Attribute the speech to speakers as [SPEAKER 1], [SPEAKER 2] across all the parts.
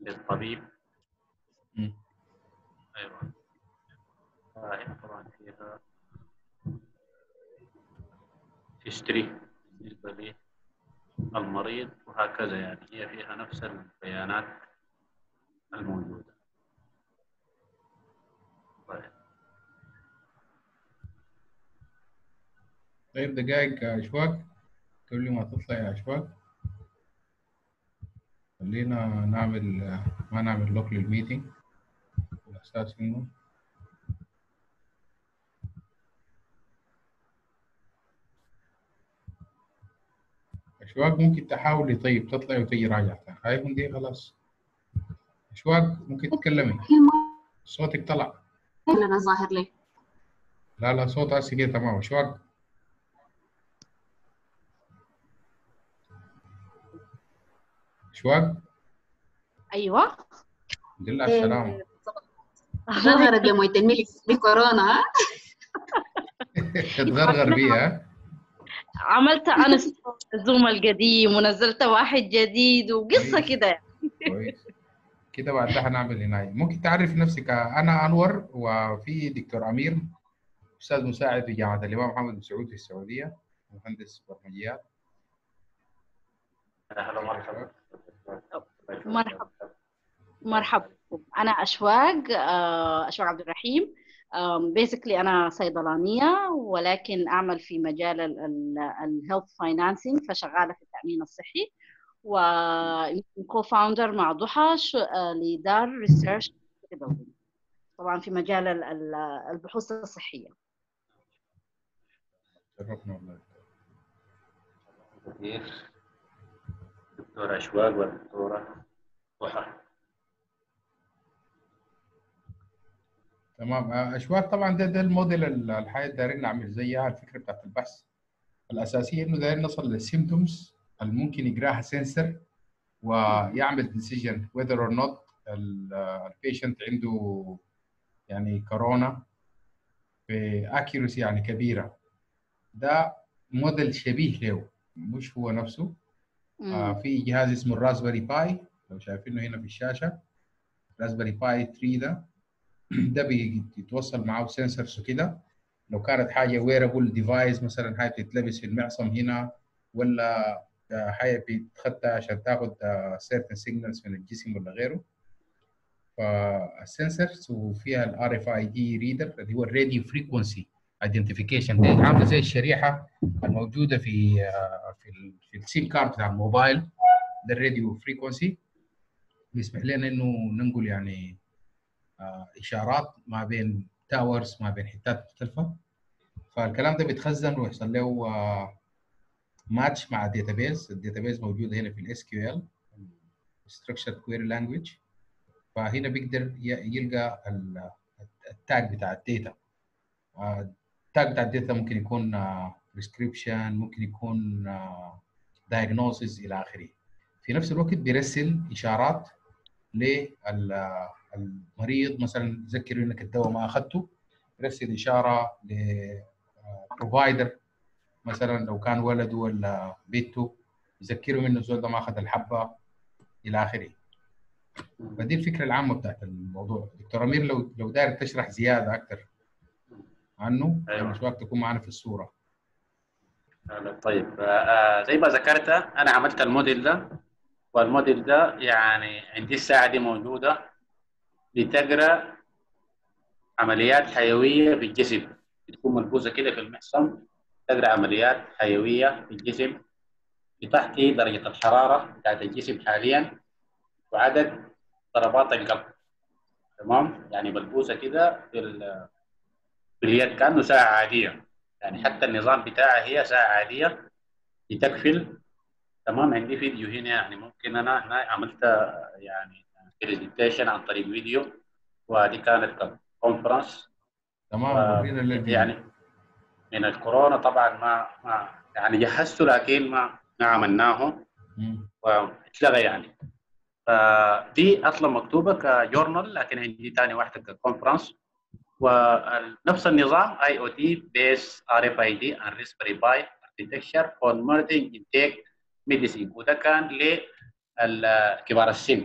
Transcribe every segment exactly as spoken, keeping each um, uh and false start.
[SPEAKER 1] للطبيب.
[SPEAKER 2] مم.
[SPEAKER 1] ايوه. آه، هنا طبعا فيها هيستوري بالنسبه للمريض وهكذا، يعني هي فيها نفس البيانات الموجوده. طيب.
[SPEAKER 2] طيب دقائق يا أشواق، قبل ما تطلع يا أشواق خلينا نعمل، ما نعمل لوك للميتنج على أساس إنه أشواق ممكن تحاولي طيب تطلعي وتجي راجعة. هاي من دي خلاص. أشواق ممكن تتكلمي، صوتك طلع.
[SPEAKER 3] انا ظاهر لي.
[SPEAKER 2] لا لا صوت هسه كده تمام. أشواق أشواق
[SPEAKER 3] ايوه.
[SPEAKER 2] الحمد لله على السلامة.
[SPEAKER 3] غرغرت يا مويه الملك بكورونا.
[SPEAKER 2] تغرغر بيها.
[SPEAKER 4] عملت انا الزوم القديم ونزلت واحد جديد وقصه
[SPEAKER 2] كويس.
[SPEAKER 4] كده.
[SPEAKER 2] كويس كده. بعد ده هنعمل هنا. ممكن تعرف نفسك؟ أنا أنور، وفي دكتور أمير أستاذ مساعد في جامعة الإمام محمد بن سعود في السعودية، مهندس برمجيات.
[SPEAKER 1] اهلا مرحبا.
[SPEAKER 4] مرحبا مرحبا. انا اشواق، آه، اشواق عبد الرحيم. بيسكلي انا صيدلانيه، ولكن اعمل في مجال الهيلث فاينانسينج، فشغاله في التامين الصحي، وكو فاوندر مع ضحى ش- آه، لدار ريسيرش طبعا في مجال ال- ال- البحوث الصحيه.
[SPEAKER 2] شرفنا والله.
[SPEAKER 1] كثير. دكتورة أشواق والدكتورة ضحى.
[SPEAKER 2] تمام. آه، أشواق طبعا ده ده الموديل ال- الحياة دايرين نعمل زيها. الفكرة بتاعت البحث الأساسية إنه دايرين نصل للسيمتومز اللي ممكن يقراها سنسر ويعمل ديسيجن whether or not البيشنت عنده يعني كورونا باكيورسي يعني كبيرة. ده موديل شبيه له، مش هو نفسه. آه في جهاز اسمه الراسبري باي، لو شايفينه هنا في الشاشة، راسبري باي ثلاثة ده ده بيتوصل معاه سنسورز وكده. لو كانت حاجه ويرابل ديفايس مثلا، حاجه بتتلبس في المعصم هنا، ولا حاجه بتتخطى عشان تاخد سيرتن سيجنالز من الجسم ولا غيره. فالسنسورز وفيها الار اف اي دي ريدر اللي هو الراديو فريكونسي ايدنتيفيكيشن، دي عامله زي الشريحه الموجوده في في ال في السيم كارد بتاع الموبايل. ده الراديو فريكونسي بيسمح لنا انه ننقل يعني اشارات ما بين تاورز، ما بين حتات مختلفه. فالكلام ده بيتخزن ويحصل له ماتش مع الداتابيز. الداتابيز موجوده هنا في الاس كيو ال structured query language. فهنا بيقدر يلقى التاج بتاع الداتا. التاج بتاع الداتا ممكن يكون بريسكريبشن، ممكن يكون diagnosis الى اخره. في نفس الوقت بيرسل اشارات للمريض، مثلا يذكر انك الدواء ما اخذته، يرسل اشاره لبروفايدر مثلا لو كان ولده ولا بيته، يذكره انه الزول ده ما اخذ الحبه الى اخره. فدي الفكره العامه بتاعت الموضوع. دكتور امير لو لو داير تشرح زياده اكثر عنه،
[SPEAKER 1] أيوة.
[SPEAKER 2] يعني شويه تكون معنا في الصوره.
[SPEAKER 1] طيب. آه زي ما ذكرت أنا عملت الموديل ده، والموديل ده يعني عندي الساعة دي موجودة بتقرأ عمليات حيوية في الجسم، بتكون ملبوسة كده في المعصم، تقرأ عمليات حيوية في الجسم، بتحكي درجة الحرارة بتاعت الجسم حاليا وعدد ضربات القلب. تمام؟ يعني ملبوسة كده في في اليد كأنه ساعة عادية، يعني حتى النظام بتاعها هي ساعة عادية بتكفل. تمام. عندي فيديو هنا، يعني ممكن أنا هنا عملت يعني برزنتيشن عن طريق فيديو، ودي كانت كونفرنس.
[SPEAKER 2] تمام، ورينا الفيديو.
[SPEAKER 1] يعني من الكورونا طبعا ما ما يعني جهزته، لكن ما ما عملناه واتلغى يعني. فدي اصلا مكتوبه كجورنال، لكن عندي ثاني واحده ككونفرنس. ونفس النظام اي او تي بيس ار اف اي دي and raspberry pi architecture for monitoring intake medicine، وده كان لكبار السن.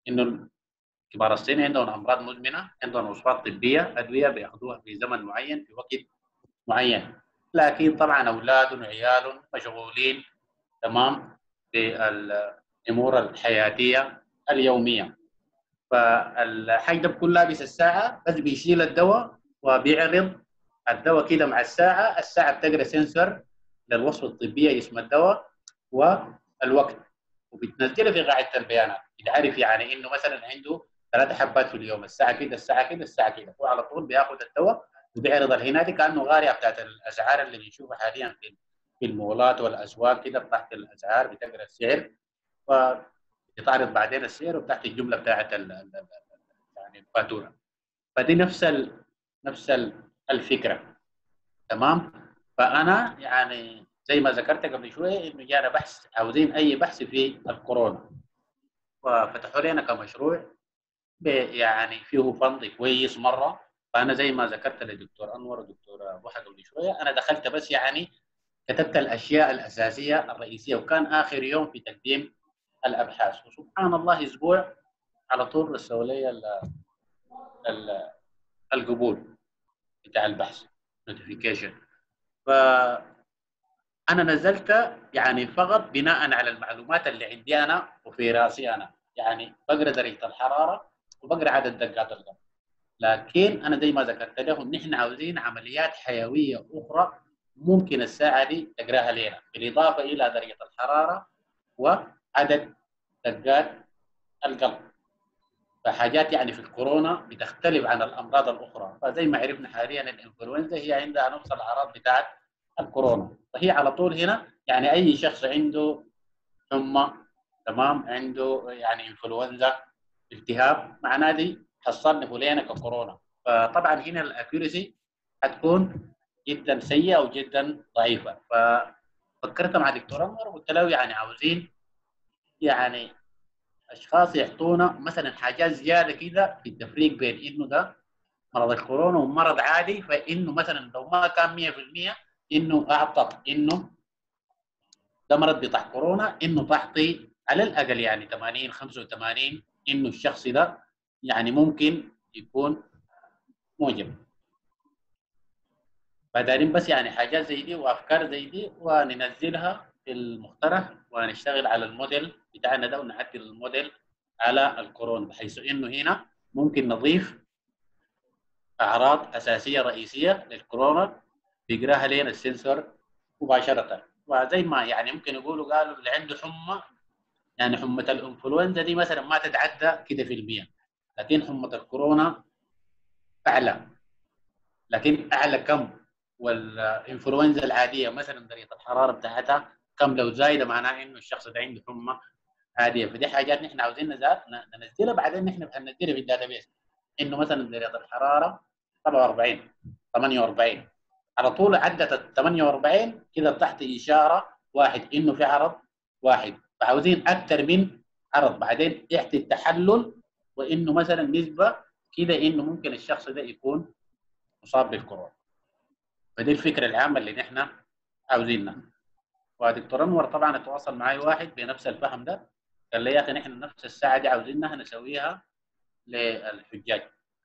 [SPEAKER 1] انه كبار السن عندهم امراض مزمنه، عندهم وصفات طبيه، ادويه بياخذوها في زمن معين في وقت معين، لكن طبعا اولادهم وعيالهم مشغولين تمام بالامور الحياتيه اليوميه. فالحاج ده بيكون لابس الساعه بس بيشيل الدواء وبيعرض الدواء كده مع الساعه، الساعه بتقرا سنسور للوصفه الطبيه اسم الدواء والوقت، وبتنزله في قاعده البيانات، بتعرف يعني انه مثلا عنده ثلاث حبات في اليوم، الساعه كده الساعه كده الساعه كده، هو على طول بياخذ الدواء وبيعرض الهنادي كانه غاريه بتاعت الاسعار اللي بنشوفها حاليا في في المولات والاسواق كده، تحت الاسعار بتقرا السعر وبتعرض بعدين السعر وتحت الجمله بتاعت ال ال يعني الفاتوره. فدي نفس ال نفس الفكره تمام. فانا يعني زي ما ذكرت قبل شويه انه جانا بحث، عاوزين اي بحث في الكورونا، وفتحوا لنا كمشروع يعني فيه فند كويس مره. فانا زي ما ذكرت للدكتور انور والدكتور ضحى قبل شويه، انا دخلت بس يعني كتبت الاشياء الاساسيه الرئيسيه، وكان اخر يوم في تقديم الابحاث، وسبحان الله اسبوع على طول رسلوا لي القبول بتاع البحث نوتيفيكيشن. فانا نزلت يعني فقط بناء على المعلومات اللي عندي انا وفي راسي انا، يعني بقرا درجه الحراره وبقرا عدد دقات القلب، لكن انا زي ما ذكرت لهم نحن عاوزين عمليات حيويه اخرى ممكن الساعه دي تقراها لنا، بالاضافه الى درجه الحراره وعدد دقات القلب. فحاجات يعني في الكورونا بتختلف عن الامراض الاخرى، فزي ما عرفنا حاليا الانفلونزا هي عندها نفس الاعراض بتاعت الكورونا، فهي على طول هنا يعني اي شخص عنده حمى تمام، عنده يعني انفلونزا التهاب، معناه دي حصلنا لنا ككورونا. فطبعا هنا الاكيورسي حتكون جدا سيئه وجدا ضعيفه. ففكرت مع دكتور انور وقلت له يعني عاوزين يعني اشخاص يعطونا مثلا حاجات زياده كده في التفريق بين انه ده مرض الكورونا ومرض عادي، فانه مثلا لو ما كان مية في المية انه اعطت انه ده مرض بتاع كورونا، انه تعطي على الاقل يعني ثمانين خمسة وثمانين انه الشخص ده يعني ممكن يكون موجب. فدارين بس يعني حاجات زي دي وافكار زي دي وننزلها في المقترح ونشتغل على الموديل بتاعنا ده ونعدل الموديل على الكورونا، بحيث انه هنا ممكن نضيف اعراض اساسيه رئيسيه للكورونا بيقراها لنا السنسور مباشره. وزي ما يعني ممكن يقولوا قالوا اللي عنده حمى، يعني حمى الانفلونزا دي مثلا ما تتعدى كده في المية، لكن حمى الكورونا اعلى. لكن اعلى كم؟ والانفلونزا العاديه مثلا درجه الحراره بتاعتها كم لو زايده معناه انه الشخص ده عنده حمى عاديه. فدي حاجات نحن عاوزين ننزلها بعدين، نحن هننزلها في الداتابيس انه مثلا درجه الحراره سبعة وأربعين ثمانية وأربعين، على طول عدت ال ثمانية وأربعين كده تحت اشاره واحد انه في عرض واحد، فعاوزين اكثر من عرض بعدين تحت التحلل، وانه مثلا نسبه كده انه ممكن الشخص ده يكون مصاب بالكورونا. فدي الفكره العامه اللي نحن عاوزينها. ودكتور انور طبعا اتواصل معي واحد بنفس الفهم ده، قال لي يا اخي نحن نفس الساعه دي عاوزينها نسويها للحجاج.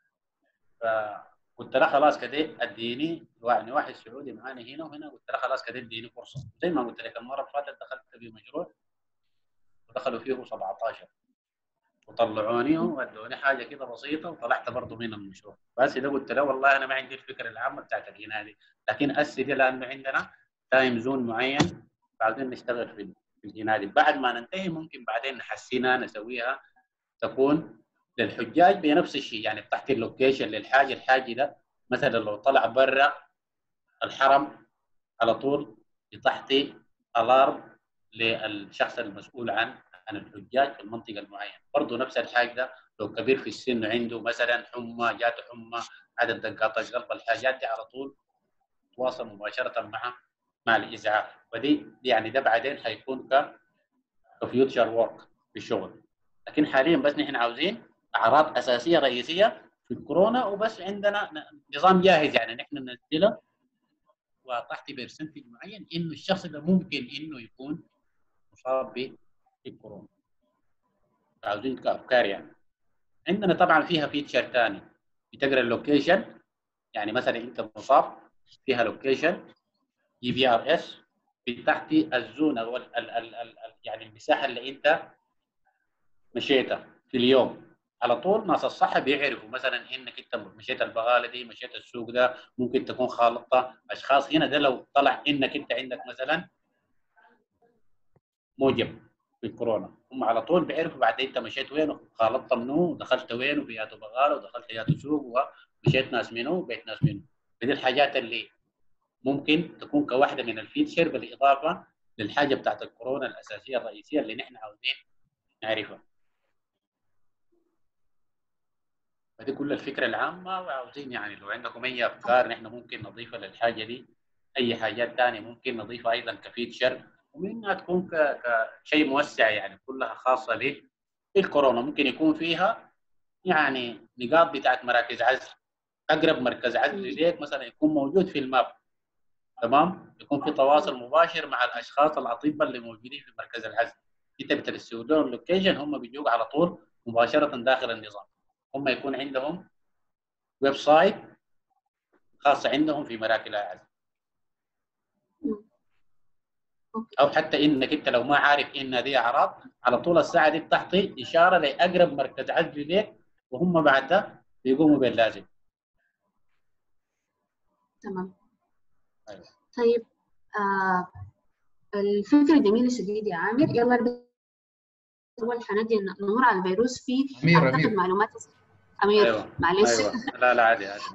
[SPEAKER 1] فقلت له خلاص كده اديني يعني واحد سعودي معاني هنا وهنا، قلت له خلاص كده اديني فرصه. زي ما قلت لك المره اللي فاتت دخلت في مشروع ودخلوا فيه سبعتاشر وطلعوني وادوني حاجه كده بسيطه وطلعت برضه من المشروع. بس اذا قلت له والله انا ما عندي الفكره العامه بتاعت الهنا دي، لكن اسي دي لانه عندنا تايم زون معين بعدين نشتغل في في الهنا دي، بعد ما ننتهي ممكن بعدين نحسنها نسويها تكون للحجاج بنفس الشيء، يعني تحت اللوكيشن للحاجه الحاجه ده مثلا لو طلع برا الحرم على طول تحتي الارم للشخص المسؤول عن عن الحجاج في المنطقه المعينه. برضه نفس الحاجه ده لو كبير في السن عنده مثلا حمى جاته حمى عدد دقات القلب الحاجات دي على طول تواصل مباشره مع مع الاسعاف. ودي يعني ده بعدين حيكون ك كفيوتشر ورك في الشغل. لكن حاليا بس نحن عاوزين اعراض اساسيه رئيسيه في الكورونا وبس، عندنا نظام جاهز يعني نحن ننزله وتحت برسنتج معين انه الشخص ده ممكن انه يكون مصاب بالكورونا. عاوزين افكار يعني. عندنا طبعا فيها فيتشر ثاني بتقرا اللوكيشن، يعني مثلا انت مصاب فيها لوكيشن جي بي ار اس تحتي الزون او ال ال ال ال يعني المساحه اللي انت مشيتها في اليوم، على طول ناس الصحه بيعرفوا مثلا انك انت مشيت البغاله دي، مشيت السوق ده، ممكن تكون خالطه اشخاص هنا. ده لو طلع انك انت عندك مثلا موجب في الكورونا، هم على طول بيعرفوا بعد انت مشيت وين وخالطت منو ودخلت وين وفياتو بغاله ودخلت ياتو سوق ومشيت ناس منو وبيت ناس منو. دي الحاجات اللي ممكن تكون كواحده من الفيتشر بالاضافه للحاجه بتاعت الكورونا الاساسيه الرئيسيه اللي نحن عاوزين نعرفها. فدي كل الفكره العامه، وعاوزين يعني لو عندكم اي افكار نحن ممكن نضيفها للحاجه دي، اي حاجات ثانيه ممكن نضيفها ايضا كفيتشر، ومنها تكون كشيء موسع يعني كلها خاصه بالكورونا. ممكن يكون فيها يعني نقاط بتاعت مراكز عزل، اقرب مركز عزل ليك مثلا يكون موجود في الماب، تمام، يكون في تواصل مباشر مع الاشخاص الاطباء اللي موجودين في مركز العزل. انت بترسل لهم اللوكيشن، هم بيجوك على طول مباشره داخل النظام. هم يكون عندهم ويب سايت خاصه عندهم في مراكز العزل، او حتى انك انت لو ما عارف ان دي اعراض، على طول الساعه دي بتعطي اشاره لاقرب مركز عزل ليك، وهم بعدها بيقوموا باللازم.
[SPEAKER 3] تمام.
[SPEAKER 1] أيوة.
[SPEAKER 3] طيب آه الفكرة جميلة شديد يا عامر. يلا أول حندي نمر على الفيروس في
[SPEAKER 2] أمير
[SPEAKER 3] أعتقد
[SPEAKER 2] أمير
[SPEAKER 3] معلومات. أمير
[SPEAKER 1] ايوه
[SPEAKER 3] معلش.
[SPEAKER 1] ايوه لا لا عادي عادي.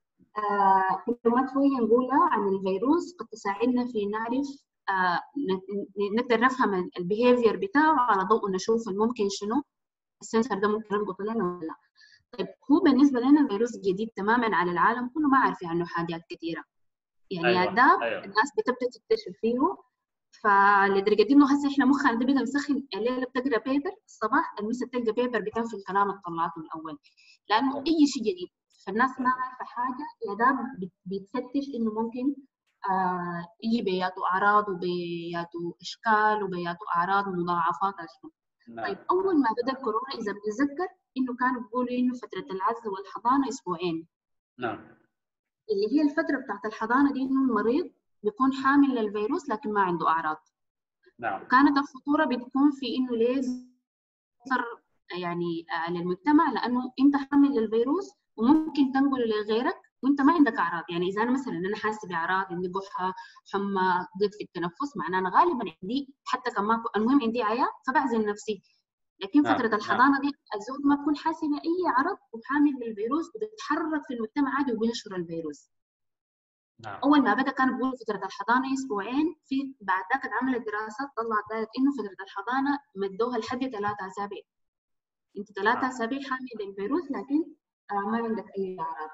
[SPEAKER 3] آه معلومات شوية نقولها عن الفيروس قد تساعدنا في نعرف آه نقدر نفهم البيهيفير بتاعه على ضوء نشوف الممكن شنو السنسر ده ممكن يربط لنا ولا لا. طيب هو بالنسبة لنا فيروس جديد تماما على العالم كله، ما عارف عنه حاجات كثيرة، يعني
[SPEAKER 1] ايوه
[SPEAKER 3] آداب
[SPEAKER 1] ايوه
[SPEAKER 3] الناس بتبدأ تكتشف فيه. فلدرجة إنه هسه إحنا مخنا ده بدأ مسخن. الليلة بتقرا بيبر الصباح المسا تلقى بيبر بكان في الكلام اللي طلعته الأول، لأنه أي شيء جديد فالناس ما عارفة حاجة. الآداب بتفتش إنه ممكن آه يجي بياته أعراض وبياته إشكال وبياته أعراض ومضاعفات أشبه.
[SPEAKER 1] نعم.
[SPEAKER 3] طيب أول ما بدأ كورونا إذا بنتذكر إنه كانوا بيقولوا إنه فترة العزل والحضانة أسبوعين.
[SPEAKER 1] نعم.
[SPEAKER 3] اللي هي الفترة بتاعت الحضانة دي إنه المريض بيكون حامل للفيروس لكن ما عنده أعراض.
[SPEAKER 1] نعم.
[SPEAKER 3] وكانت الخطورة بتكون في إنه ليه خطر يعني على المجتمع، لأنه أنت حامل للفيروس وممكن تنقله لغيرك وأنت ما عندك أعراض. يعني إذا أنا مثلا أنا حاسة بأعراض عندي قحة حمى ضيق في التنفس، معناه أنا غالبا عندي حتى كمان المهم عندي عيا فبعزل نفسي. لكن
[SPEAKER 1] نعم.
[SPEAKER 3] فترة الحضانة دي الزوج ما تكون حاسة بأي عرض وحامل للفيروس وبيتحرك في المجتمع عادي وبينشر الفيروس.
[SPEAKER 1] نعم.
[SPEAKER 3] اول ما بدا كانوا بيقولوا فتره الحضانه اسبوعين، في بعد ذاك عملت دراسات طلعت قالت انه فتره الحضانه مدوها لحد ثلاثة اسابيع. انت ثلاثة
[SPEAKER 1] نعم.
[SPEAKER 3] اسابيع حامل للفيروس لكن آه ما عندك اي اعراض.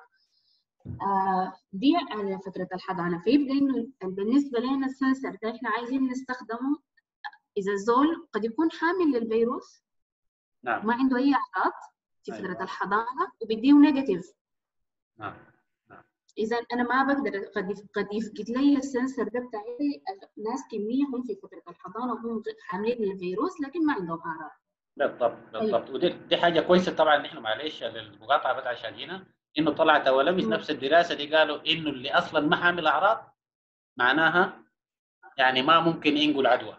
[SPEAKER 3] آه دي على فتره الحضانه. فيبقى انه بالنسبه لنا السنسر ده احنا عايزين نستخدمه اذا الزول قد يكون حامل للفيروس
[SPEAKER 1] نعم.
[SPEAKER 3] ما عنده اي اعراض في فتره
[SPEAKER 1] أيوة.
[SPEAKER 3] الحضانه وبيديه نيجاتيف.
[SPEAKER 1] نعم.
[SPEAKER 3] إذا أنا ما بقدر قد قد يفقد لي السنسر ده بتاعي ناس كمية هم في فترة الحضانة وهم حاملين الفيروس لكن ما عندهم أعراض.
[SPEAKER 1] بالضبط بالضبط. ودي دي حاجه كويسه طبعا. نحن معلش المقاطعه بس عشان هنا انه طلعت ولمس نفس الدراسه دي قالوا انه اللي اصلا ما حامل اعراض معناها يعني ما ممكن ينقل عدوى.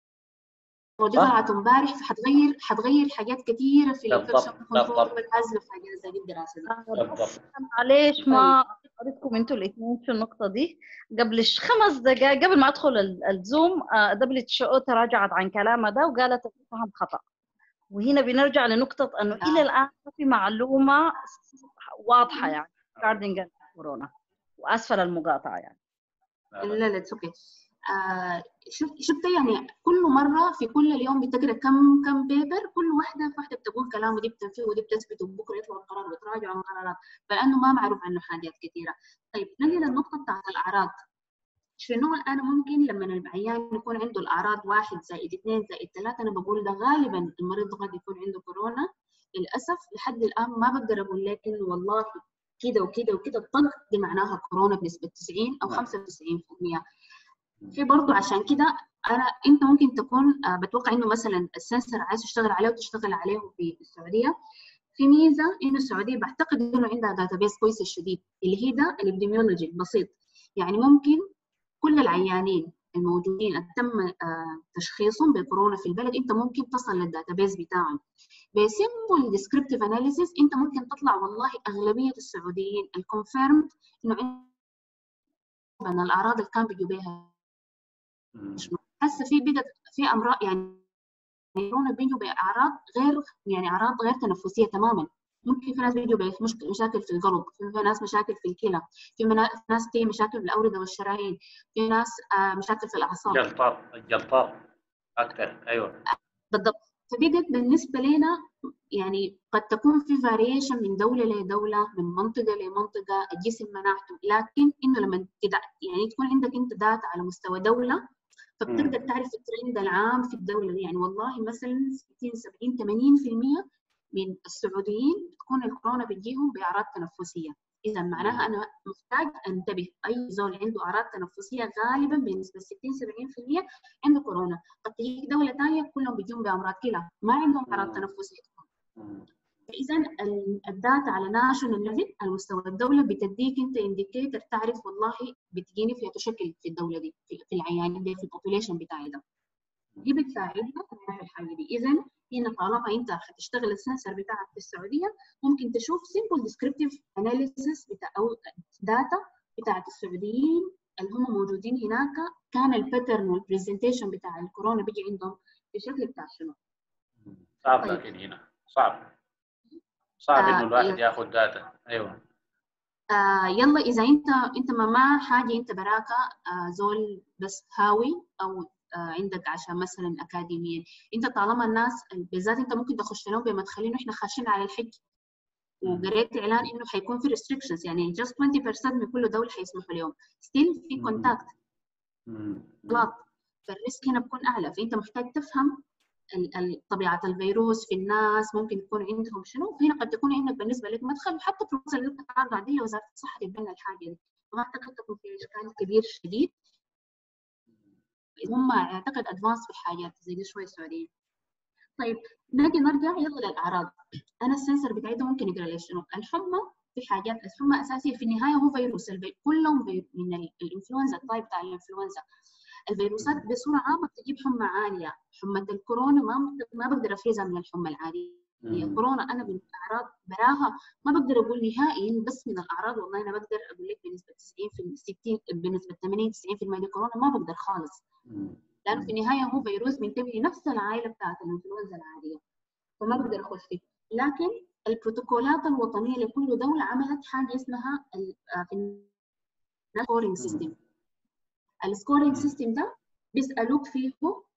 [SPEAKER 3] ودي طلعت امبارح فحتغير حتغير حاجات كثيره في الانفكشن كنترول والعزل في حاجات زي الدراسه دي.
[SPEAKER 1] بالضبط.
[SPEAKER 4] معليش ما قريتكم انتوا الاثنين في النقطه دي قبل خمس دقائق قبل ما ادخل الزوم. دبليو اتش او تراجعت عن كلامها ده وقالت فهم خطا. وهنا بنرجع لنقطه انه آه. الى الان ما في معلومه واضحه يعني regarding كورونا. واسفل المقاطعه يعني.
[SPEAKER 3] لا لا اوكي. آه شفت شفت يعني كل مره في كل اليوم بتقرا كم كم بيبر، كل واحده في واحده بتقول كلام ودي بتنفيه ودي بتثبت وبكره يطلع القرار وتراجعوا القرارات، فلانه ما معروف عنه حاجات كثيره. طيب نجي للنقطه بتاعت الاعراض. شنو انا ممكن لما العيان يكون عنده الاعراض واحد زائد اثنين زائد ثلاثه انا بقول ده غالبا المريض قد يكون عنده كورونا. للاسف لحد الان ما بقدر اقول لك انه والله كده وكده وكده الطق دي معناها كورونا بنسبه تسعين او خمسة وتسعين بالمئة. في برضه عشان كده انا انت ممكن تكون آه، بتوقع انه مثلا السنسر عايز تشتغل عليه وتشتغل عليه في السعوديه. في ميزه انه السعوديه بعتقد انه عندها داتابيس كويس الشديد اللي هي ده الابديميولوجي بسيط. يعني ممكن كل العيانين الموجودين تم آه، تشخيصهم بكورونا في البلد، انت ممكن تصل للداتابيس بتاعهم بسيمبل ديسكريبتيف اناليسيس. انت ممكن تطلع والله اغلبيه السعوديين الكونفيرمد انه عندنا الاعراض اللي كان بيجوا بها هسه في بقت في امراض يعني كورونا بيجوا باعراض غير يعني اعراض غير تنفسيه تماما. ممكن في ناس بيجوا بمشاكل في القلب، في ناس مشاكل في الكلى، في ناس في مشاكل بالاورده والشرايين، في ناس آه مشاكل في الاعصاب.
[SPEAKER 1] جلطات الجلطات اكثر. ايوه
[SPEAKER 3] بالضبط. فبقت بالنسبه لنا يعني قد تكون في فاريشن من دوله لدوله، من منطقه لمنطقه، الجسم مناعته، لكن انه لما يعني تكون عندك انت داتا على مستوى دوله فبتقدر تعرف الترند العام في الدوله دي. يعني والله مثلا ستين سبعين ثمانين بالمئة من السعوديين بتكون الكورونا بتجيهم باعراض تنفسيه. اذا معناها انا محتاج انتبه. اي زول عنده اعراض تنفسيه غالبا بنسبه ستين سبعين بالمئة عنده كورونا. قد تجيك دوله ثانيه كلهم بيجيهم بامراض كلى ما عندهم اعراض تنفسيه. فاذا الداتا على ناشونال ليفل على مستوى الدوله بتديك انت انديكيتر تعرف والله بتجيني فيها تشكل في الدوله دي في العيانين دي في البوبوليشن بتاعي ده. دي بتساعدنا في الحاجه دي. اذا هنا طالما انت هتشتغل السنسر بتاعك في السعوديه ممكن تشوف سيمبل ديسكريبتيف اناليسيس بتاع او داتا بتاعت السعوديين اللي هم موجودين هناك، كان الباترن والبرزنتيشن بتاع الكورونا بيجي عندهم بشكل بتاع شنو.
[SPEAKER 1] صعب. طيب. لكن هنا صعب صعب
[SPEAKER 3] آه
[SPEAKER 1] انه الواحد
[SPEAKER 3] يلا.
[SPEAKER 1] ياخذ داتا. ايوه
[SPEAKER 3] آه يلا اذا انت انت ما, ما حاجه انت براكه آه زول بس هاوي او آه عندك عشان مثلا اكاديميا، انت طالما الناس بالذات انت ممكن تخش لهم بمدخلين احنا خاشين على الحج وقريت اعلان انه حيكون في ريستريكشنز يعني just twenty percent من كل دوله حيسمحوا لهم ستيل في كونتاكت غلط، فالريسك هنا بيكون اعلى. فانت محتاج تفهم طبيعه الفيروس في الناس ممكن يكون عندهم شنو. هنا قد تكون عندك بالنسبه لك مدخل حتى البروسل اللي بتتعرض عليه وزاره الصحه تبين الحاجه دي، فما اعتقد تكون في اشكال كبير شديد. هم اعتقد ادفانس في الحاجات زي دي شويه السعوديين. طيب نجي نرجع يلا للاعراض. انا السنسر بتاعي ده ممكن يقرا لي شنو؟ الحمى في حاجات الحمى اساسيه في النهايه هو فيروس البي... كلهم بي... من الانفلونزا الطيب بتاع الانفلونزا. الفيروسات بصوره عامه بتجيب حمى عاليه. حمى الكورونا ما ما بقدر افرزها من الحمى العاديه. الكورونا انا بالاعراض براها ما بقدر اقول نهائيا، بس من الاعراض والله انا بقدر اقول لك بنسبه تسعين في ستين بنسبه ثمانين تسعين بالمئة دي كورونا ما بقدر خالص، لانه في النهايه هو فيروس بينتمي لنفس العائله بتاعت الانفلونزا العاديه فما بقدر اخش فيه. لكن البروتوكولات الوطنيه لكل دوله عملت حاجه اسمها السكورينج سيستم. السكورينج سيستم ده بيسالوك فيه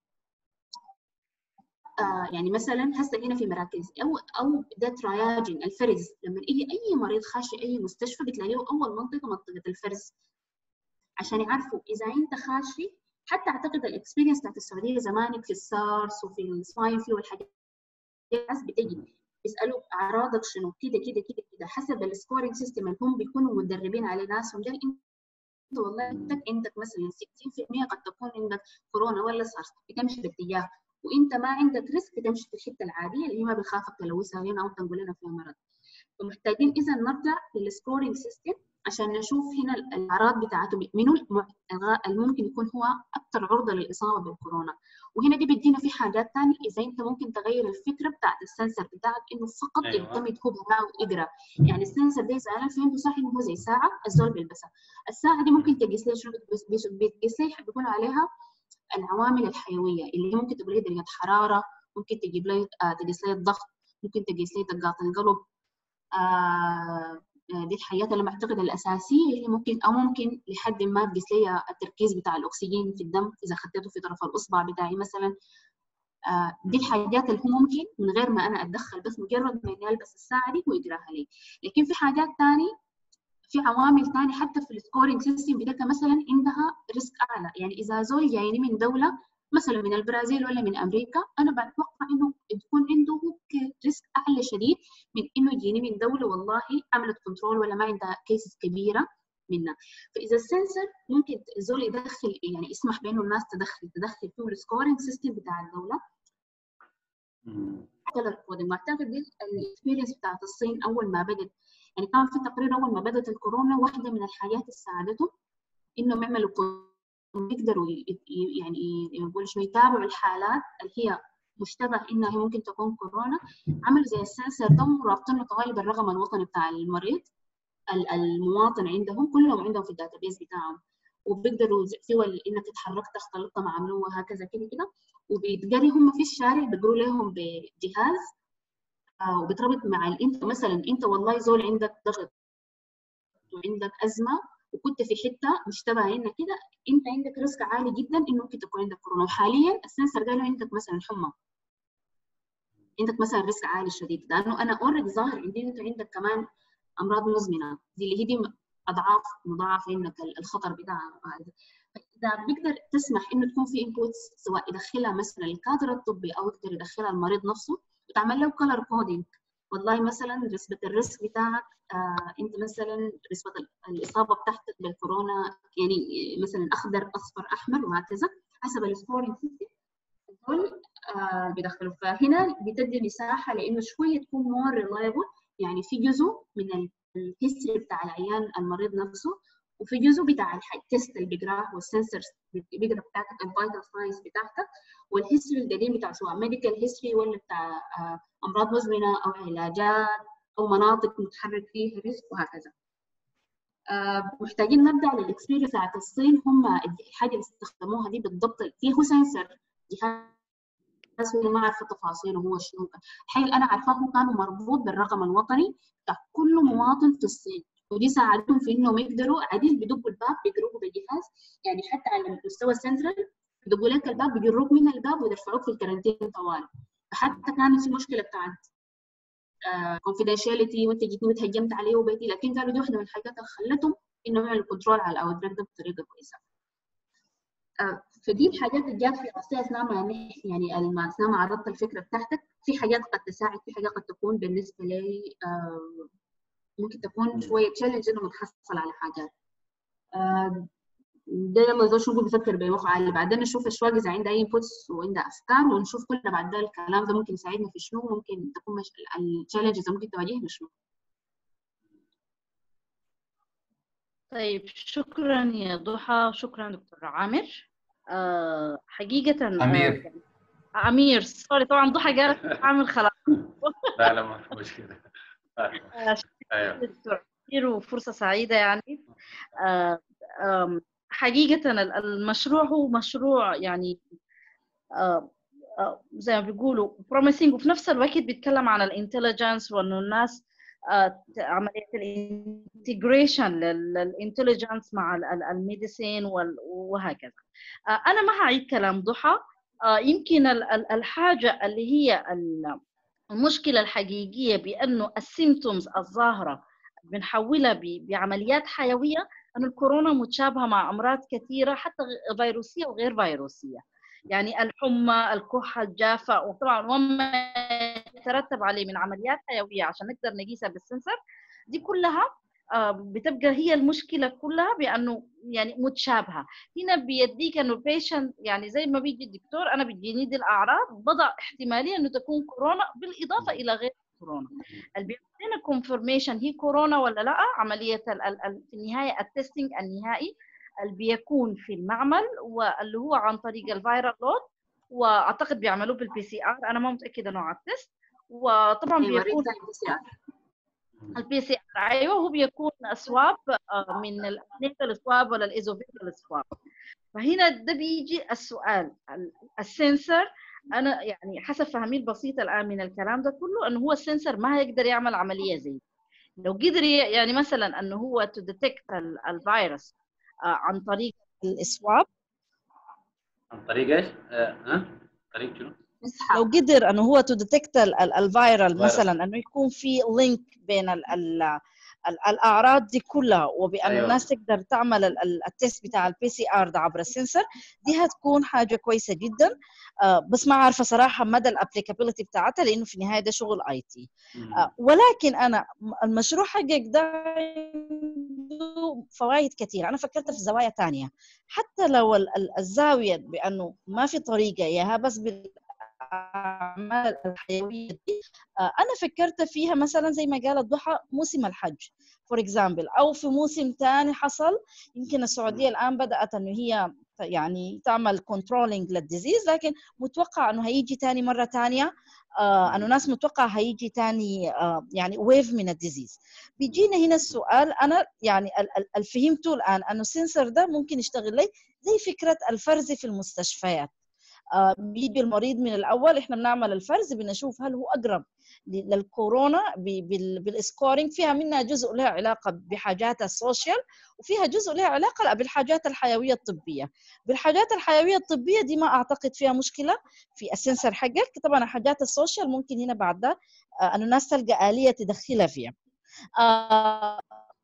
[SPEAKER 3] آه يعني مثلا هسه هنا في مراكز او او ده تراياجين الفرز. لما يجي اي مريض خاشي اي مستشفى بتلاقيه اول منطقه منطقه الفرز عشان يعرفوا اذا انت خاشي. حتى اعتقد الاكسبيرينس بتاعت السعوديه زمانك في السارس وفي السواين فلو والحاجات الناس بتجي بيسالوا اعراضك شنو كده كده كده كده حسب السكورينج سيستم اللي هم بيكونوا مدربين على ناسهم. ده انت والله عندك عندك مثلا ستين بالمئة قد تكون عندك كورونا ولا سارس بتمشي باتجاه، وانت ما عندك ريسك بتمشي في الحته العاديه اللي هي ما بنخافك تلوثها هنا او تنقل لنا فيها مرض. فمحتاجين اذا نرجع للسكورينج سيستم عشان نشوف هنا الاعراض بتاعته منو الممكن يكون هو اكثر عرضه للاصابه بالكورونا. وهنا دي بتدينا في حاجات ثانيه اذا انت ممكن تغير الفكره بتاعت السنسر بتاعك انه فقط أيوة. يعتمد هو براء واقرا. يعني السنسر ده اذا انا فهمته صح انه هو زي ساعه الزول بيلبسها. الساعه دي ممكن تقيس لي شنو؟ بتقيس لي بيقولوا عليها العوامل الحيويه اللي هي ممكن تقول لي درجه حراره، ممكن تجيب لي آه تقيس لي الضغط، ممكن تقيس لي دقات القلب. آه دي الحاجات اللي بعتقد الاساسيه اللي ممكن او ممكن لحد ما تقيس لي التركيز بتاع الاكسجين في الدم اذا خدته في طرف الاصبع بتاعي مثلا. آه دي الحاجات اللي هو ممكن من غير ما انا اتدخل بس مجرد ما اني البس الساعه دي ويقراها لي. لكن في حاجات ثانيه في عوامل ثانيه حتى في السكورينج سيستم بتاعتها مثلا عندها ريسك اعلى. يعني اذا زول جايني من دوله مثلا من البرازيل ولا من امريكا انا بتوقع انه تكون عنده ريسك اعلى شديد من انه يجيني من دوله والله عملت كنترول ولا ما عندها كيسز كبيره منها. فاذا السنسر ممكن الزول يدخل يعني يسمح بانه الناس تدخل تدخل فيه السكورينج سيستم بتاع الدوله. كلر كودينج اعتقد دي الاكسبيرينس بتاعت الصين اول ما بدت، يعني كان في تقرير اول ما بدات الكورونا واحده من الحاجات اللي ساعدتهم انهم يعملوا يقدروا يعني يقولوا شو يتابعوا الحالات اللي هي مشتبه انها ممكن تكون كورونا. عملوا زي السنسر ده ورابطينه طوالي بالرقم الوطني بتاع المريض المواطن عندهم، كلهم عندهم في الداتابيس بتاعهم، وبيقدروا سوى انك اتحركت اختلطت مع عملوه وهكذا كده كده، وبيتقري هم في الشارع بيقولوا لهم بجهاز آه وبتربط مع انت مثلا انت والله زول عندك ضغط وعندك ازمه وكنت في حته مشتبه انك كده انت عندك ريسك عالي جدا انه ممكن تكون عندك كورونا، وحاليا السنسر قال له عندك مثلا حمى، عندك مثلا ريسك عالي شديد، لانه انا اوريدي ظاهر عندي انت عندك كمان امراض مزمنه دي اللي هي دي اضعاف مضاعفه انك الخطر بتاعها. ده بيقدر تسمح انه تكون في انبوتس سواء يدخلها مثلا الكادر الطبي او يقدر يدخلها المريض نفسه وتعمل له كلر كودينج. والله مثلا نسبه الريسك بتاعك آه انت مثلا نسبه الاصابه بتاعتك بالكورونا يعني مثلا اخضر اصفر احمر وهكذا حسب السكورينج سيستم دول آه بيدخلوا. فهنا بتدي مساحه لانه شويه تكون مور ريلايبل، يعني في جزء من الهيستوري بتاع العيان المريض نفسه وفي جزء بتاع التست اللي بيقراه والسنسرز بيقرا بتاعتك الفايتال ساينس بتاعتك والهيستوري القديم بتاع سواء ميديكال هيستوري ولا بتاع آه امراض مزمنه او علاجات او مناطق متحرك فيها ريسك وهكذا. آه محتاجين نرجع للاكسبيرينس بتاعت الصين، هم الحاجه اللي استخدموها دي بالضبط فيه سنسر جهاز ما عارفه تفاصيله هو شنو. الحقيقه اللي انا عارفاه هو كان مربوط بالرقم الوطني بتاع كل مواطن في الصين، ودي ساعدتهم في انهم يقدروا عادي بيدقوا الباب بيقروه بالجهاز، يعني حتى على مستوى السنترال بيدقوا لك الباب بيجروك من الباب ويدفعوك في الكارنتين طوال. فحتى كانت في مشكله بتاعت كونفيدنشاليتي وانت جيتني وتهجمت عليه وبيتي، لكن قالوا دي واحده من الحاجات اللي خلتهم انهم يعملوا كنترول على الاوتبريك ده بطريقه كويسه. آه فدي الحاجات اللي جات في راسي اثناء ما يعني اثناء ما عرضت الفكره بتاعتك. في حاجات قد تساعد، في حاجات قد تكون بالنسبه لي آه ممكن تكون شويه تشالنج انه متحصل على حاجات. آه ده يلا زول شو بيفكر بمخ عالي، بعدين نشوف اشواق اذا عندها اي انبوتس وعندها افكار ونشوف كلنا بعد ده الكلام ده ممكن يساعدنا في شنو، ممكن تكون مش... التشالنجز ممكن تواجهنا شنو.
[SPEAKER 4] طيب شكرا يا ضحى، شكرا دكتور عامر. أه حقيقة
[SPEAKER 2] أمير
[SPEAKER 4] أه أمير سوري طبعا ضحى قالت عامر خلاص.
[SPEAKER 1] لا لا ما مشكلة.
[SPEAKER 4] أيوه دكتور أمير وفرصة سعيدة يعني. أه حقيقة المشروع هو مشروع يعني أه أه زي ما بيقولوا promising، وفي نفس الوقت بيتكلم عن الانتليجنس وانه الناس آه عمليه الانتجريشن للانتليجنس مع الميديسين وهكذا. آه انا ما هعيد كلام ضحى. آه يمكن الحاجه اللي هي المشكله الحقيقيه بانه السيمتومز الظاهره بنحولها بعمليات حيويه، انه الكورونا متشابهه مع امراض كثيره حتى فيروسيه وغير فيروسيه، يعني الحمى الكحه الجافه، وطبعا وما يترتب عليه من عمليات حيويه عشان نقدر نقيسها بالسنسر دي كلها بتبقى هي المشكله كلها بانه يعني متشابهه. هنا بيديك انه البيشنت يعني زي ما بيجي الدكتور انا بتجيني دي الاعراض بضع احتماليه انه تكون كورونا بالاضافه الى غير كورونا. اللي بيعطينا كونفرميشن هي كورونا ولا لا عمليه ال ال في النهايه التستنج النهائي اللي بيكون في المعمل واللي هو عن طريق الفيرال لود، واعتقد بيعملوا بالبي سي ار، انا ما متاكده نوع التست. وطبعا بيكون البي سي ار ايوه هو بيكون سواب من النيتال سواب ولا الايزوفيتال سواب. فهنا ده بيجي السؤال السنسر، انا يعني حسب فهمي البسيط الان من الكلام ده كله انه هو السنسر ما هيقدر يعمل عمليه زي لو قدر يعني مثلا انه هو تو ديتكت الفيروس عن طريق السواب.
[SPEAKER 1] عن طريق ايش؟ ها؟ طريق شنو؟
[SPEAKER 4] لو قدر انه هو تو ديتكت الفيرال مثلا انه يكون في لينك بين ال ال ال الاعراض دي كلها وبان أيوة. الناس تقدر تعمل التست بتاع البي سي ار ده عبر السنسر، دي هتكون حاجه كويسه جدا. آه بس ما عارفه صراحه مدى الابليكابيلتي بتاعتها لانه في النهايه ده شغل اي تي. آه ولكن انا المشروع حقك ده
[SPEAKER 5] فوائد كثيره. انا فكرت في زوايا ثانيه، حتى لو الزاويه بانه ما في طريقه ياها بس بالاعمال الحيويه دي، انا فكرت فيها مثلا زي ما قالت ضحى موسم الحج فور اكزامبل، او في موسم ثاني حصل. يمكن السعوديه الان بدات انه هي يعني تعمل كنترولينج للديزيز، لكن متوقع انه هيجي ثاني مره ثانيه، آه انه ناس متوقع هيجي ثاني آه يعني ويف من الديزيز. بيجينا هنا السؤال، انا يعني اللي فهمته الان انه السنسر ده ممكن يشتغل لي زي فكره الفرز في المستشفيات. آه بيجي المريض من الاول، احنا بنعمل الفرز، بنشوف هل هو اقرب للكورونا بالسكورينج، فيها منها جزء لها علاقه بحاجات السوشيال، وفيها جزء لها علاقه بالحاجات الحيويه الطبيه. بالحاجات الحيويه الطبيه دي ما اعتقد فيها مشكله في السنسر حقك. طبعا الحاجات السوشيال ممكن هنا بعد ده آه انه الناس تلقى اليه تدخلها فيها. آه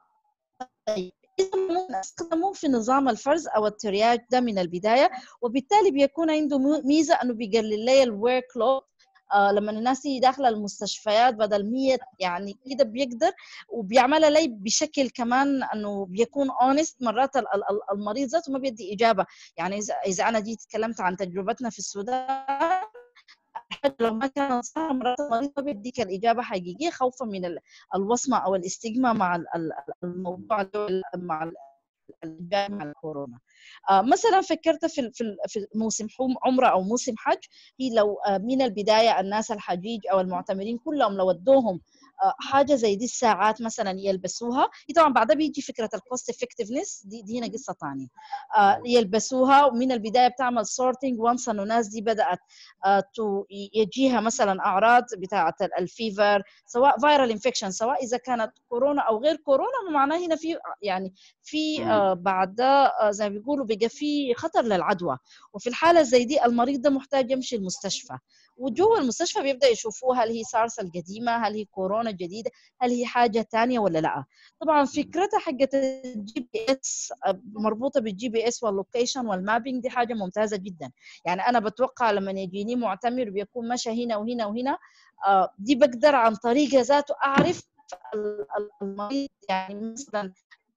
[SPEAKER 5] نستخدمه في نظام الفرز او الترياج ده من البدايه، وبالتالي بيكون عنده ميزه انه بيقلل لي الورك لود. آه لما الناس تيجي داخله المستشفيات بدل مية يعني كده بيقدر، وبيعملها لي بشكل كمان انه بيكون اونست. مرات المريض ذاته ما بيدي اجابه، يعني اذا اذا انا جيت تكلمت عن تجربتنا في السودان، لو ما كان صح مرات المريض ما بيديك الاجابه حقيقيه خوفا من الوصمه او الاستجمة مع الموضوع مع مع الكورونا. آه مثلا فكرت في في في موسم عمره او موسم حج، هي لو آه من البدايه الناس الحجيج او المعتمرين كلهم لو ودوهم آه حاجه زي دي الساعات مثلا يلبسوها، هي طبعا بعدها بيجي فكره الكوست افكتفنس دي, دي هنا قصه ثانيه. آه يلبسوها ومن البدايه بتعمل سورتنج وانس انه الناس دي بدات آه يجيها مثلا اعراض بتاعه الفيفر، سواء فيرال انفكشن، سواء اذا كانت كورونا او غير كورونا، معناه هنا في يعني في آه بعد آه زي ما بيقولوا بقى في خطر للعدوى. وفي الحاله زي دي المريض ده محتاج يمشي المستشفى، وجوه المستشفى بيبدا يشوفوه هل هي سارس القديمه، هل هي كورونا الجديده، هل هي حاجه ثانيه ولا لا. طبعا فكرتها حقت الجي بي اس مربوطه بالجي بي اس واللوكيشن والمابينج دي حاجه ممتازه جدا. يعني انا بتوقع لما يجيني معتمر بيكون مشى هنا وهنا وهنا، آه دي بقدر عن طريقه ذاته اعرف المريض يعني مثلا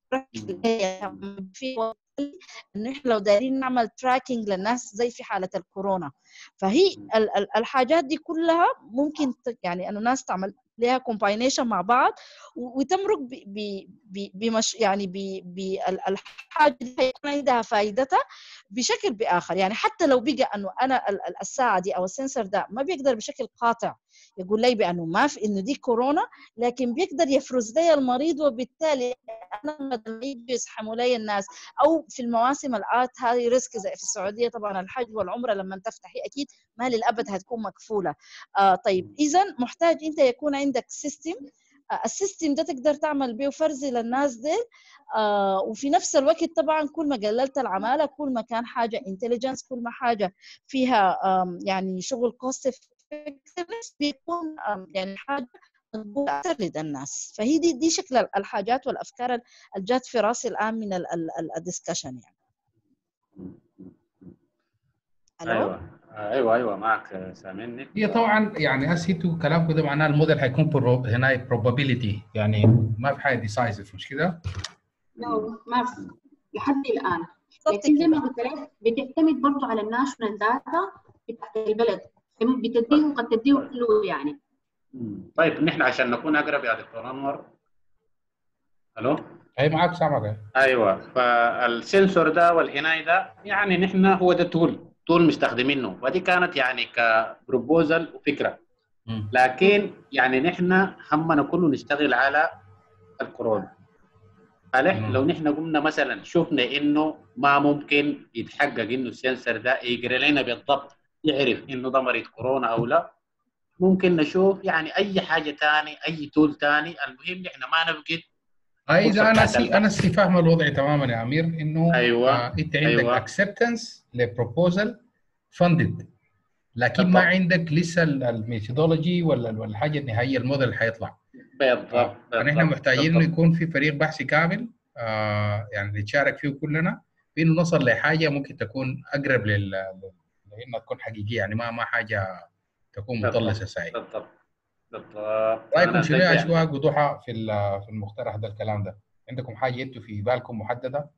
[SPEAKER 5] في انه احنا لو دايرين نعمل تراكنج للناس زي في حاله الكورونا. فهي الحاجات دي كلها ممكن يعني انه الناس تعمل لها كومباينيشن مع بعض وتمرق بمش يعني بالحاجه دي هيكون عندها فائدتها بشكل باخر. يعني حتى لو بقى انه انا الساعه دي او السنسر ده ما بيقدر بشكل قاطع يقول لي بانه ما في انه دي كورونا، لكن بيقدر يفرز لي المريض، وبالتالي انا بدل يجي يزحموا لي الناس او في المواسم الات هاي ريسك زي في السعوديه طبعا الحج والعمره لما تفتحي اكيد ما للابد هتكون مقفوله. آه طيب اذا محتاج انت يكون عندك سيستم، آه السيستم ده تقدر تعمل به فرز للناس دي، آه وفي نفس الوقت طبعا كل ما قللت العماله كل ما كان حاجه انتليجنس، كل ما حاجه فيها يعني شغل كوست بيكون يعني حاجه اكثر لدى الناس. فهي دي دي شكل الحاجات والافكار اللي جات في راسي الان من الدسكشن يعني.
[SPEAKER 1] الو ايوه ايوه ايوه معك سامعني.
[SPEAKER 2] هي طبعا يعني اسيتو كلامكم ده معناه الموديل هيكون هنا probability، يعني ما في حاجه decisive مش كده؟
[SPEAKER 3] لا ما في لحد الان، لكن زي ما قلت لك بتعتمد برضه على الناشونال داتا بتاعت البلد، بتديه وقد تديه كله يعني.
[SPEAKER 1] طيب نحن عشان نكون اقرب يا دكتور انور. الو
[SPEAKER 2] اي معاك سامعك.
[SPEAKER 1] ايوه فالسنسور ده والهناي ده يعني نحن هو ده تول تول مستخدمينه، ودي كانت يعني كبروبوزل وفكره، لكن يعني نحن همنا كله نشتغل على الكورونا. لو نحن قمنا مثلا شفنا انه ما ممكن يتحقق انه السنسور ده يقرا لنا بالضبط يعرف انه ده مريض كورونا او لا، ممكن نشوف يعني اي حاجه ثاني اي تول ثاني، المهم احنا ما نفقد.
[SPEAKER 2] اذا انا سي انا سي فاهم الوضع تماما يا امير، انه
[SPEAKER 1] أيوة.
[SPEAKER 2] آه انت عندك
[SPEAKER 1] أيوة.
[SPEAKER 2] اكسبتنس لبروبوزل فاندد، لكن
[SPEAKER 1] بالضبط.
[SPEAKER 2] ما عندك لسه الميثودولوجي ولا الحاجه النهائيه الموديل اللي هيطلع.
[SPEAKER 1] بالضبط.
[SPEAKER 2] آه فنحن محتاجين انه يكون في فريق بحثي كامل آه يعني نتشارك فيه كلنا في انه نوصل لحاجه ممكن تكون اقرب لل لانها تكون حقيقيه، يعني ما ما حاجه تكون مطلسه ساي.
[SPEAKER 1] بالضبط بالضبط.
[SPEAKER 2] رايكم شنو يا اشواق وضحى في في المقترح ده الكلام ده؟ عندكم حاجه انتوا في بالكم محدده؟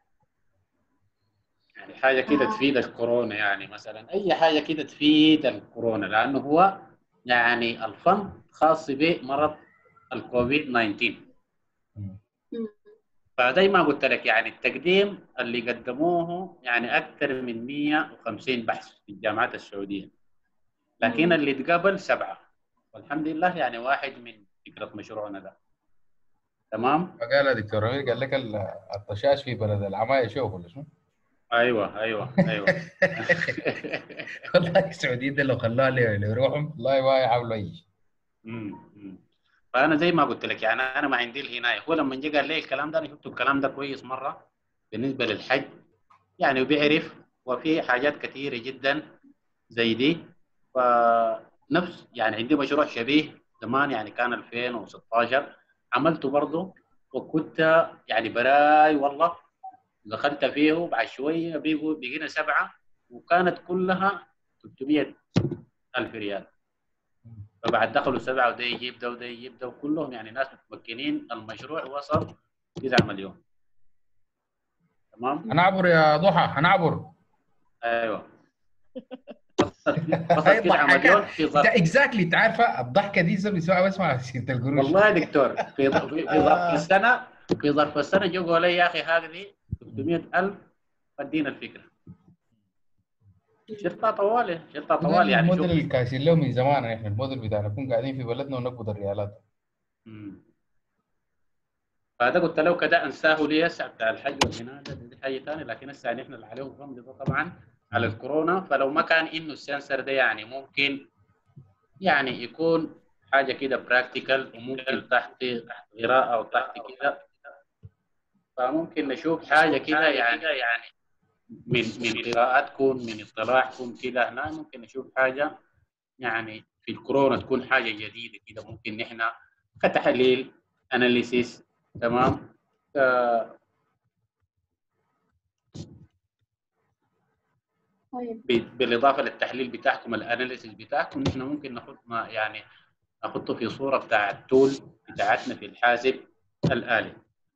[SPEAKER 1] يعني حاجه كده
[SPEAKER 3] آه.
[SPEAKER 1] تفيد الكورونا، يعني مثلا اي حاجه كده تفيد الكورونا، لانه هو يعني الفند خاص بمرض الكوفيد تسعة عشر.
[SPEAKER 2] مم.
[SPEAKER 3] مم.
[SPEAKER 1] فزي ما قلت لك يعني التقديم اللي قدموه يعني اكثر من مئة وخمسين بحث في الجامعات السعوديه، لكن
[SPEAKER 3] مم.
[SPEAKER 1] اللي اتقبل سبعه، والحمد لله يعني واحد من فكره مشروعنا ده. تمام.
[SPEAKER 2] فقال يا دكتور امير قال لك ال- الطشاش في بلد العمايه شوف ولا شنو؟
[SPEAKER 1] ايوه ايوه ايوه.
[SPEAKER 2] والله السعوديين ده لو خلوها لي- لروحهم والله ما يعملوا اي شيء.
[SPEAKER 1] مم. مم. فانا زي ما قلت لك يعني انا ما عندي الهنايه، هو لما جه قال لي الكلام ده انا شفت الكلام ده كويس مره بالنسبه للحج يعني، وبيعرف وفي حاجات كثيره جدا زي دي. فنفس يعني عندي مشروع شبيه زمان يعني كان ألفين وستاشر عملته برضه، وكنت يعني براي والله دخلت فيه بعد شويه بيجوا بقينا سبعه، وكانت كلها ثلاثمئة ألف ريال. فبعد دخلوا سبعه وده يجيب ده وده يجيب ده، وكلهم يعني ناس متمكنين، المشروع وصل تسعة مليون. تمام.
[SPEAKER 2] هنعبر يا ضحى هنعبر.
[SPEAKER 1] ايوه وصل
[SPEAKER 2] هاي
[SPEAKER 1] تسعة
[SPEAKER 2] ضحكة.
[SPEAKER 1] مليون في
[SPEAKER 2] انت
[SPEAKER 1] ظرف.
[SPEAKER 2] اكزاكتلي انت عارفه الضحكه دي زي بيسموها بسمع سيره القروش.
[SPEAKER 1] والله يا دكتور في ظ- في في ظرف السنه، في ظرف السنه جو قالوا لي يا اخي هذه ثلاثمئة ألف ادينا الفكره. شرطه طوالي شرطه
[SPEAKER 2] وده
[SPEAKER 1] طوالي يعني
[SPEAKER 2] الموديل
[SPEAKER 1] شوف.
[SPEAKER 2] اللي كاسين له من زمان، احنا الموديل بتاعنا نكون قاعدين في بلدنا ونقبض الريالات.
[SPEAKER 1] مم. فهذا قلت له كده انساه لي هسه بتاع الحج والهنا ده دي حاجه ثانيه، لكن هسه يعني احنا اللي عليه الغمض ده طبعا على الكورونا. فلو ما كان انه السنسر ده يعني ممكن يعني يكون حاجه كده براكتيكال، وممكن تحت تحت قراءه او تحت كده، فممكن نشوف حاجه كده يعني من من قراءاتكم من اطلاعكم كده هنا، ممكن نشوف حاجه يعني في الكورونا تكون حاجه جديده كده، ممكن نحن كتحليل اناليسيس. تمام. ك-
[SPEAKER 3] طيب.
[SPEAKER 1] ب- بالاضافه للتحليل بتاعكم الاناليسيس بتاعكم، نحن ممكن ناخد ما يعني نحطه في صوره بتاع التول بتاعتنا في الحاسب الالي.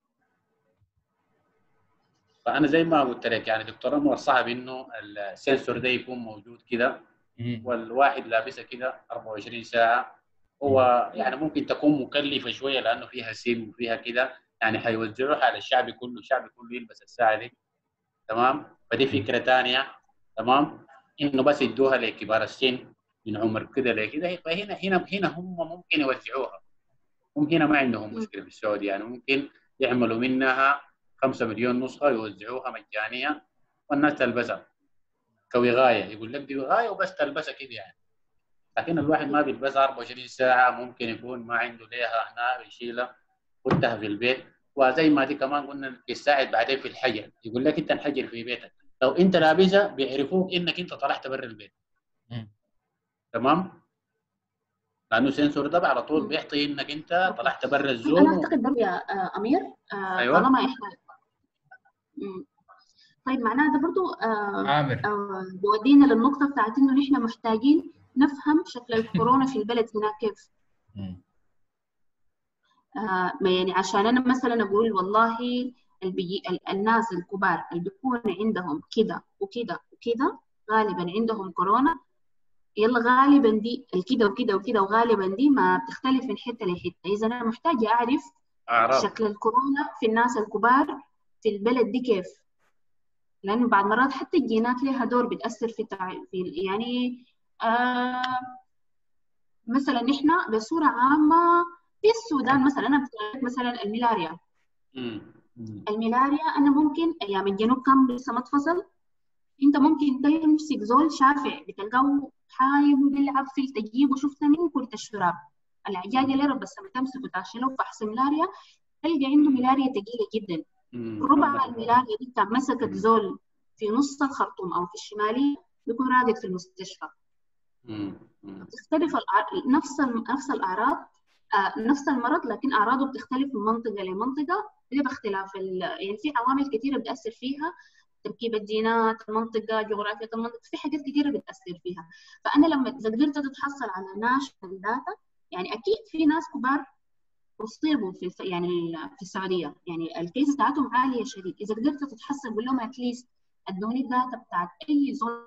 [SPEAKER 1] فانا زي ما قلت لك يعني دكتور انور صعب انه السنسور ده يكون موجود كده والواحد لابسه كده أربعة وعشرين ساعه. هو يعني ممكن تكون مكلفه شويه لانه فيها سيم وفيها كده، يعني حيوزعوها على الشعب كله، الشعب كله يلبس الساعه دي. تمام. فدي فكره ثانيه. تمام. انه بس يدوها لكبار السن من عمر كده لكده، فهنا هنا هنا هم ممكن يوزعوها. هم هنا ما عندهم مشكله في السعوديه، يعني ممكن يعملوا منها خمسة مليون نسخه يوزعوها مجانيه والناس تلبسها كوغايه، يقول لك دي وغايه وبس تلبسها كده يعني. لكن الواحد ما بيلبسها أربعة وعشرين ساعه، ممكن يكون ما عنده ليها هنا يشيلها وانتهى في البيت. وزي ما دي كمان قلنا بيساعد بعدين في الحجر، يقول لك انت انحجر في بيتك، لو انت لابسها بيعرفوك انك انت طلعت برا البيت. تمام. لانه السنسور ده على طول بيعطي انك انت طلعت برا
[SPEAKER 3] انا
[SPEAKER 1] الزون و...
[SPEAKER 3] اعتقد برضه يا آه، امير، آه،
[SPEAKER 1] ايوه.
[SPEAKER 3] طالما احنا مم. طيب معناها ده برضو آه
[SPEAKER 2] عامر.
[SPEAKER 3] آه بيودينا للنقطة بتاعت إنه نحن محتاجين نفهم شكل الكورونا في البلد هناك كيف. آه يعني عشان أنا مثلا أقول والله البي... الناس الكبار اللي بيكون عندهم كده وكده وكده غالبا عندهم كورونا، يلا غالبا دي الكده وكده وكده وغالبا دي ما بتختلف من حتة لحتة. إذا أنا محتاجة أعرف
[SPEAKER 1] اعراض.
[SPEAKER 3] شكل الكورونا في الناس الكبار في البلد دي كيف، لأنه بعض مرات حتى الجينات لها دور بتأثر في, تع... في يعني آه مثلا نحن بصورة عامة في السودان مثلا، أنا بتكلم مثلا الملاريا.
[SPEAKER 1] مم.
[SPEAKER 3] الملاريا أنا ممكن أيام الجنوب كان لسه ما اتفصل، أنت ممكن تمسك زول شافع بتلقاه حايب وبيلعب في تجيبه، شفت من كرة الشراب العجاجة اللي رب بس تمسكه تاشيله فحص ملاريا تلقى عنده ملاريا ثقيلة جدا. ربع الملاريا دي كان مسكت زول في نص الخرطوم او في الشماليه بيكون راقد في المستشفى. بتختلف نفس نفس الاعراض، آه نفس المرض، لكن اعراضه بتختلف من منطقه لمنطقه باختلاف يعني في عوامل كثيره بتاثر فيها، تركيب الجينات، المنطقه، جغرافيا المنطقه، في حاجات كثيره بتاثر فيها. فانا لما قدرت تتحصل على ناشر الداتا، يعني اكيد في ناس كبار اصيبوا في يعني في السعوديه، يعني الكيس بتاعتهم عاليه شديد. اذا قدرت تتحسن قول لهم اتليست ادوني الداتا بتاعت اي زول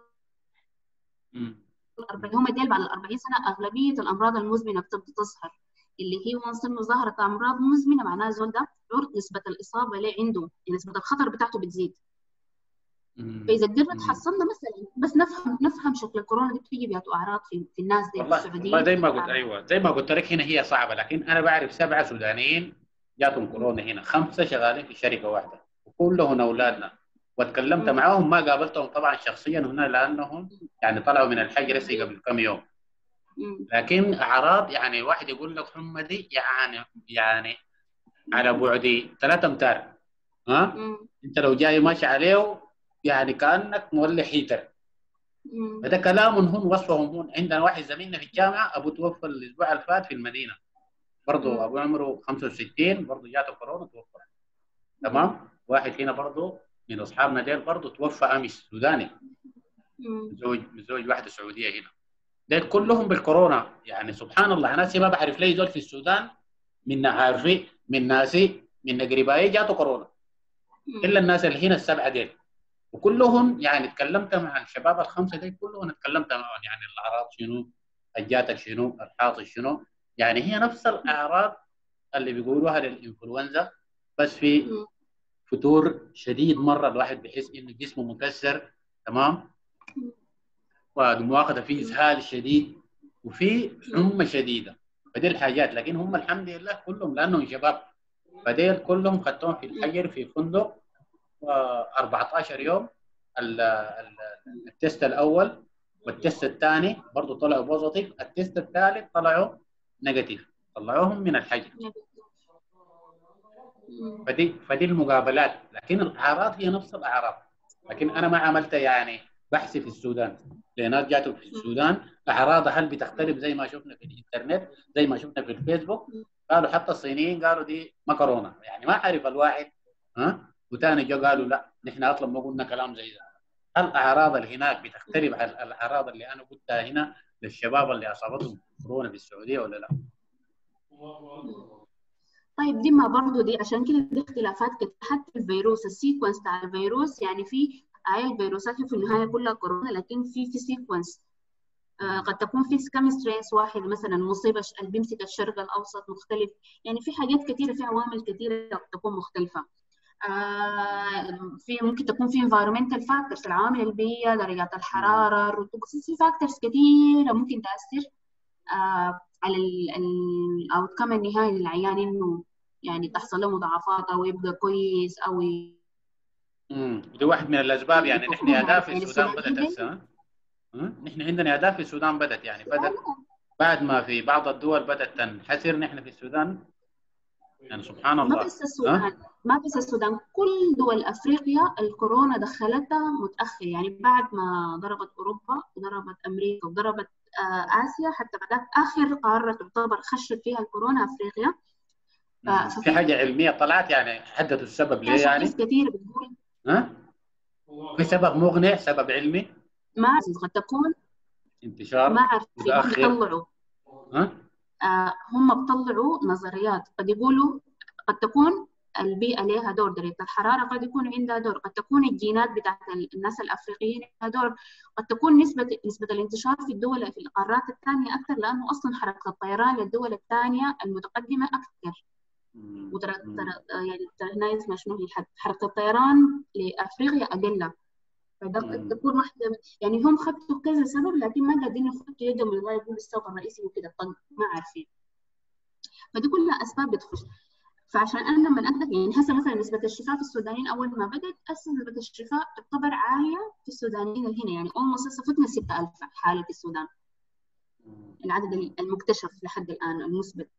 [SPEAKER 3] هم ديل بعد ال أربعين سنه اغلبيه الامراض المزمنه بتبدا تظهر، اللي هي وانس انه ظهرت امراض مزمنه معناها زول ده عرض نسبه الاصابه اللي عنده، نسبه الخطر بتاعته بتزيد. فاذا قدرنا تحصلنا مثلا بس نفهم نفهم شكل الكورونا دي بتيجي بيها اعراض في في الناس دي في
[SPEAKER 1] والله
[SPEAKER 3] السعوديه.
[SPEAKER 1] والله زي ما قلت ايوه زي ما قلت لك هنا هي صعبه، لكن انا بعرف سبعه سودانيين جاتهم كورونا هنا، خمسه شغالين في شركه واحده وكلهم اولادنا، واتكلمت معاهم ما قابلتهم طبعا شخصيا هنا لانهم يعني طلعوا من الحجر هسه قبل كم يوم. لكن اعراض يعني واحد يقول لك حمى دي يعني يعني على بعد ثلاثة امتار، ها انت لو جاي ماشي عليه يعني كانك مولع هيتر. فده كلام هم وصفهم هم. عندنا واحد زميلنا في الجامعه ابوه توفى الاسبوع اللي فات في المدينه، برضه ابوه عمره خمسة وستين برضه جاته كورونا توفى. تمام. واحد هنا برضه من اصحابنا ديل برضه توفى امس سوداني، متزوج متزوج واحده سعوديه هنا. ديل كلهم بالكورونا. يعني سبحان الله ناس ما بعرف ليه زول في السودان من عارفي من ناسي من قريباي جاته كورونا الا الناس اللي هنا السبعه ديل. وكلهم يعني تكلمت مع الشباب الخمسه دي كلهم اتكلمت معهم يعني الاعراض شنو، اجاتك شنو، الحاصل شنو، يعني هي نفس الاعراض اللي بيقولوها للانفلونزا، بس في فتور شديد مره الواحد بيحس انه جسمه مكسر تمام، ومواخذه فيه اسهال شديد وفي حمى شديده. فدي الحاجات. لكن هم الحمد لله كلهم لانهم شباب فديل كلهم خدتهم في الحجر في فندق أربعة عشر يوم. التست الاول والتست الثاني برضه طلعوا بوزيتيف، التست الثالث طلعوا نيجاتيف، طلعوهم من الحجر. فدي فدي المقابلات. لكن الاعراض هي نفس الاعراض. لكن انا ما عملت يعني بحث في السودان لناس جاتوا في السودان اعراضها هل بتختلف زي ما شفنا في الانترنت زي ما شفنا في الفيسبوك. قالوا حتى الصينيين قالوا دي ما كورونا، يعني ما عرف الواحد ها. وثاني جو قالوا لا نحن اصلا ما قلنا كلام زي ده. هل الاعراض اللي هناك بتختلف عن الاعراض اللي انا قلتها هنا للشباب اللي اصابتهم كورونا في السعوديه ولا لا؟
[SPEAKER 3] طيب دي ما برضه دي عشان كده دي اختلافات كتير. حتى الفيروس السيكونس بتاع الفيروس يعني في هاي الفيروسات في النهايه كلها كورونا، لكن في في سيكونس آه قد تكون في كم سترينز واحد مثلا مصيبه اللي بيمسك الشرق الاوسط مختلف، يعني في حاجات كثيره في عوامل كثيره قد تكون مختلفه. آه في ممكن تكون في environmental factors العوامل البيئيه، درجات الحراره، الرطوبه، في فاكتورز كثيره ممكن تاثر آه على الاوتكم النهائي للعيان، انه يعني تحصل له مضاعفات او يبقى كويس او ي...
[SPEAKER 1] امم دي واحد من الاسباب. يعني نحن اهداف في السودان بدات هسه، نحن عندنا اهداف في السودان بدات يعني بدات بعد ما في بعض الدول بدات تنحسر، نحن في السودان يعني سبحان الله.
[SPEAKER 3] ما بس السودان ما بس السودان كل دول افريقيا الكورونا دخلتها متاخر، يعني بعد ما ضربت اوروبا وضربت امريكا وضربت آسيا، حتى بعد آخر قارة تعتبر خشت فيها الكورونا أفريقيا.
[SPEAKER 1] في حاجة علمية طلعت يعني حددوا السبب ليه يعني؟
[SPEAKER 3] ناس كثير بتقول
[SPEAKER 1] ها؟ في سبب مقنع، سبب علمي؟
[SPEAKER 3] ما قد تكون
[SPEAKER 1] انتشار
[SPEAKER 3] ما أعرف
[SPEAKER 1] متأخر.
[SPEAKER 3] بيطلعوا
[SPEAKER 1] ها؟
[SPEAKER 3] آه هم بيطلعوا نظريات، قد يقولوا قد تكون البيئة لها دور، درجة الحرارة قد يكون عندها دور، قد تكون الجينات بتاعت الناس الأفريقيين لها دور، قد تكون نسبة نسبة الانتشار في الدول في القارات الثانية أكثر، لأنه أصلا حركة الطيران للدول الثانية المتقدمة أكثر. وترى يعني هنا اسمها شنو هي حركة الطيران لأفريقيا أقل، فده قد تكون واحدة. يعني هم خدوا كذا سبب لكن ما قادرين يخطوا يدهم اللي يقول السبب الرئيسي وكده طن ما عارفين. فدي كلها أسباب بتخش. فعشان انا لما اقدر يعني هسه مثلا نسبه الشفاء في السودانيين اول ما بدات هسه نسبه الشفاء تعتبر عاليه في السودانيين اللي هنا، يعني اولموست صفتنا ستة آلاف حاله في السودان، العدد المكتشف لحد الان المثبت.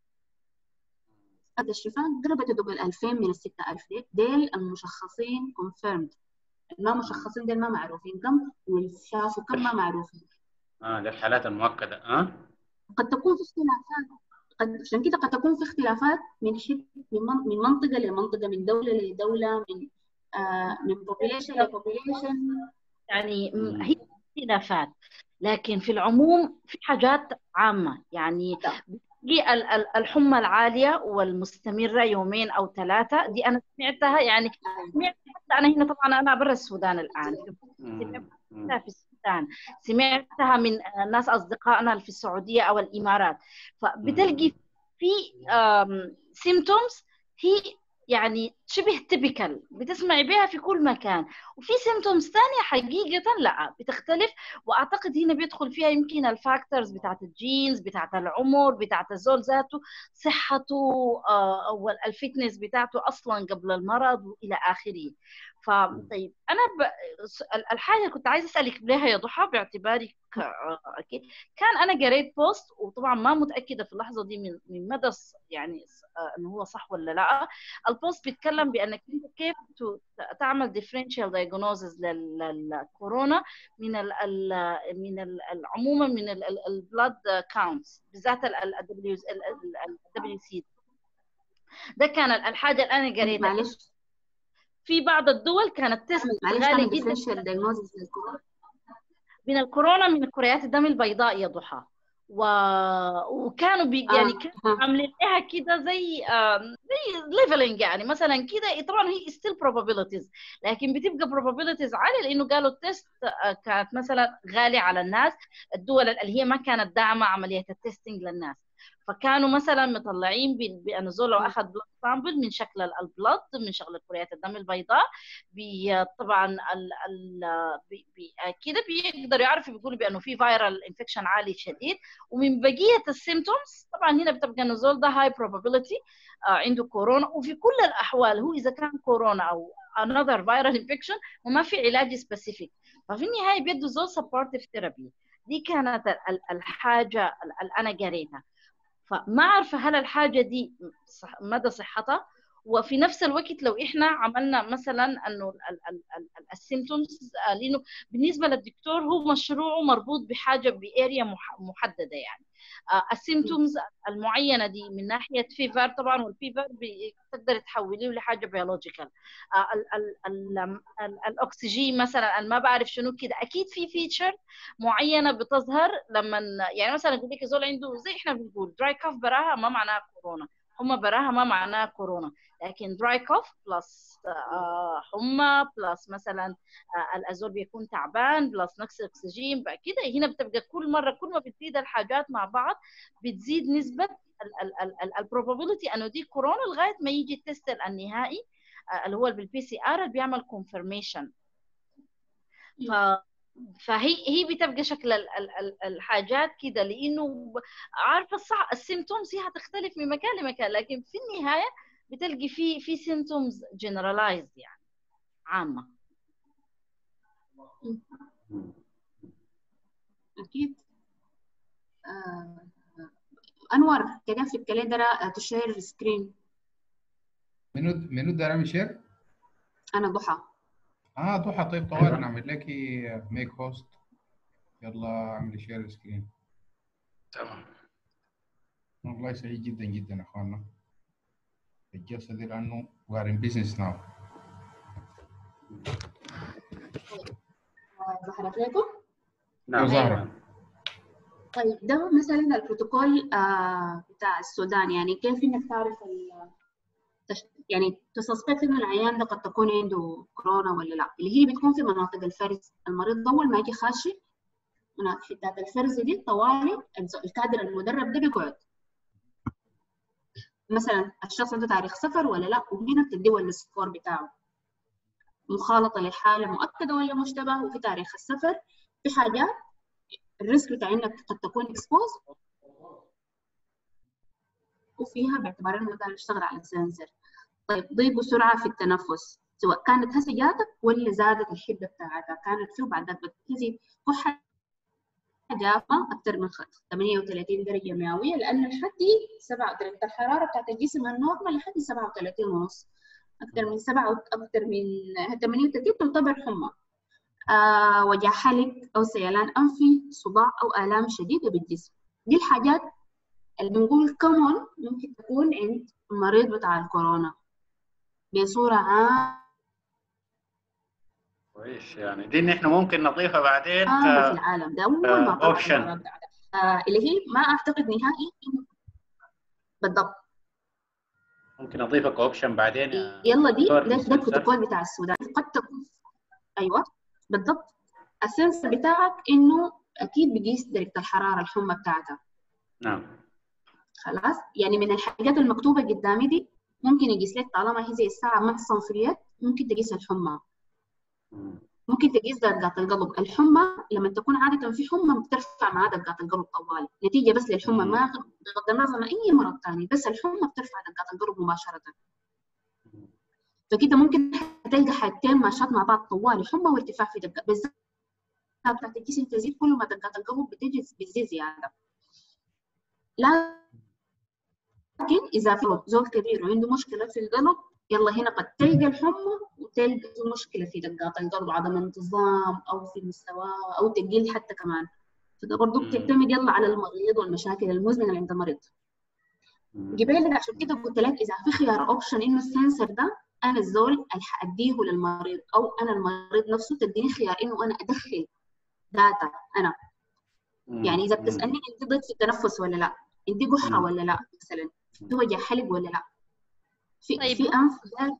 [SPEAKER 3] نسبه الشفاء قربت تدق ال ألفين من ال ستة آلاف دي ديل المشخصين كونفيرمد، ما مشخصين ديل ما معروفين كم، والشافوا كم ما معروفين.
[SPEAKER 1] اه ده الحالات المؤكده. اه
[SPEAKER 3] قد تكون في اختلافات، قد عشان كده قد تكون في اختلافات من حت من من منطقه لمنطقه، من دوله لدوله، من آه من population لpopulation.
[SPEAKER 4] يعني هي اختلافات، لكن في العموم في حاجات عامه. يعني الحمى العالية والمستمرة يومين أو ثلاثة دي أنا سمعتها، يعني سمعت حتى أنا هنا، طبعا أنا برا السودان الآن، سمعتها في السودان، سمعتها من ناس أصدقائنا في السعودية أو الإمارات. فبتلقي في symptoms هي يعني شبه تيبيكال بتسمعي بها في كل مكان، وفي سيمتومز ثانيه حقيقه لا بتختلف. واعتقد هنا بيدخل فيها يمكن الفاكتورز بتاعت الجينز، بتاعت العمر، بتاعت الزول ذاته، صحته، او الفتنس بتاعته اصلا قبل المرض والى اخره. فطيب انا ب... الحاجه اللي كنت عايزه اسالك لها يا ضحى باعتبارك اكيد كان انا قريت بوست، وطبعا ما متاكده في اللحظه دي من من مدى يعني انه هو صح ولا لا. البوست بيتكلم بانك انت كيف تعمل differential diagnosis للكورونا من ال ال من ال عموما من البلاد كاونتس بالذات ال دبليو سي. ده كان الحاجه اللي انا قريتها.
[SPEAKER 3] معلش
[SPEAKER 4] في بعض الدول كانت تست غالي جدا من الكورونا من كريات الدم البيضاء يا ضحى، و... وكانوا بي... يعني
[SPEAKER 3] آه.
[SPEAKER 4] كانوا عاملين لها كده زي آه... زي ليفلنج، يعني مثلا كده. طبعا هي ستيل probabilities، لكن بتبقى probabilities عاليه لانه قالوا التست آه كانت مثلا غاليه على الناس، الدول اللي هي ما كانت داعمه عمليه التستنج للناس. فكانوا مثلا مطلعين بأن الزول لو اخذ بلاد سامبل من شكل البلد من شكل كريات الدم البيضاء بي طبعا ال ال بي بي كده بيقدروا يعرفوا، بيقولوا بانه في فيرال انفكشن عالي شديد. ومن بقيه السيمتومز طبعا هنا بتبقى ان الزول ده هاي probability آه عنده كورونا. وفي كل الاحوال هو اذا كان كورونا او another viral infection وما في علاج سبيسيفيك، ففي النهايه بيدوا زول supportive therapy. دي كانت الحاجه اللي انا قريتها، فما عارفه هل الحاجه دي صح مدى صحتها. وفي نفس الوقت لو احنا عملنا مثلا انه السيمتومز، لانه بالنسبه للدكتور هو مشروعه مربوط بحاجه باريا محدده، يعني السيمتومز المعينه دي من ناحيه فيفر طبعا، والفيفر بتقدر تحوليه لحاجه بيولوجيكال. الاكسجين مثلا انا ما بعرف شنو كده، اكيد في فيتشر معينه بتظهر لما يعني مثلا يقول لك زول عنده زي احنا بنقول دراي كاف براها ما معناها كورونا، حمى براها ما معناها كورونا، لكن دراي كوف بلس حمى بلس مثلا الازول بيكون تعبان بلس نقص اكسجين بقى كده. هنا بتبقى كل مره كل ما بتزيد الحاجات مع بعض بتزيد نسبه البروبابيلتي انه دي كورونا لغايه ما يجي التست النهائي اللي هو بالبي سي ار اللي بيعمل كونفirmation. ف فهي هي بتبقى شكل الحاجات كده، لانه عارفه الصح السيمتومز هي هتختلف من مكان لمكان، لكن في النهايه بتلقي في في سيمتومز جنرالايزد يعني عامه.
[SPEAKER 3] اكيد. آه. انور كده في الكالندر تشير سكرين.
[SPEAKER 2] منو منو دار اعمل شير؟
[SPEAKER 3] انا ضحى.
[SPEAKER 2] اه ضحى. طيب طوال نعمل لك ميك هوست. يلا اعمل شير سكرين.
[SPEAKER 1] تمام.
[SPEAKER 2] والله سعيد جدا جدا يا اخواننا في الجلسه دي لانه we are in business now.
[SPEAKER 3] ظهرت لكم؟
[SPEAKER 1] نعم.
[SPEAKER 2] أيوة.
[SPEAKER 3] طيب ده مثلا البروتوكول آه بتاع السودان، يعني كيف انك تعرف يعني تسسبكت انه العيان ده قد تكون عنده كورونا ولا لا، اللي هي بتكون في مناطق الفرز. المريض اول ما يجي خاشي مناطق حتات الفرز دي طوالي الكادر المدرب ده بيقعد مثلا الشخص عنده تاريخ سفر ولا لا، وهنا بتديه السكور بتاعه مخالطه للحاله مؤكده ولا مشتبه، وفي تاريخ السفر في حاجات الريسك بتاع انك قد تكون اكسبوز وفيها باعتبار انه ده يشتغل على سنسر. طيب ضيق وسرعه في التنفس سواء كانت هسه جاتك ولا زادت الحده بتاعتها، كانت فيه وبعد ذاك بتجي كحه جافه اكثر من ثمانية وثلاثين درجه مئويه، لان الحد سبعة درجه الحراره بتاعت الجسم النورمال لحد سبعة وثلاثين ونص، اكثر من سبعة اكثر من ثمانية وثلاثين تعتبر حمى. آه وجع حلق او سيلان انفي، صداع او الام شديده بالجسم. دي الحاجات اللي بنقول كومون ممكن تكون عند المريض بتاع الكورونا بصوره عامه.
[SPEAKER 1] كويس، يعني دي ان احنا ممكن نضيفها بعدين
[SPEAKER 3] آه في العالم ده اول ما طلع
[SPEAKER 1] اوبشن
[SPEAKER 3] آه اللي هي ما اعتقد نهائي بالضبط.
[SPEAKER 1] ممكن اضيفها كاوبشن بعدين يا
[SPEAKER 3] يلا دي
[SPEAKER 1] دكتور
[SPEAKER 3] ده, ده
[SPEAKER 1] السنسر.
[SPEAKER 3] البروتوكول بتاع السودان قد تكون. ايوه بالضبط. السنسر بتاعك انه اكيد بيقيس درجه الحراره الحمى بتاعتها.
[SPEAKER 1] نعم.
[SPEAKER 3] خلاص، يعني من الحاجات المكتوبه قدامي دي ممكن يقيس لك طالما هي زي الساعه مع الصنفريات، ممكن تقيس الحمى، ممكن تقيس دقات القلب. الحمى لما تكون عاده في حمى بترفع مع دقات القلب طوالي، نتيجه بس للحمى، ما بغض النظر عن اي مرض ثاني، بس الحمى بترفع دقات القلب مباشره. فكده ممكن تلقى حاجتين ماشيات مع بعض طوالي، حمى وارتفاع في دقات، بالذات بتاعت الجسم تزيد كل ما دقات القلب بتجي بتزيد زياده. لكن اذا في زول كبير وعنده مشكله في القلب، يلا هنا قد تلقى الحمى وتلقى مشكله في دقات القلب، عدم انتظام او في المستوى او تقل حتى كمان. فده برضه بتعتمد يلا على المريض والمشاكل المزمنه اللي عند المريض. قبل عشان كده قلت لك اذا في خيار اوبشن انه السنسر ده انا الزول اللي حاديه للمريض، او انا المريض نفسه تديني خيار انه انا ادخل داتا انا. يعني اذا بتسالني انت ضد في التنفس ولا لا، انت قحه ولا لا، مثلا في وجع حلق ولا لا، في
[SPEAKER 4] طيب.
[SPEAKER 3] في انف.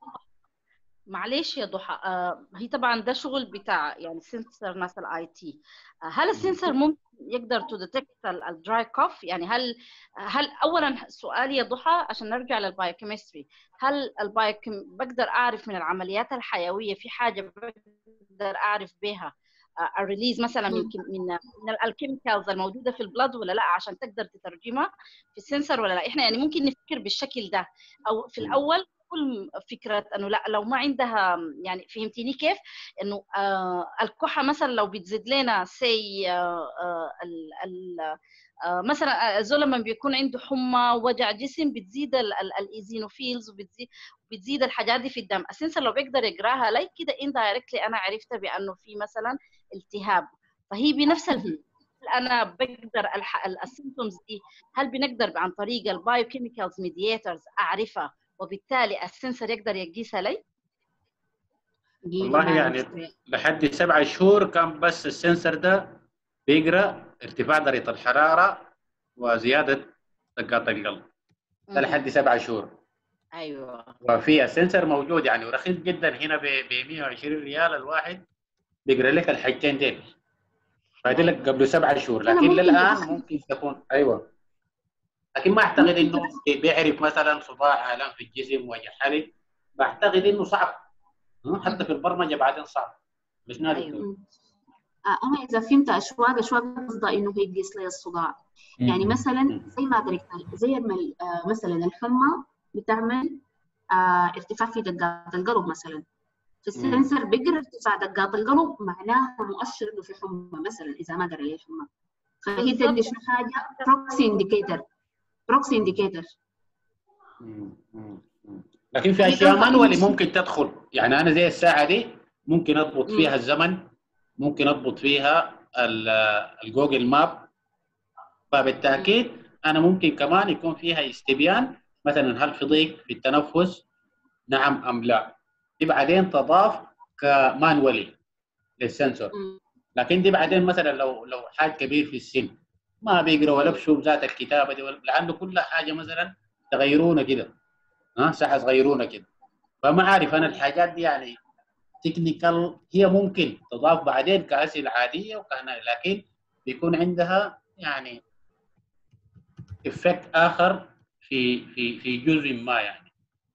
[SPEAKER 4] معلش يا ضحى، آه هي طبعا ده شغل بتاع يعني سنسر ناس الاي تي. آه هل السنسر ممكن يقدر تو ديتكت الدراي كوف؟ يعني هل هل اولا سؤالي يا ضحى عشان نرجع للبايوكيمستري، هل البايوكيم بقدر اعرف من العمليات الحيويه في حاجه بقدر اعرف بها الريليز مثلا من من من الكيميكالز الموجوده في البلد ولا لا، عشان تقدر تترجمها في السنسر ولا لا؟ احنا يعني ممكن نفكر بالشكل ده، او في الاول كل فكره انه لا لو ما عندها، يعني فهمتيني كيف؟ انه آه الكحه مثلا لو بتزيد لنا سي آه آه ال ال آه مثلا الزول لما بيكون عنده حمى وجع جسم بتزيد الايزينوفيلز وبتزيد بتزيد الحاجات دي في الدم. السنسر لو بيقدر يقراها لي كده اندايركتلي انا عرفت بانه في مثلا التهاب، فهي بنفس الفكره انا بقدر السيمبتومز دي هل بنقدر عن طريق البايوكيميكالز ميدياتورز اعرفها وبالتالي السنسر يقدر يقيسها لي؟
[SPEAKER 1] والله يعني لحد سبعة شهور كان بس السنسر ده بيقرا ارتفاع درجه الحراره وزياده دقات القلب، ده لحد سبعة شهور.
[SPEAKER 4] ايوه.
[SPEAKER 1] وفي السنسر موجود يعني ورخيص جدا هنا ب مئة وعشرين ريال الواحد، بيقرا لك الحاجتين ديل، فادي لك قبل سبعة شهور. لكن للان ممكن تكون ايوه، لكن ما اعتقد انه بيعرف مثلا صداع، الام في الجسم، وجع حلق، بعتقد انه صعب حتى في البرمجه بعدين صعب. مش نادي.
[SPEAKER 3] أيوة. انا اذا فهمت اشواق اشواق قصدها انه هي تقيس لي الصداع. يعني مثلا زي ما درجه زي ما مثلا الحمى بتعمل آه ارتفاع في دقات القلب مثلا، فالسنسر بيقرا ارتفاع دقات القلب معناها مؤشر انه في حمى مثلا اذا ما قرا لي حمى، فهي تدي شنو حاجه بروكسي انديكيتور. بروكسي انديكيتور.
[SPEAKER 1] لكن في اشياء مانوالي ممكن تدخل، يعني انا زي الساعه دي ممكن اضبط فيها الزمن، ممكن اضبط فيها الجوجل ماب، فبالتاكيد انا ممكن كمان يكون فيها استبيان مثلا هل في ضيق في التنفس نعم ام لا، دي بعدين تضاف كمانوالي للسنسور. لكن دي بعدين مثلا لو لو حاج كبير في السن ما بيقرا ولا بشوف ذات الكتابه دي ولا عنده كل حاجه مثلا تغيرونا كده، ها ساعه صغيرونا كده، فما عارف انا الحاجات دي يعني تكنيكال، هي ممكن تضاف بعدين كاسئله عاديه وكان، لكن بيكون عندها يعني افكت اخر في في في جزء ما يعني.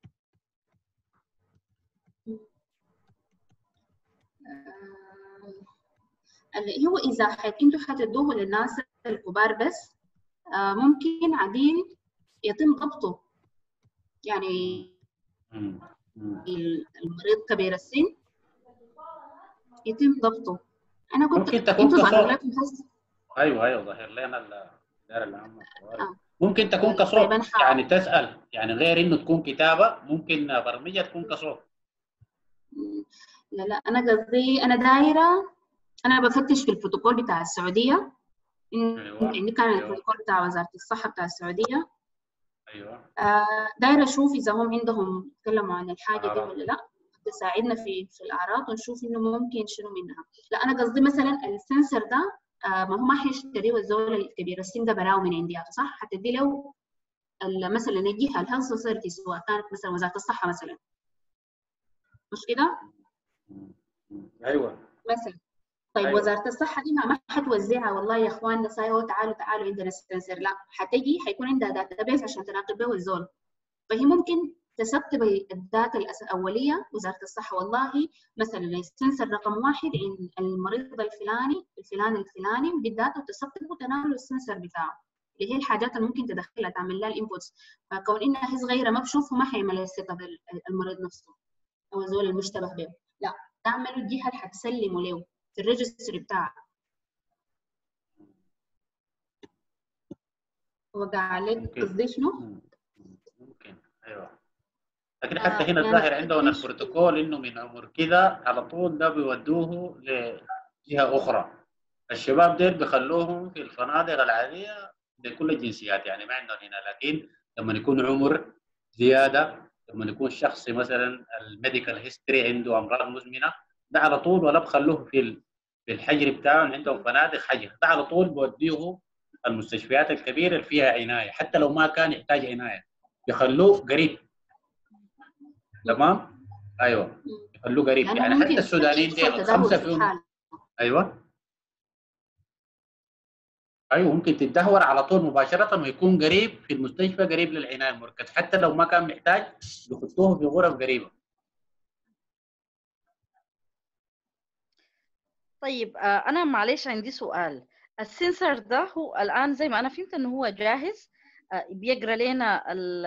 [SPEAKER 3] اللي هو اذا انتوا حتدوه للناس الكبار بس آه ممكن عديل يتم ضبطه، يعني
[SPEAKER 1] مم. مم.
[SPEAKER 3] المريض كبير السن يتم ضبطه. انا كنت
[SPEAKER 1] ممكن تكون كصوت.
[SPEAKER 3] بس...
[SPEAKER 1] ايوه ايوه ظاهر لنا الاداره العامه.
[SPEAKER 3] آه.
[SPEAKER 1] ممكن تكون كصوت، يعني تسال يعني غير انه تكون كتابه، ممكن برمجه تكون كصوت.
[SPEAKER 3] لا لا انا قصدي انا دايره، انا بفتش في البروتوكول بتاع السعوديه.
[SPEAKER 1] ايوه
[SPEAKER 3] عندي كان أيوة. البروتوكول بتاع وزاره الصحه بتاع السعوديه.
[SPEAKER 1] ايوه
[SPEAKER 3] آه دايره اشوف اذا هم عندهم يتكلموا عن الحاجه دي ولا لا، تساعدنا في في الاعراض ونشوف انه ممكن شنو منها. لا انا قصدي مثلا السنسر ده آه ما هو ما حيشتريه الزول الكبير السن ده براو من عندي صح، حتدي له مثلا الجهه الهيلث سوسايتي، سواء كانت مثلا وزاره الصحه مثلا، مش كده؟
[SPEAKER 1] ايوه
[SPEAKER 3] مثلا طيب
[SPEAKER 1] أيوة.
[SPEAKER 3] وزاره الصحه دي ما حتوزعها والله يا اخواننا سايو تعالوا تعالوا عندنا السنسر، لا، حتجي حيكون عندها داتا بيس عشان تراقب به الزول. فهي ممكن تستقطب الداتا الاوليه وزاره الصحه، والله مثلا السنسر رقم واحد عند المريض الفلاني الفلاني الفلاني بالداتا، وتستقطب وتناول السنسر بتاعه اللي هي الحاجات اللي ممكن تدخلها تعمل لها الانبوتس. فكون انها هي صغيره ما بشوفه ما حيعمل الثقه بالمريض نفسه او الزول المشتبه به، لا، تعمله الجهه اللي حتسلمه له في الريجستري بتاعك. وقع عليك قصدي شنو؟
[SPEAKER 1] ممكن ايوه، لكن
[SPEAKER 3] آه
[SPEAKER 1] حتى هنا
[SPEAKER 3] يعني
[SPEAKER 1] الظاهر عندهم البروتوكول انه من عمر كده على طول ده بيودوه لجهه اخرى. الشباب ديل بيخلوهم في الفنادق العاديه لكل الجنسيات، يعني ما عندهم هنا. لكن لما يكون عمر زياده، لما يكون شخص مثلا الميديكال هيستوري عنده امراض مزمنه، ده على طول ولا بخلوه في في الحجر بتاعهم، عندهم فنادق حجر، ده على طول بوديه المستشفيات الكبيره اللي فيها عنايه، حتى لو ما كان يحتاج عنايه يخلوه قريب. تمام؟ ايوه يخلوه قريب،
[SPEAKER 3] يعني
[SPEAKER 1] يعني حتى السودانيين ديل الخمسه فيهم. ايوه ايوه ممكن تتدهور على طول مباشره ويكون قريب في المستشفى، قريب للعنايه المركزه، حتى لو ما كان محتاج يحطوه في غرف قريبه.
[SPEAKER 5] طيب انا معلش عندي سؤال. السنسر ده هو الان زي ما انا فهمت انه هو جاهز، بيقرا لنا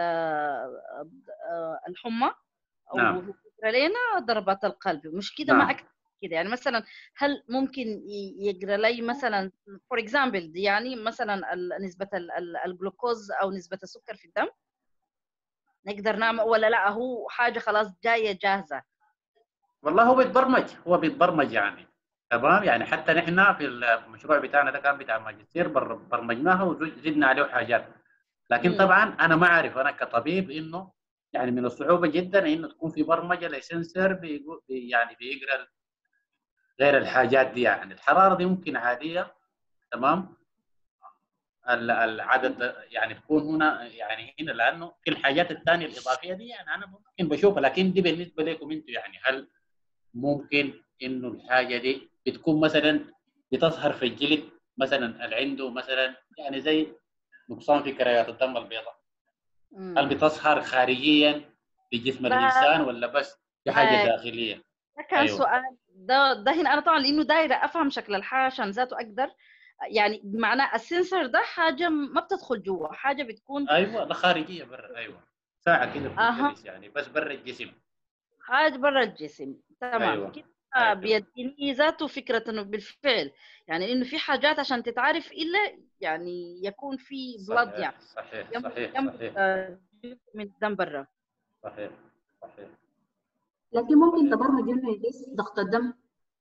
[SPEAKER 5] الحمى
[SPEAKER 1] نعم.
[SPEAKER 5] وبيقرا لنا ضربات القلب، مش كده؟
[SPEAKER 1] نعم.
[SPEAKER 5] ما اكتر كده يعني. مثلا هل ممكن يقرا لي مثلا فور اكزامبل يعني مثلا نسبه الجلوكوز او نسبه السكر في الدم، نقدر نعمل ولا لا هو حاجه خلاص جايه جاهزه؟
[SPEAKER 1] والله هو بيتبرمج، هو بيتبرمج يعني. تمام، يعني حتى نحن في المشروع بتاعنا ده كان بتاع ماجستير برمجناها وزدنا عليه حاجات. لكن
[SPEAKER 5] مم.
[SPEAKER 1] طبعا انا ما اعرف انا كطبيب انه يعني من الصعوبه جدا انه تكون في برمجه لسنسر بي يعني بيقرا غير الحاجات دي. يعني الحراره دي ممكن عاديه، تمام، العدد يعني بكون هنا يعني هنا، لانه في الحاجات الثانيه الاضافيه دي يعني انا ممكن بشوفها، لكن دي بالنسبه لكم انتم يعني هل ممكن انه الحاجه دي بتكون مثلا بتظهر في الجلد مثلا اللي عنده مثلا يعني زي نقصان في كريات الدم البيضاء، هل بتظهر خارجيا في جسم
[SPEAKER 5] ده
[SPEAKER 1] الانسان ولا بس في حاجه
[SPEAKER 5] آه،
[SPEAKER 1] داخليه؟
[SPEAKER 5] ده كان
[SPEAKER 1] ايوه
[SPEAKER 5] سؤال. ده ده هنا انا طبعا لانه دايره افهم شكل الحاجه عشان ذاته اقدر يعني. بمعنى السنسر ده حاجه ما بتدخل جوا، حاجه بتكون
[SPEAKER 1] ايوه ده خارجيه برا، ايوه ساعه كده
[SPEAKER 5] اها
[SPEAKER 1] بتتجلس يعني بس برا الجسم.
[SPEAKER 5] حاجه برا الجسم. تمام
[SPEAKER 1] ايوه
[SPEAKER 5] كده.
[SPEAKER 1] ايوه
[SPEAKER 5] بيديني ذاته فكره انه بالفعل يعني انه في حاجات عشان تتعرف الا يعني يكون في بلاد يعني
[SPEAKER 1] صحيح صحيح
[SPEAKER 5] يم
[SPEAKER 1] صحيح
[SPEAKER 5] يم
[SPEAKER 1] صحيح
[SPEAKER 5] آه، من الدم برا.
[SPEAKER 1] صحيح صحيح
[SPEAKER 3] لكن ممكن
[SPEAKER 1] صحيح.
[SPEAKER 3] تبرمج انه يقيس ضغط الدم.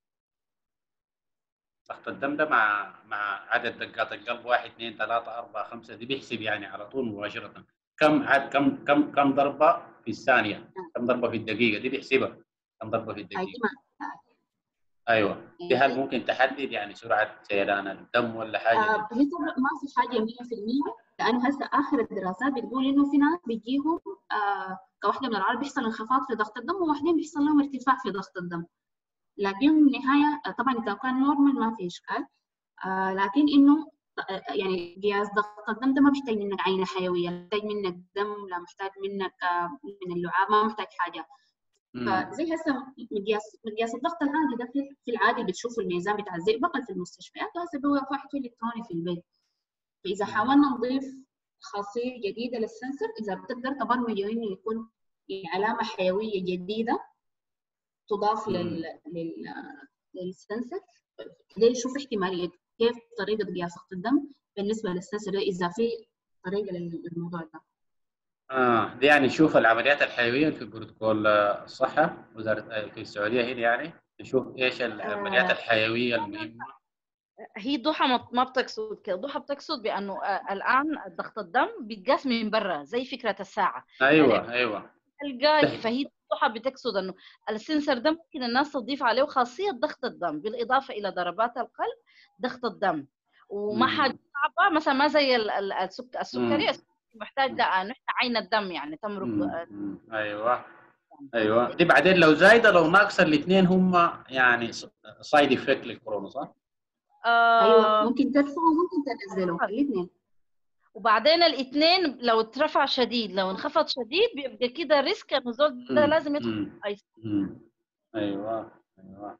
[SPEAKER 1] ضغط الدم ده مع مع عدد دقات القلب واحد اثنين ثلاثة أربعة خمسة، دي بيحسب يعني على طول مباشرة كم عد كم كم كم ضربة في الثانية، كم ضربة في الدقيقة، دي بيحسبها كم ضربة في
[SPEAKER 3] هاي دي
[SPEAKER 1] الدقيقة.
[SPEAKER 3] ما
[SPEAKER 1] أيوه في هل ممكن تحدد يعني سرعة سيلان الدم ولا حاجة
[SPEAKER 3] آه
[SPEAKER 1] دي؟
[SPEAKER 3] هي طبعا ما في حاجه مية في المية، لانه هسه اخر الدراسات بتقول انه في ناس بيجيهم آه كواحده من العرب بيحصل انخفاض في ضغط الدم، وواحدين بيحصل لهم ارتفاع في ضغط الدم. لكن النهايه طبعا اذا كان نورمال ما في اشكال. آه لكن انه آه يعني قياس ضغط الدم ده ما بيحتاج منك عينه حيويه، لا محتاج منك دم، لا محتاج منك آه من اللعاب، ما محتاج حاجه. فزي هسه مقياس مقياس الضغط العادي ده في, في العادي بتشوفوا الميزان بتاع الزئبق في المستشفيات، وهسه هو واحد في الكتروني في البيت. فاذا حاولنا نضيف خاصيه جديده للسنسر، اذا بتقدر تبرمجه انه يكون علامه حيويه جديده تضاف لل... لل... للسنسر، ده يشوف احتماليه كيف طريقه قياس ضغط الدم بالنسبه للسنسر اذا في طريقه للموضوع ده.
[SPEAKER 1] اه دي يعني نشوف العمليات الحيويه في بروتوكول الصحه وزاره في السعوديه هنا، يعني نشوف ايش العمليات
[SPEAKER 5] آه
[SPEAKER 1] الحيويه المهمه.
[SPEAKER 5] هي ضحى ما بتقصد كده. ضحى بتقصد بانه آه الان ضغط الدم بيتقاس من برا زي فكره الساعه
[SPEAKER 1] ايوه
[SPEAKER 5] يعني.
[SPEAKER 1] ايوه
[SPEAKER 5] الجاي فهي ضحى بتقصد انه السنسر ده ممكن الناس تضيف عليه خاصيه ضغط الدم بالاضافه الى ضربات القلب، ضغط الدم، وما حاجه صعبه مثلا ما زي السكري. السكري
[SPEAKER 4] محتاج لا نحن عين الدم يعني تمرق.
[SPEAKER 1] مم. ايوه ايوه دي بعدين لو زايده لو ناقصه الاثنين هم يعني سايد افكت للكورونا صح؟
[SPEAKER 4] آه
[SPEAKER 3] ايوه ممكن ترفعه وممكن تنزله الاثنين.
[SPEAKER 4] وبعدين الاثنين لو اترفع شديد لو انخفض شديد بيبقى كده ريسك انه الزول ده لازم يدخل اي سي
[SPEAKER 1] يو. ايوه ايوه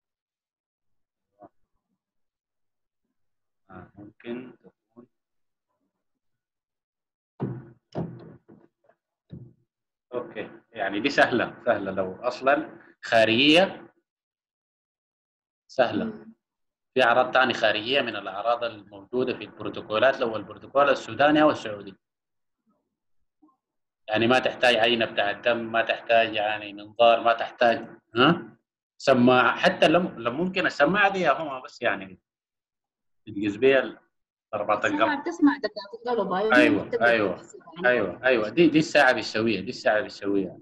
[SPEAKER 1] آه. ممكن تكون اوكي يعني دي سهله سهله لو اصلا خارجيه سهله.
[SPEAKER 3] مم.
[SPEAKER 1] في اعراض ثانيه خارجيه من الاعراض الموجوده في البروتوكولات لو البروتوكول السوداني او السعودي، يعني ما تحتاج عينه بتاع الدم، ما تحتاج يعني منظار، ما تحتاج ها سماعه، حتى لو لو ممكن السماعه دي هم بس يعني تجهز بيها ضربات القلب.
[SPEAKER 3] الساعة بتسمع دقات القلب.
[SPEAKER 1] ايوه ايوه ايوه ايوه دي دي الساعه بيسويها دي الساعه بيسويها.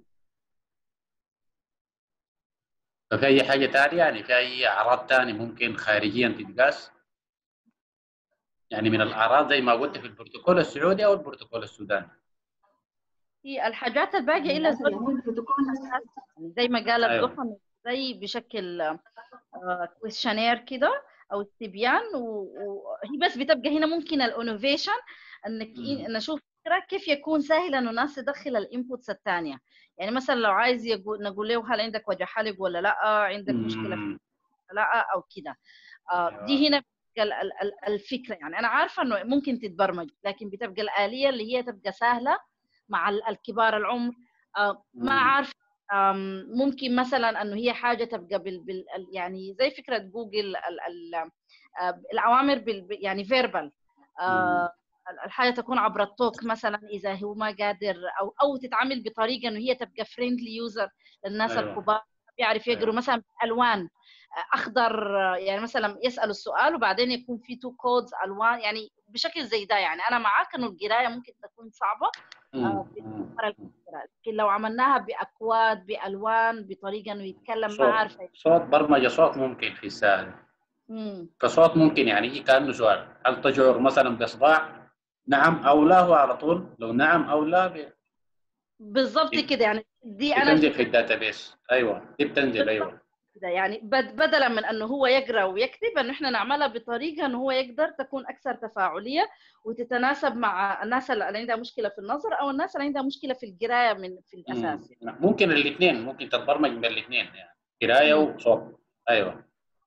[SPEAKER 1] ففي اي حاجه ثانيه يعني في اي اعراض ثانيه ممكن خارجيا تتقاس يعني من الاعراض زي ما قلت في البروتوكول السعودي او البروتوكول السوداني؟
[SPEAKER 4] هي الحاجات الباقيه الا
[SPEAKER 3] للأسف يعني هو البروتوكول
[SPEAKER 4] زي ما قالت
[SPEAKER 1] أيوة.
[SPEAKER 4] ضحى زي بشكل كويشنير كده او استبيان، وهي بس بتبقى هنا ممكن الانوفيشن انك نشوف فكره كيف يكون سهل انه الناس تدخل الانبوتس الثانيه. يعني مثلا لو عايز يقول نقول له هل عندك وجع حلق ولا لا، عندك مشكله في لا او كده. آه دي هنا الفكره. يعني انا عارفه انه ممكن تتبرمج، لكن بتبقى الاليه اللي هي تبقى سهله مع الكبار العمر. آه ما عارف ممكن مثلا انه هي حاجه تبقى بال, بال يعني زي فكره جوجل ال ال الاوامر بال يعني فيربال. آه الحاجه تكون عبر التوك مثلا اذا هو ما قادر، او او تتعامل بطريقه انه هي تبقى فريندلي يوزر للناس أيوة. الكبار بيعرف يقروا أيوة. مثلا الوان اخضر، يعني مثلا يسالوا السؤال وبعدين يكون في تو كودز الوان، يعني بشكل زي ده. يعني انا معاك انه القرايه ممكن تكون صعبه آه لكن لو عملناها باكواد بالوان بطريقه انه يتكلم ما عارفه
[SPEAKER 1] صوت برمجه صوت ممكن في الساعه كصوت ممكن يعني يجي كانه سؤال هل تشعر مثلا باصداع؟ نعم او لا، هو على طول لو نعم او لا ب...
[SPEAKER 4] بالضبط كده. يعني دي انا
[SPEAKER 1] بتنزل في الداتابيس. ايوه دي بتنزل ايوه
[SPEAKER 4] يعني بدلا من انه هو يقرا ويكتب انه احنا نعملها بطريقه انه هو يقدر تكون اكثر تفاعليه وتتناسب مع الناس اللي عندها مشكله في النظر او الناس اللي عندها مشكله في القرايه من في الاساس.
[SPEAKER 1] يعني. ممكن الاثنين، ممكن تتبرمج بالاثنين يعني قرايه وصوت. ايوه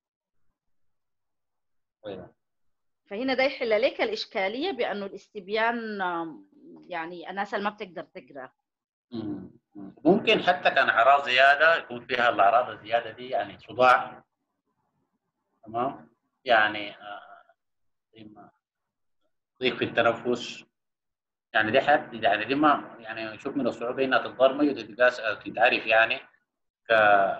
[SPEAKER 1] ايوه
[SPEAKER 4] فهنا ده يحل لك الاشكاليه بانه الاستبيان يعني الناس اللي ما بتقدر تقرا.
[SPEAKER 1] ممكن حتى كان اعراض زياده يكون فيها الاعراض الزياده دي يعني صداع تمام، يعني ضيق في التنفس، يعني دي حد يعني دي ما يعني شوف من الصعوبه انها تتبرمج وتتقاس تتعرف يعني ك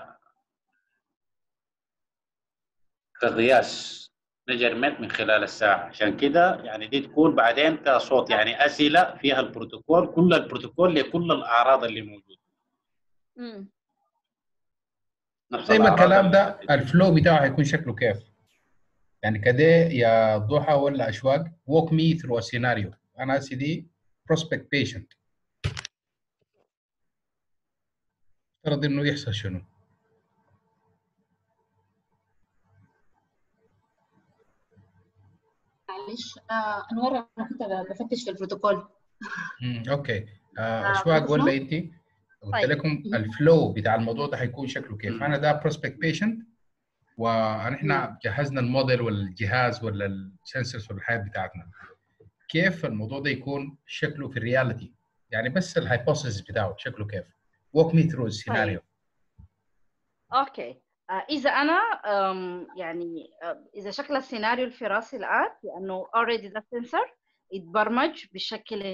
[SPEAKER 1] كقياس ميجرمنت من خلال الساعه. عشان كده يعني دي تكون بعدين كصوت يعني اسئله فيها البروتوكول، كل البروتوكول لكل الاعراض اللي موجوده.
[SPEAKER 4] امم
[SPEAKER 2] زي ما الكلام ده الفلو بتاعه هيكون شكله كيف؟ يعني كده يا ضحى ولا اشواق walk me through a scenario. انا سيدي prospect patient، افترض انه يحصل شنو؟
[SPEAKER 3] معلش آه انور انا كنت بفتش في البروتوكول.
[SPEAKER 2] امم اوكي آه اشواق ولا انت؟ قلت طيب. لكم الفلو بتاع الموضوع ده هيكون شكله كيف؟ انا ده prospect patient ونحن جهزنا الموديل والجهاز ولا السنسورز والحاجات بتاعتنا. كيف الموضوع ده يكون شكله في الرياليتي؟ يعني بس الهايبوثيسيس بتاعه شكله كيف؟ walk me through the scenario.
[SPEAKER 4] اوكي آه اذا انا يعني آه اذا شكل السيناريو في راسي الان لانه already the sensor يتبرمج بشكل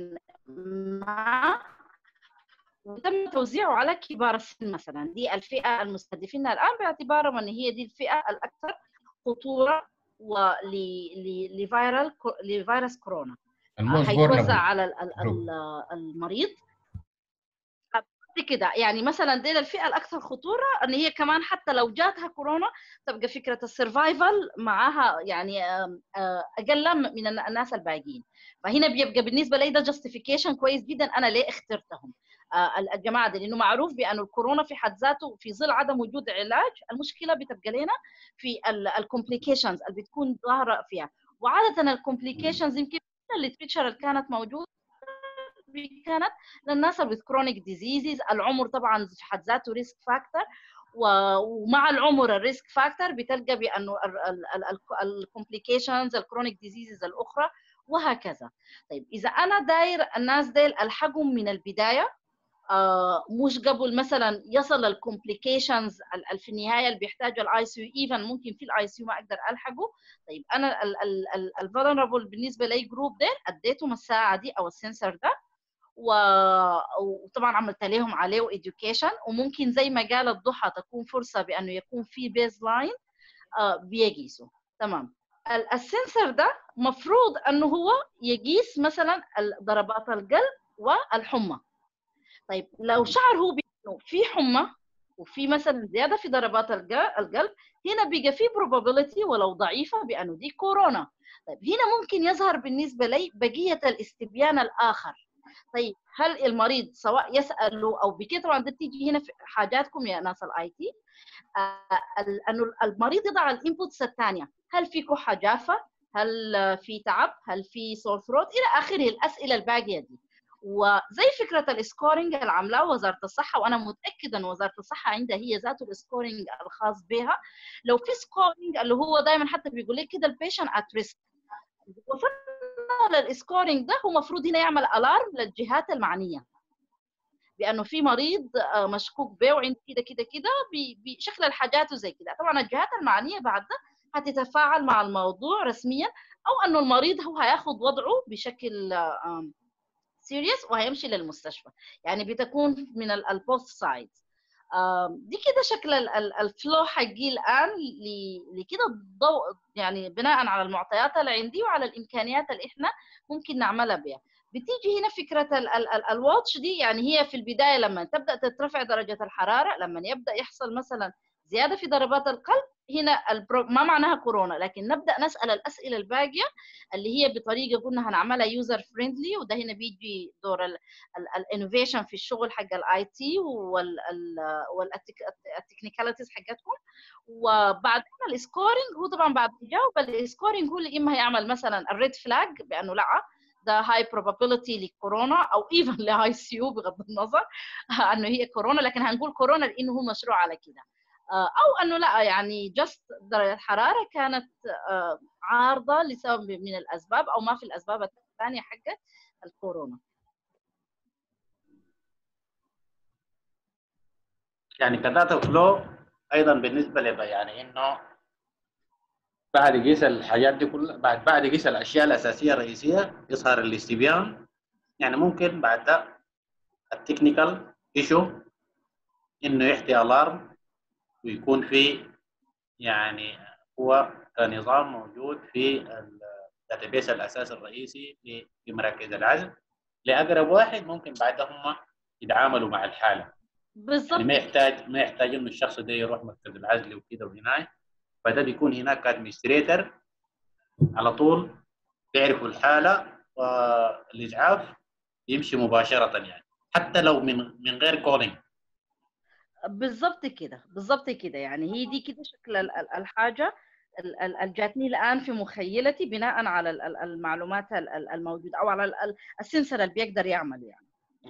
[SPEAKER 4] ما وتم توزيعه على كبار السن. مثلا دي الفئه المستهدفين الان باعتبارهم ان هي دي الفئه الاكثر خطوره لفيرال لفيروس كورونا. هيتوزع على المريض كده. يعني مثلا دي الفئه الاكثر خطوره، ان هي كمان حتى لو جاتها كورونا تبقى فكره السرفايفل معاها يعني اقل من الناس الباقيين. فهنا بيبقى بالنسبه لي ده جاستيفيكيشن كويس جدا انا ليه اخترتهم الجماعه دي، لانه معروف بانه الكورونا في حد ذاته في ظل عدم وجود علاج المشكله بتبقى لنا في الكومبليكيشنز اللي بتكون ظاهره فيها. وعاده الكومبليكيشنز يمكن الليتريتشر اللي كانت موجوده كانت للناس اللي كرونيك ديزيزز. العمر طبعا في حد ذاته ريسك فاكتور، ومع العمر الريسك فاكتور بتلقى بانه الكومبليكيشنز الكرونيك ديزيزز الاخرى وهكذا. طيب اذا انا داير الناس ديل الحقهم من البدايه، آه مش قبل مثلا يصل الكومبليكيشنز في النهايه اللي بيحتاجوا الاي سي يو، ايفن ممكن في الاي سي يو ما اقدر الحقه. طيب انا الفولنربل بالنسبه لي جروب ده اديتهم الساعه دي او السنسر ده، وطبعا عملت لهم عليه education، وممكن زي ما قالت ضحى تكون فرصه بانه يكون في بيز لاين آه بيقيسوا. تمام. السنسر ده مفروض انه هو يقيس مثلا ضربات القلب والحمى. طيب لو شعر هو بانه في حمى وفي مثلا زياده في ضربات القلب، هنا بيجي في probability ولو ضعيفه بانه دي كورونا. طيب هنا ممكن يظهر بالنسبه لي بقيه الاستبيان الاخر. طيب هل المريض سواء يساله او بكده، طبعا ده تيجي هنا في حاجاتكم يا ناس الاي تي، انه المريض يضع الانبوتس الثانيه، هل في كحه جافه، هل في تعب، هل في سور ثروت الى اخره الاسئله الباقيه دي. وزي فكره السكورينج اللي عاملاه وزاره الصحه، وانا متاكده ان وزاره الصحه عندها هي ذاته السكورينج الخاص بها. لو في سكورينج اللي هو دائما حتى بيقول لك كده البيشنت ات ريسك، وصلنا للسكورينج ده هو المفروض هنا يعمل الارم للجهات المعنيه بانه في مريض مشكوك به وعنده كده كده كده بشكل الحاجات وزي كده. طبعا الجهات المعنيه بعد ده هتتفاعل مع الموضوع رسميا، او انه المريض هو هياخذ وضعه بشكل سيريس وهيمشي للمستشفى. يعني بتكون من البوست سايد دي كده شكل الفلو حقي الان لكده الضوء، يعني بناء على المعطيات اللي عندي وعلى الامكانيات اللي احنا ممكن نعملها بها. بتيجي هنا فكره الواتش دي، يعني هي في البدايه لما تبدا ترتفع درجه الحراره، لما يبدا يحصل مثلا زياده في ضربات القلب، هنا ما معناها كورونا، لكن نبدا نسال الاسئله الباقيه اللي هي بطريقه قلنا هنعملها يوزر فريندلي. وده هنا بيجي دور الانوفيشن في الشغل حق الاي تي والتكنيكاليتيز حقتكم. وبعدين السكورينج هو طبعا بعد يجاوب السكورينج هو اللي اما هيعمل مثلا الريد فلاج بانه لا ده هاي probability لكورونا، او ايفن لهاي سيو بغض النظر انه هي كورونا، لكن هنقول كورونا لانه هو مشروع على كده، او انه لا يعني جست درجه الحراره كانت عارضه لسبب من الاسباب او ما في الاسباب الثانيه حقت الكورونا.
[SPEAKER 1] يعني كداتا فلو ايضا بالنسبه لي يعني انه بعد يقيس الحاجات دي كلها، بعد بعد يقيس الاشياء الاساسيه الرئيسيه يظهر الاستبيان. يعني ممكن بعد ده التكنيكال ايشو انه يحتي الارم ويكون في يعني هو كنظام موجود في الداتابيس الاساسي الرئيسي في في مراكز العزل لاقرب واحد ممكن بعد هم يتعاملوا مع الحاله.
[SPEAKER 4] بالضبط.
[SPEAKER 1] يعني ما يحتاج ما يحتاج انه الشخص ده يروح مركز العزل وكده وهناك، فده بيكون هناك ادمنستريتر على طول بيعرفوا الحاله والاسعاف يمشي مباشره، يعني حتى لو من من غير كولينج.
[SPEAKER 4] بالضبط كده بالضبط كده. يعني هي دي كده شكل الحاجه اللي جاتني الان في مخيلتي بناء على المعلومات الموجوده او على السنسر اللي بيقدر يعمل يعني.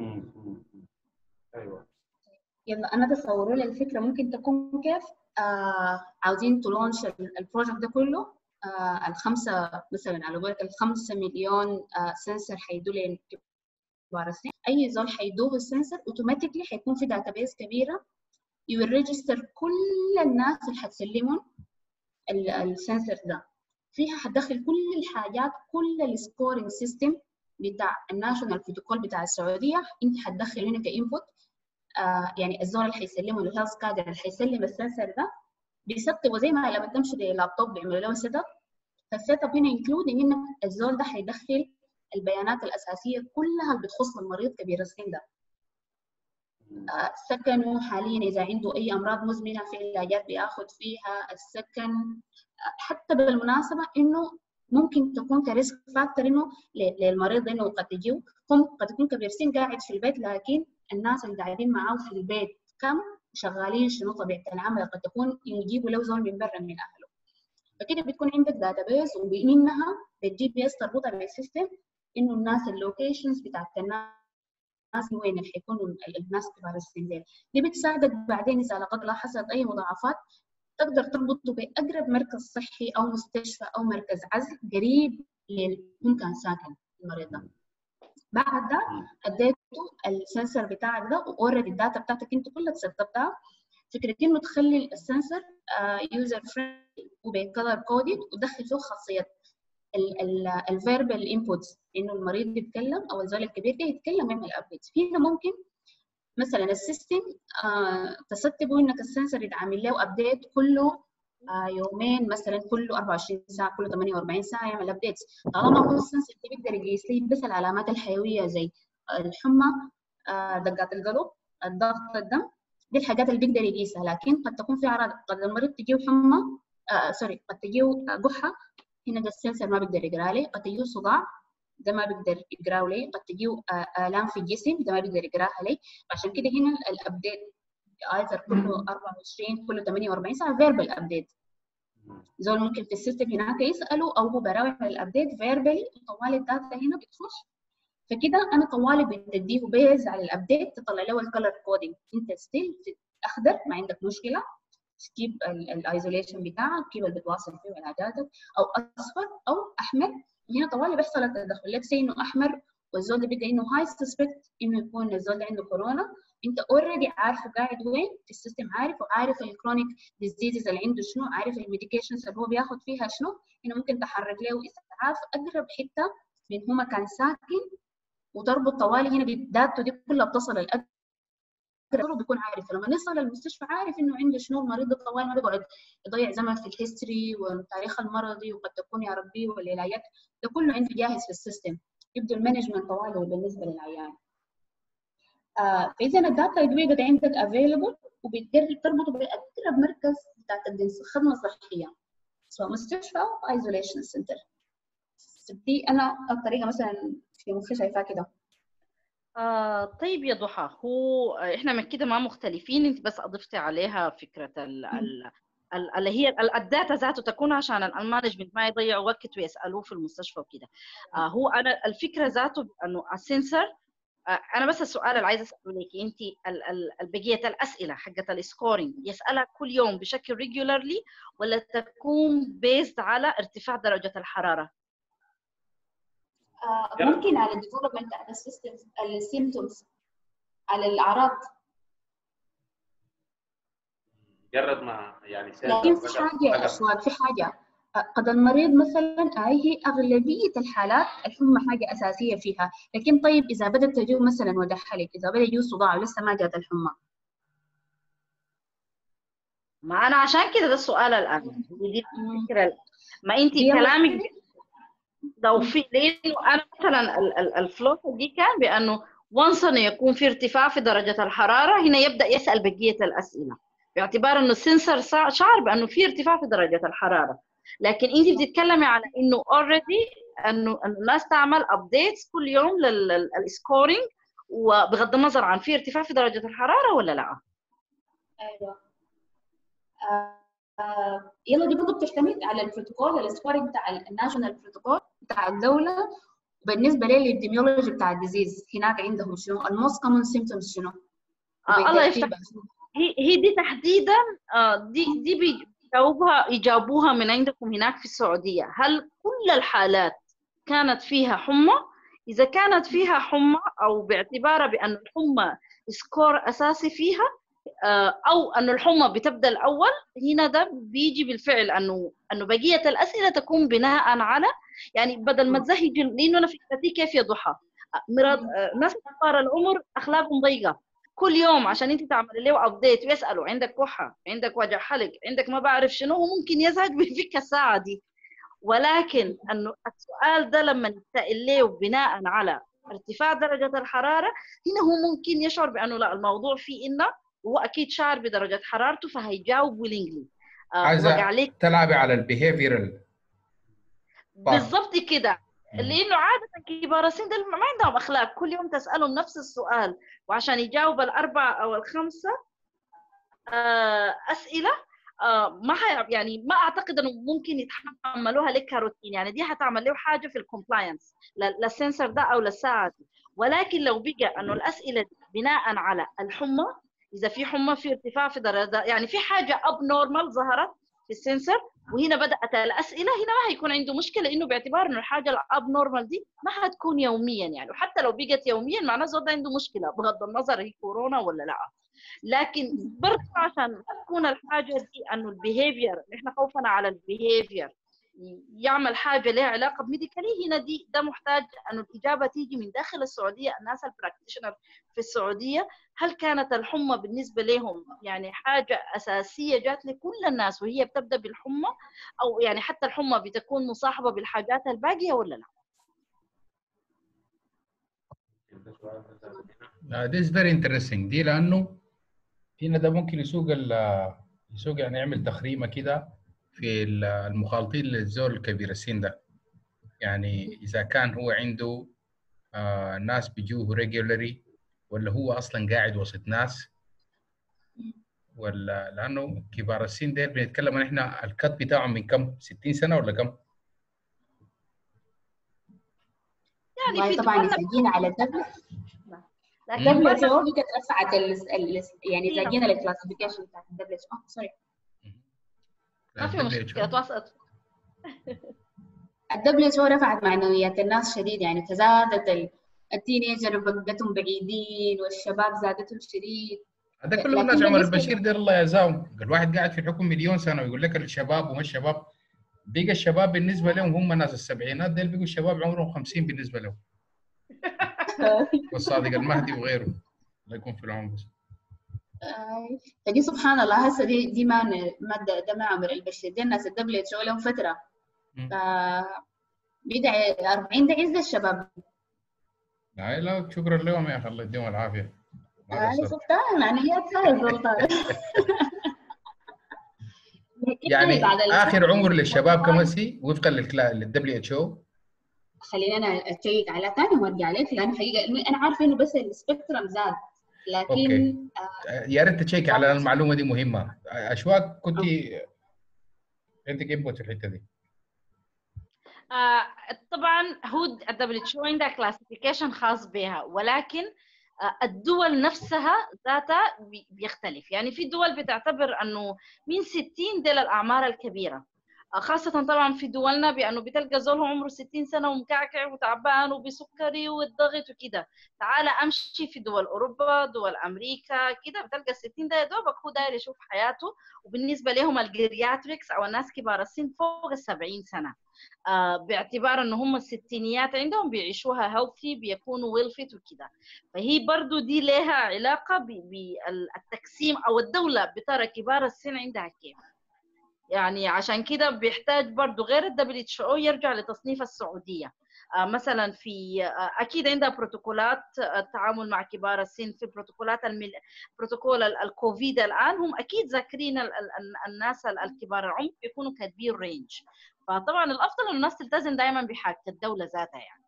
[SPEAKER 1] ايوه.
[SPEAKER 3] يلا انا تصوروا لي الفكره ممكن تكون كيف. آه عاوزين تلونش البروجكت ده كله، آه الخمسه مثلا على قولك الخمسه مليون آه سنسر حيدوا لي كبار السن، اي زول حيدوه السنسر اوتوماتيكلي حيكون في داتابيس كبيره يريجستر كل الناس اللي حتسلمهم السنسر ده. فيها حتدخل كل الحاجات، كل السكورينج سيستم بتاع الناشونال بروتوكول بتاع السعوديه انت حتدخل هنا كانبوت. آه يعني الزول اللي حيسلمه الهيلث كادر اللي حيسلم السنسر ده بيسطبوا زي ما لما تمشي للابتوب بيعملوا له سيت اب. فالسيت اب هنا انكلود ان الزول ده حيدخل البيانات الاساسيه كلها اللي بتخص المريض كبير السن ده. سكنه حاليا إذا عنده أي أمراض مزمنة في علاجات بياخد فيها السكن. حتى بالمناسبة إنه ممكن تكون كريسك فاكتور إنه للمريض إنه قد تجيه هم قد يكون كبير سن قاعد في البيت، لكن الناس اللي قاعدين معاه في البيت كم شغالين شنو طبيعة العمل، قد تكون يجيبوا له زول من برا من أهله. فكده بتكون عندك داتابيس ومنها بالجي بي اس تربطها بالسيستم إنه الناس اللوكيشنز بتاعت الناس الناس وين اللي حيكونوا الناس كبار السن دي. دي بتساعدك بعدين اذا لقد لاحظت اي مضاعفات تقدر تربطه باقرب مركز صحي او مستشفى او مركز عزل قريب للمكان كان ساكن المريض ده. بعد ده اديته السنسر بتاعك ده واوريدي الداتا بتاعتك انت كلها تسطبتها. فكره انه تخلي السنسر يوزر فريندلي وبكلر كودد وتدخل فيه خاصيه الفيربال انبوتس انه المريض يتكلم او الزول الكبير ده يتكلم ويعمل ابديتس. فينا ممكن مثلا السيستم آه تستبوا انك السنسر يتعمل له ابديت كله آه يومين مثلا، كله أربعة وعشرين ساعه، كله ثمانية وأربعين ساعه يعمل ابديتس. طالما هو السنسر بيقدر يقيس لي بس العلامات الحيويه زي الحمى، آه دقات القلب، الضغط، الدم، دي الحاجات اللي بيقدر يقيسها. لكن قد تكون في اعراض، قد المريض تجيه حمى آه سوري قد تجيه قحه، هنا ده السنسر ما بيقدر يقرا لي. قد تجيه صداع، ده ما بيقدر يقراه لي. قد تجيه آلام في الجسم، ده ما بيقدر يقراها لي. عشان كده هنا الابديت ايذر كله أربعة وعشرين كله ثمانية وأربعين ساعه فيربال ابديت. زول ممكن في السيستم هناك يسالوا او هو براوح الابديت فيربالي، طوال الداتا هنا بتخش. فكده انا طوالي بتديه بيز على الابديت تطلع له الكلر كودينج. انت ستيل اخضر ما عندك مشكله، تجيب الايزوليشن بتاعك كيف اللي بتواصل فيه علاجاتك، او اصفر او احمر. هنا طوالي بيحصل التدخل. لك سي انه احمر والزول ده بقى انه هاي سسبكت انه يكون الزول ده عنده كورونا، انت اوريدي عارفه قاعد وين في السيستم، عارف وعارف الكرونيك ديزيزز اللي عنده شنو، عارف الميديكيشنز اللي هو بياخد فيها شنو. هنا ممكن تحرك له اسعاف اقرب حته من هو مكان ساكن وتربط طوالي. هنا داته دي كلها بتصل الأقرب بيكون عارف. لما نوصل المستشفى عارف انه عنده شنو المريض ده، طوال ما بيقعد يضيع زمن في الهيستوري والتاريخ المرضي وقد تكون يا ربي والعلاجات، ده كله عنده جاهز في السيستم. يبدو المانجمنت طوالي بالنسبه للعيان. آه فاذا الداتا يبقى عندك افيلبل وبتقدر تربطه باقرب مركز بتاع الخدمه الصحيه سواء مستشفى او ايزوليشن سنتر. دي انا الطريقه مثلا في مخي شايفاها كده.
[SPEAKER 4] آه طيب يا ضحى، هو احنا من كده ما مختلفين، انت بس اضفتي عليها فكره ال ال اللي هي الداتا ذاته تكون عشان المانجمنت ما يضيعوا وقت ويسالوه في المستشفى وكده. آه هو انا الفكره ذاته انه السنسر، آه انا بس السؤال اللي عايزه اساله لك انت، البقيه الاسئله حقت السكورينج يسالها كل يوم بشكل ريجولارلي ولا تكون بيزد على ارتفاع درجه الحراره؟
[SPEAKER 3] آه ممكن على الديفلوبمنت على السيستمز، السيمتومز، على الاعراض.
[SPEAKER 1] مجرد ما يعني
[SPEAKER 3] لكن في حاجه اشواك، في حاجه قد المريض مثلا هي اغلبيه الحالات الحمى حاجه اساسيه فيها، لكن طيب اذا بدات تجيه مثلا وجع حلق، اذا بدا يجيه صداع ولسه ما جات الحمى،
[SPEAKER 4] ما انا عشان كده ده السؤال الان. دي الفكره. ما انت كلامك لو في، لانه انا مثلا الفلوس دي كان بانه وانس انه يكون في ارتفاع في درجه الحراره هنا يبدا يسال بقيه الاسئله باعتبار انه السنسر شعر بانه في ارتفاع في درجه الحراره. لكن انت بتتكلمي على انه اوريدي انه الناس تعمل ابديتس كل يوم للسكورينج وبغض النظر عن في ارتفاع في درجه الحراره ولا لا.
[SPEAKER 3] ايوه. آه آه يلا دي برضه بتعتمد على البروتوكول السكورينج بتاع الناشونال بروتوكول بتاع الدوله. بالنسبه للابديميولوجي بتاع الديزيز هناك عندهم شنو الموست كومن سيمبتومز شنو.
[SPEAKER 4] آه الله يفتح. هي هي دي تحديدا آه دي دي بيجاوبوها يجاوبوها من عندكم هناك في السعوديه. هل كل الحالات كانت فيها حمى؟ اذا كانت فيها حمى او باعتبارها بان الحمى سكور اساسي فيها، او انه الحمى بتبدا الاول، هنا ده بيجي بالفعل انه انه بقيه الاسئله تكون بناء على، يعني بدل ما تزهج. لانه انا فكرتي كيف يا ضحى، مرض ناس كبار العمر اخلاقهم ضيقه، كل يوم عشان انت تعملي له ابديت ويسالوا عندك كحه، عندك وجع حلق، عندك ما بعرف شنو، ممكن يزهج بفك الساعه دي. ولكن انه السؤال ده لما نسال له بناء على ارتفاع درجة الحرارة، هنا هو ممكن يشعر بأنه لا الموضوع فيه إنه، وهو أكيد شعر بدرجة حرارته فهيجاوب ويلينجلي.
[SPEAKER 2] عايزة تلعبي على البيهيفيرال
[SPEAKER 4] بالضبط كده، لانه عاده كبار السن دول ما عندهم اخلاق، كل يوم تسالهم نفس السؤال وعشان يجاوب الاربعه او الخمسه اسئله ما يعني ما اعتقد انه ممكن يتحملوها لك كروتين، يعني دي حتعمل له حاجه في الكومبلاينس للسنسر ده او للساعه دي. ولكن لو بقى انه الاسئله بناء على الحمى، اذا في حمى في ارتفاع في درجه، يعني في حاجه اب نورمال ظهرت في السنسر وهنا بدات الاسئله، هنا ما هيكون عنده مشكله، انه باعتبار انه الحاجه الاب نورمال دي ما حتكون يوميا يعني، وحتى لو بقت يوميا معناه الزول عنده مشكله بغض النظر هي كورونا ولا لا. لكن برضه عشان ما تكون الحاجه دي انه البيهيفير، احنا خوفنا على البيهيفير يعمل حاجه لها علاقه بميديكالي، هنا دي ده محتاج انه الاجابه تيجي من داخل السعوديه، الناس البراكتيشنر في السعوديه هل كانت الحمى بالنسبه لهم يعني حاجه اساسيه جات لكل الناس وهي بتبدا بالحمى، او يعني حتى الحمى بتكون مصاحبه بالحاجات الباقيه ولا لا؟
[SPEAKER 2] Uh, this is very interesting دي، لانه هنا ده ممكن يسوق يسوق يعني يعمل تخريمه كده في المخالطين للزول الكبير السن ده. يعني اذا كان هو عنده آه ناس بيجوه ريجولري، ولا هو اصلا قاعد وسط ناس، ولا لانه كبار السن ده بنتكلم عن احنا الكت بتاعهم من كم؟ ستين سنه ولا كم؟
[SPEAKER 3] يعني في طبعا اذا جينا على الدبل الدبل اتش او دي كانت رفعت يعني اذا جينا للكلاسيفيكيشن بتاعت الدبل اتش او سوري
[SPEAKER 4] ما في مشكله تواصلت.
[SPEAKER 3] الدبل اتش او رفعت معنويات الناس شديد، يعني تزادت التينيجر بقتهم بعيدين والشباب زادتهم شديد.
[SPEAKER 2] هذا كله الناس عمر البشير دير الله يجزاهم، الواحد قاعد في الحكم مليون سنه ويقول لك الشباب وما الشباب، بقى الشباب بالنسبه لهم هم ناس السبعينات، ديل بقوا الشباب عمرهم خمسين بالنسبه لهم. والصادق المهدي وغيره الله يكون في العون. بس
[SPEAKER 3] فدي سبحان الله هسه دي دي ما ما ده ما عمر البشير، دي الناس الدبل اتش او لهم فتره ف بيدعي أربعين ده عز الشباب.
[SPEAKER 2] لا لا شكرا لهم يا اخي الله يديهم العافيه.
[SPEAKER 3] انا شفتها معنويات سهل غلطان.
[SPEAKER 2] يعني اخر عمر للشباب كم سي وفقا للدبليو اتش او؟
[SPEAKER 3] خليني انا اتشيك على ثاني وارجع لك، لانه حقيقه انا عارفه انه بس السبيكترم زاد، لكن
[SPEAKER 2] أوكي. آه يا ريت تشيك على المعلومه دي مهمه. اشواق كنت عندك انبوت في الحته دي؟
[SPEAKER 4] آه طبعا هو الدبليو اتش او عندها كلاسيفيكيشن خاص بها، ولكن آه الدول نفسها ذاتها بيختلف، يعني في دول بتعتبر انه من ستين دي للاعمار الكبيره، آه خاصه طبعا في دولنا بانه بتلقى زول عمره ستين سنه ومكعكع وتعبان وبسكري والضغط وكده. تعال امشي في دول اوروبا دول امريكا كده بتلقى ستين ده يا دوبك هو داير يشوف حياته، وبالنسبه لهم الجيرياتريكس او الناس كبار السن فوق السبعين سنه، آه باعتبار انه هم الستينيات عندهم بيعيشوها هيلثي بيكونوا ويل فيت وكده. فهي برضو دي لها علاقه بالتقسيم او الدوله بترى كبار السن عندها كيف، يعني عشان كده بيحتاج برضو غير الدبليو اتش او يرجع لتصنيف السعوديه. آه مثلا في آه اكيد عندها بروتوكولات التعامل مع كبار السن، في بروتوكولات المل... بروتوكول الكوفيد الان هم اكيد ذاكرين ال... ال... الناس الكبار العمر بيكونوا كاتبين رينج، فطبعا الافضل ان الناس تلتزم دائما بحاجه الدوله ذاتها يعني.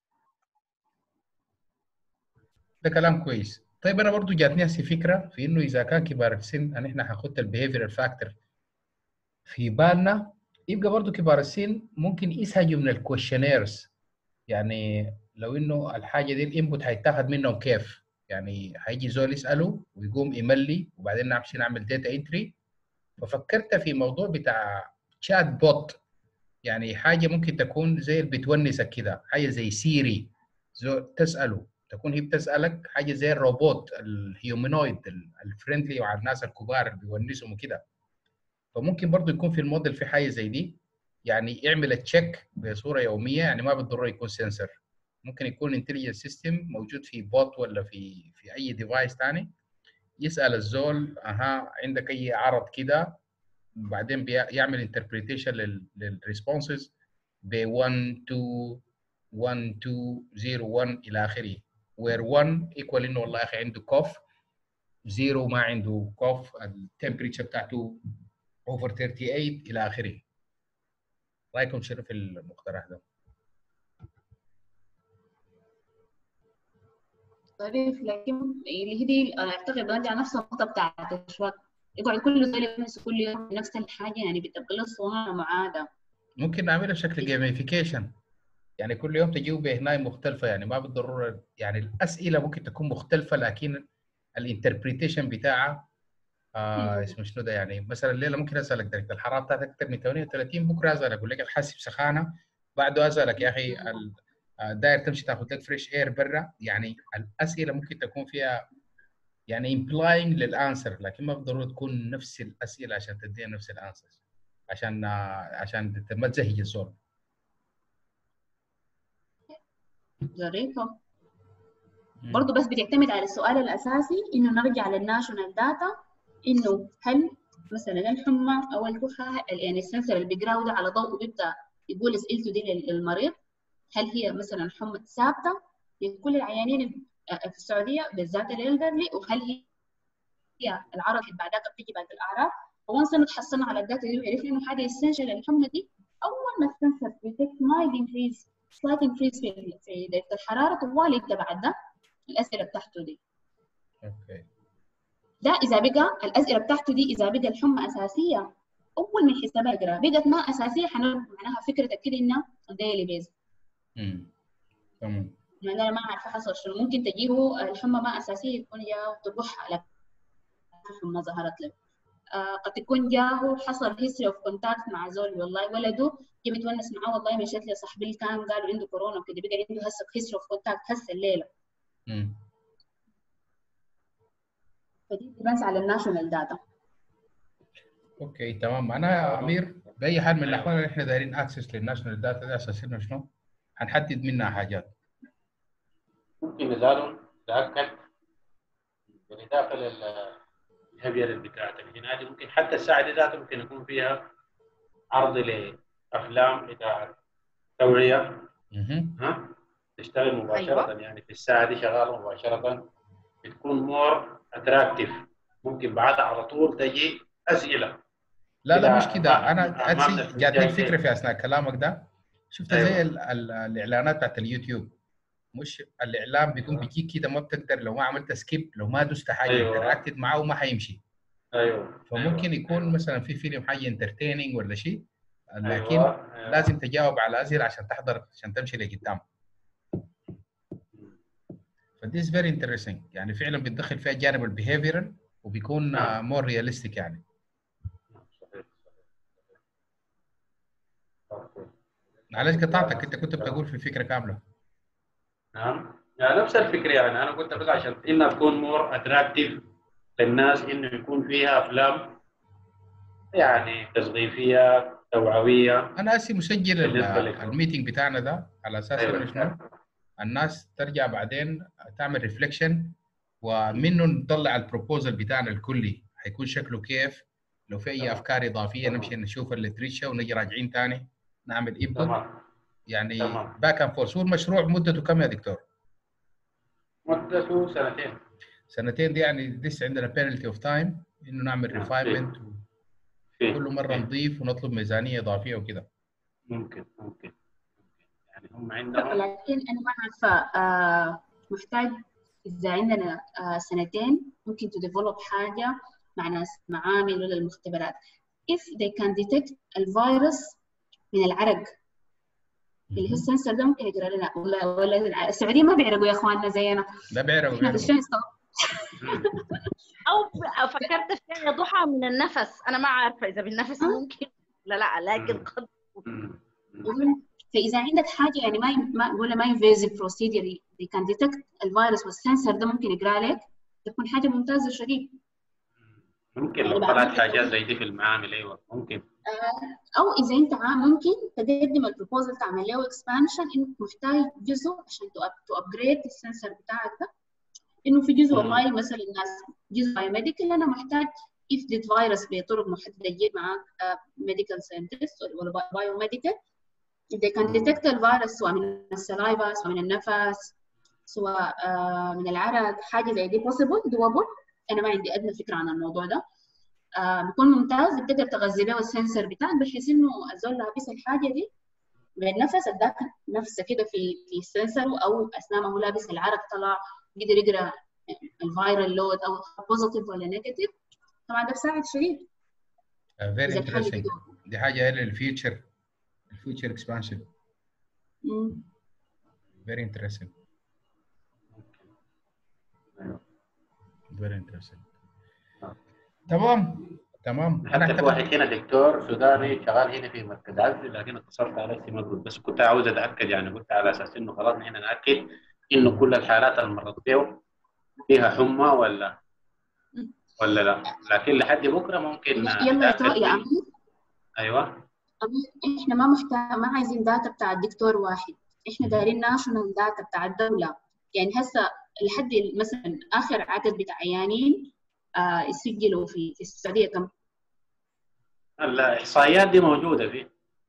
[SPEAKER 2] ده كلام كويس. طيب انا برضو جاتني هسه فكره في انه اذا كان كبار السن ان احنا هنحط البيهيفيرال فاكتور في بالنا، يبقى برضو كبار السن ممكن يسهجوا من الكويشنيرز، يعني لو انه الحاجه دي الانبوت هيتاخد منهم كيف، يعني هيجي زول يساله ويقوم يملي وبعدين نمشي نعمل داتا انتري. ففكرت في موضوع بتاع شات بوت، يعني حاجه ممكن تكون زي اللي بتونسك كده، حاجه زي سيري زول تساله تكون هي بتسالك، حاجه زي الروبوت الهيومانويد الفريندلي مع الناس الكبار اللي بيونسهم وكده. فممكن برضه يكون في الموديل في حاجه زي دي، يعني يعمل التشيك بصوره يوميه، يعني ما بالضروره يكون سنسر، ممكن يكون انتليجنت سيستم موجود في بوت ولا في في اي ديفايس ثاني، يسال الزول اها عندك اي عرض كده، وبعدين يعمل انتربريتيشن للريسبونسز ب واحد اتنين واحد اتنين صفر واحد الى اخره. where واحد equal انه والله يا اخي عنده كوف، صفر ما عنده كوف، التمبريتشر بتاعته over ثمانية وثلاثين الى اخره. رايكم شنو في المقترح ده؟
[SPEAKER 3] طريف، لكن اللي هي دي انا اعتقد برجع نفس النقطه بتاعت الاشواك، يقعد كل زول يلمس كل يوم نفس الحاجه، يعني بتبقى له صوره معاده.
[SPEAKER 2] ممكن نعملها بشكل جيميفيكيشن، يعني كل يوم تجيب بهنايه مختلفه، يعني ما بالضروره يعني الاسئله ممكن تكون مختلفه لكن الانتربريتيشن بتاعها آه اسمه شنو ده. يعني مثلا الليله ممكن اسالك درجه الحراره بتاعتك اكثر من ثمانية وثلاثين، بكره اسالك اقول لك الحاسب سخانه، بعده اسالك يا اخي داير تمشي تاخذ لك فريش اير برا. يعني الاسئله ممكن تكون فيها يعني امبلاينج للانسر، لكن ما بالضروره تكون نفس الاسئله عشان تديها نفس الانسر، عشان عشان ما تزهج الزول.
[SPEAKER 3] ظريفه برضه، بس بتعتمد على السؤال الاساسي انه نرجع للناشونال داتا، انه هل مثلا الحمى او الكحه يعني السنسر اللي بيقراه ده على ضوء بيبدا يقول اسئلته دي للمريض، هل هي مثلا حمى ثابته لكل العيانين في السعوديه بالذات الالدرلي، وهل هي العرض اللي بعدها بتيجي بعد الاعراض. وانس انه تحصلنا على الداتا دي وعرفنا انه حاجه اسينشال للحمى دي، اول ما السنسر بيتك مايل انكريز سلايت انكريز في في درجه الحراره، طوال يبدا بعد ده الاسئله بتاعته دي.
[SPEAKER 2] اوكي.
[SPEAKER 3] ده اذا بقى الاسئله بتاعته دي اذا بقى الحمى اساسيه اول من حسابها يقرا، بقت ما اساسيه حنرد معناها فكرتك كده انها ديلي بيز.
[SPEAKER 2] امم تمام.
[SPEAKER 3] يعني انا ما عارفه حصل شنو، ممكن تجيه الحمى ما اساسيه يكون جاء تبح على الحمى ظهرت له. آه قد تكون جاهو حصل هيستري اوف كونتاكت مع زول، والله ولده جه بتونس معاه، والله مشيت لي صاحبي اللي كان قالوا عنده كورونا وكده، بقى عنده هسه هيستري اوف كونتاكت هسه الليله.
[SPEAKER 2] امم
[SPEAKER 3] فدي ديبانس على الناشونال داتا.
[SPEAKER 2] اوكي تمام. انا يا امير باي حال من الاحوال اللي احنا دايرين اكسس للناشونال داتا دي اساس انه شنو؟ هنحدد منها حاجات.
[SPEAKER 1] ممكن نزالوا نتاكد يعني داخل الهبير بتاعتك هنا دي، ممكن حتى الساعه دي ذاتها ممكن يكون فيها عرض لافلام بتاعت توعيه ها تشتغل مباشره. أيوة. يعني في الساعه دي شغاله مباشره بتكون مور اتراكتيف، ممكن بعدها على طول تجي اسئله.
[SPEAKER 2] لا لا مش كده، انا أتسي جاتني الفكره في اثناء كلامك ده، شفتها أيوة. زي ال ال الاعلانات بتاعت اليوتيوب، مش الاعلان بيكون أيوة. بيجيك كده ما بتقدر لو ما عملت سكيب، لو ما دوست حاجه أيوة. انتراكتد معاه ما حيمشي.
[SPEAKER 1] ايوه
[SPEAKER 2] فممكن
[SPEAKER 1] أيوة.
[SPEAKER 2] يكون أيوة. مثلا في فيلم حاجه انترتيننج ولا شيء، لكن أيوة. أيوة. لازم تجاوب على الاسئله عشان تحضر عشان تمشي لقدام. فديس فيري انترستنج، يعني فعلا بتدخل فيها جانب البيهيفيرال وبيكون مور رياليستيك يعني. معلش قطعتك، انت كنت بتقول في فكره كامله.
[SPEAKER 1] نعم يعني نفس الفكره، يعني انا كنت بس عشان انها تكون مور اتراكتيف للناس، انه يكون فيها افلام يعني تثقيفيه توعويه.
[SPEAKER 2] انا هسه مسجل الميتنج بتاعنا ده على اساس أيوة. انه شنو الناس ترجع بعدين تعمل ريفليكشن، ومنه نطلع البروبوزل بتاعنا الكلي هيكون شكله كيف، لو في اي افكار اضافيه نمشي نشوف الليتريشر ونجي راجعين ثاني نعمل انبوت يعني باك اند فورس. هو المشروع مدته كم يا دكتور؟
[SPEAKER 1] مدته سنتين.
[SPEAKER 2] سنتين دي يعني لسه عندنا بينالتي اوف تايم انه نعمل ريفاينمنت كل مره نضيف ونطلب ميزانيه اضافيه وكده.
[SPEAKER 1] ممكن ممكن يعني هم عندهم،
[SPEAKER 3] لكن انا ما عارفه آه محتاج اذا عندنا آه سنتين ممكن تديفلوب حاجه مع ناس معامل ولا المختبرات if they can detect الفيروس من العرق اللي هو السنسر ده ممكن يقرا لنا، ولا ولا السعوديين ما بيعرقوا يا اخواننا زينا.
[SPEAKER 2] لا بيعرقوا
[SPEAKER 3] احنا بالشمس
[SPEAKER 4] او فكرت فيها يا ضحى من النفس، انا ما عارفه اذا بالنفس ممكن لا لا لكن قد.
[SPEAKER 3] فاذا عندك حاجه يعني ما ما ولا ما انفيزيف بروسيدر دي كان ديتكت الفيروس والسنسر ده ممكن يقرا لك، تكون حاجه ممتازه شديد.
[SPEAKER 1] ممكن لو طلعت حاجات زي دي في المعامل. ايوه ممكن.
[SPEAKER 3] او اذا انت ممكن تقدم البروبوزل تعمل له اكسبانشن انك محتاج جزء عشان تو ابجريد السنسر بتاعك ده، انه في جزء والله مثلا الناس جزء بايوميديكال انا محتاج if this virus بطرق محدده تجيب معاك ميديكال ساينتست ولا بايوميديكال they can detect الفيروس سواء من السلايفا سواء من النفس سواء آه من العرق، حاجه زي دي possible doable. انا ما عندي ادنى فكره عن الموضوع ده. آه بيكون ممتاز، بتقدر تغذي له السنسر بتاعك بحيث انه الزول لابس الحاجه دي بالنفس اداك نفسه كده في في السنسر، او اثناء ما هو لابس العرق طلع قدر يقرا الفيرال لود او بوزيتيف ولا نيجاتيف. طبعا ده بيساعد شديد.
[SPEAKER 2] فيري انترستنج. دي حاجه للفيوتشر الفيوتشر اكسبانشن. فيري انترستنج. فيري انترستنج. تمام تمام.
[SPEAKER 1] حتى في واحد هنا دكتور سوداني شغال هنا في مركز عزل، لكن اتصلت عليه ما قلت، بس كنت عاوز اتاكد يعني، قلت على اساس انه خلاص نحن ناكد انه كل الحالات المرض بيه فيها حمى ولا ولا لا، لكن لحد بكره ممكن
[SPEAKER 3] يلا يا يا امير.
[SPEAKER 1] ايوه
[SPEAKER 3] امير احنا ما محتاج ما عايزين داتا بتاع الدكتور واحد، احنا دايرين ناشونال داتا بتاع الدوله. يعني هسه لحد مثلا اخر عدد بتاع عيانين آه يسجلوا في في السعوديه كم؟
[SPEAKER 1] الاحصائيات دي موجوده في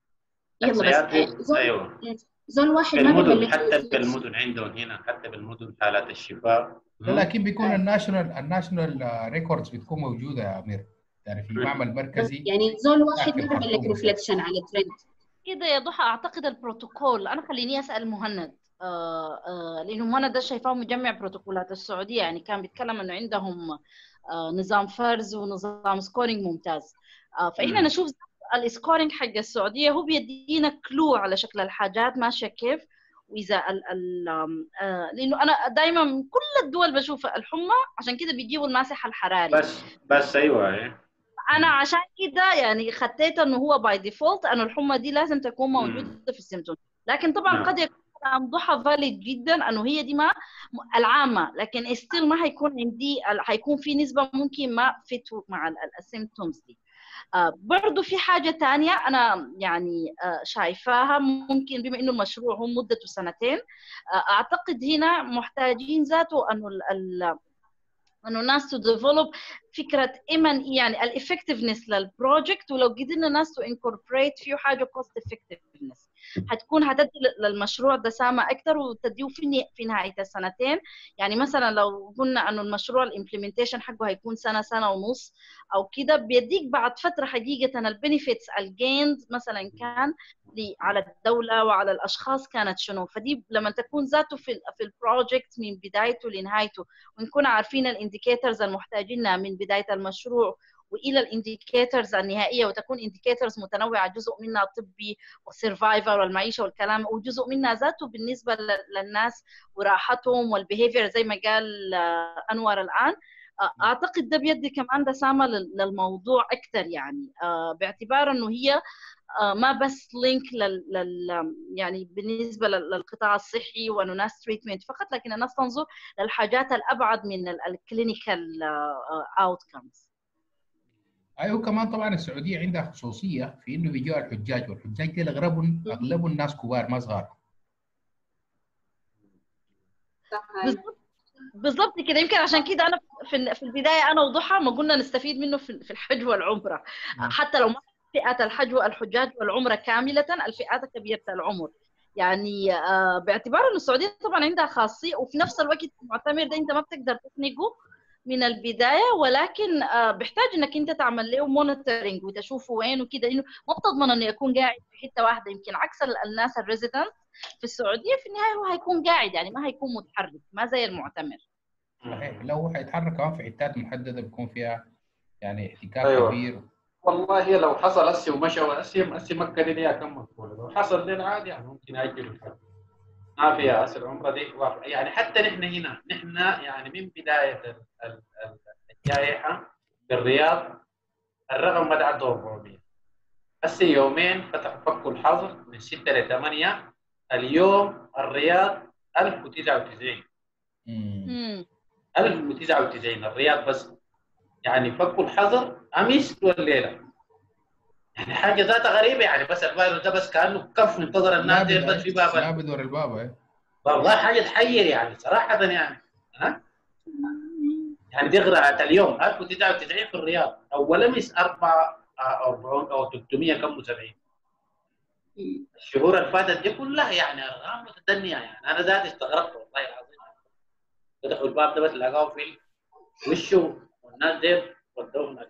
[SPEAKER 3] يلا بس زول
[SPEAKER 1] ايوه
[SPEAKER 3] زول واحد
[SPEAKER 1] ما
[SPEAKER 3] بيبلغ
[SPEAKER 1] حتى بالمدن عندهم هنا، حتى بالمدن حالات الشفاء.
[SPEAKER 2] لكن بيكون آه. الناشونال الناشونال ريكوردز بتكون موجوده يا امير، يعني في معمل مركزي.
[SPEAKER 3] يعني زول واحد ما بيبلغ ريفلكشن على ترند
[SPEAKER 4] كده يا ضحى. اعتقد البروتوكول، انا خليني اسال مهند آه آه لانه مهند ده شايفاه مجمع بروتوكولات السعوديه، يعني كان بيتكلم انه عندهم آه نظام فرز ونظام سكورينج ممتاز. آه فاحنا م. نشوف السكورينج حق السعوديه هو بيدينا كلو على شكل الحاجات ماشيه كيف. واذا ال ال آه لانه انا دائما كل الدول بشوف الحمى، عشان كده بيجيبوا الماسح الحراري.
[SPEAKER 1] بس بس ايوه
[SPEAKER 4] انا عشان كده يعني خطيت انه هو باي ديفولت انه الحمى دي لازم تكون موجوده في السيمتوم، لكن طبعا قد يكون ضحى فاليد جدا انه هي دي ما العامه، لكن ستيل ما هيكون عندي، هيكون في نسبه ممكن ما فيت مع السيمتومز دي. آه برضو في حاجه ثانيه انا يعني آه شايفاها ممكن، بما انه المشروع هو مدته سنتين، آه اعتقد هنا محتاجين ذاته انه ال انه الناس تو ديفلوب فكره ايمن يعني الافكتفنس للبروجكت، ولو قدرنا الناس تو انكوربريت فيه حاجه كوست افكتفنس هتكون هتدي للمشروع دسامه اكثر وتديه في في نهايه السنتين. يعني مثلا لو قلنا انه المشروع الامبلمنتيشن حقه هيكون سنه سنه ونص او كده، بيديك بعد فتره حقيقه البنفيتس الجينز مثلا كان على الدوله وعلى الاشخاص كانت شنو. فدي لما تكون ذاته في في البروجكت من بدايته لنهايته، ونكون عارفين الانديكيتورز المحتاجينها من بدايه المشروع والى الانديكيتورز النهائيه، وتكون انديكيتورز متنوعه، جزء منها طبي والسرفايفر والمعيشه والكلام، وجزء منها ذاته بالنسبه للناس وراحتهم والبيهيفير زي ما قال انور الان. اعتقد ده بيدي كمان دسامه للموضوع اكثر، يعني باعتبار انه هي ما بس لينك لل, لل يعني بالنسبه للقطاع الصحي وانه ناس تريتمنت فقط، لكن الناس تنظر للحاجات الابعد من الكلينيكال اوتكمز.
[SPEAKER 2] ايوه كمان طبعا السعوديه عندها خصوصيه في انه بيجوا الحجاج، والحجاج دي اغلبهم اغلبهم الناس كبار ما صغار.
[SPEAKER 4] بالضبط بالضبط كده. يمكن عشان كده انا في في البدايه انا وضحى ما قلنا نستفيد منه في الحج والعمره، حتى لو ما فئات الحج والحجاج والعمره كامله، الفئات كبيره العمر. يعني آه باعتبار ان السعوديه طبعا عندها خاصيه، وفي نفس الوقت المعتمر ده انت ما بتقدر تخنقه من البدايه، ولكن آه بيحتاج انك انت تعمل له مونيتورنج وتشوفه وين وكده، انه ما بتضمن انه يكون قاعد في حته واحده. يمكن عكس الناس الريزيدنت في السعوديه في النهايه هو هيكون قاعد، يعني ما هيكون متحرك، ما زي المعتمر.
[SPEAKER 2] صحيح، لو هيتحرك كمان في حتات محدده بيكون فيها يعني احتكاك
[SPEAKER 1] أيوة.
[SPEAKER 2] كبير.
[SPEAKER 1] والله لو حصل اسي ومشى واسي اسي مكه دي كم مقبوله، لو حصل لنا عادي يعني ممكن اجل الحج ما فيها اسي العمره دي واقع. يعني حتى نحن هنا نحن يعني من بدايه الجائحه بالرياض الرقم ما تعدى أربعمية، هسه يومين فتح فكوا الحظر من ستة ل ثمانية، اليوم الرياض ألف وتسعة وتسعين.
[SPEAKER 4] امم
[SPEAKER 1] ألف وتسعة وتسعين الرياض بس، يعني فكوا الحظر امس والليله. يعني حاجه ذاتها غريبه، يعني بس الفيروس ده بس كانه كف منتظر الناس يربط في بابه
[SPEAKER 2] لا بدور الباب.
[SPEAKER 1] والله حاجه تحير يعني صراحه يعني. ها يعني دي قراءه اليوم ألف وتسعة وتسعين في الرياض، اول امس أربعة أربعين او ثلاثمية كم وسبعين. الشهور اللي فاتت دي كلها يعني ارقام متدنيه، يعني انا ذاتي استغربت والله العظيم. فتحوا الباب ده بس لقاه في وشه والناس دي ودوه هناك.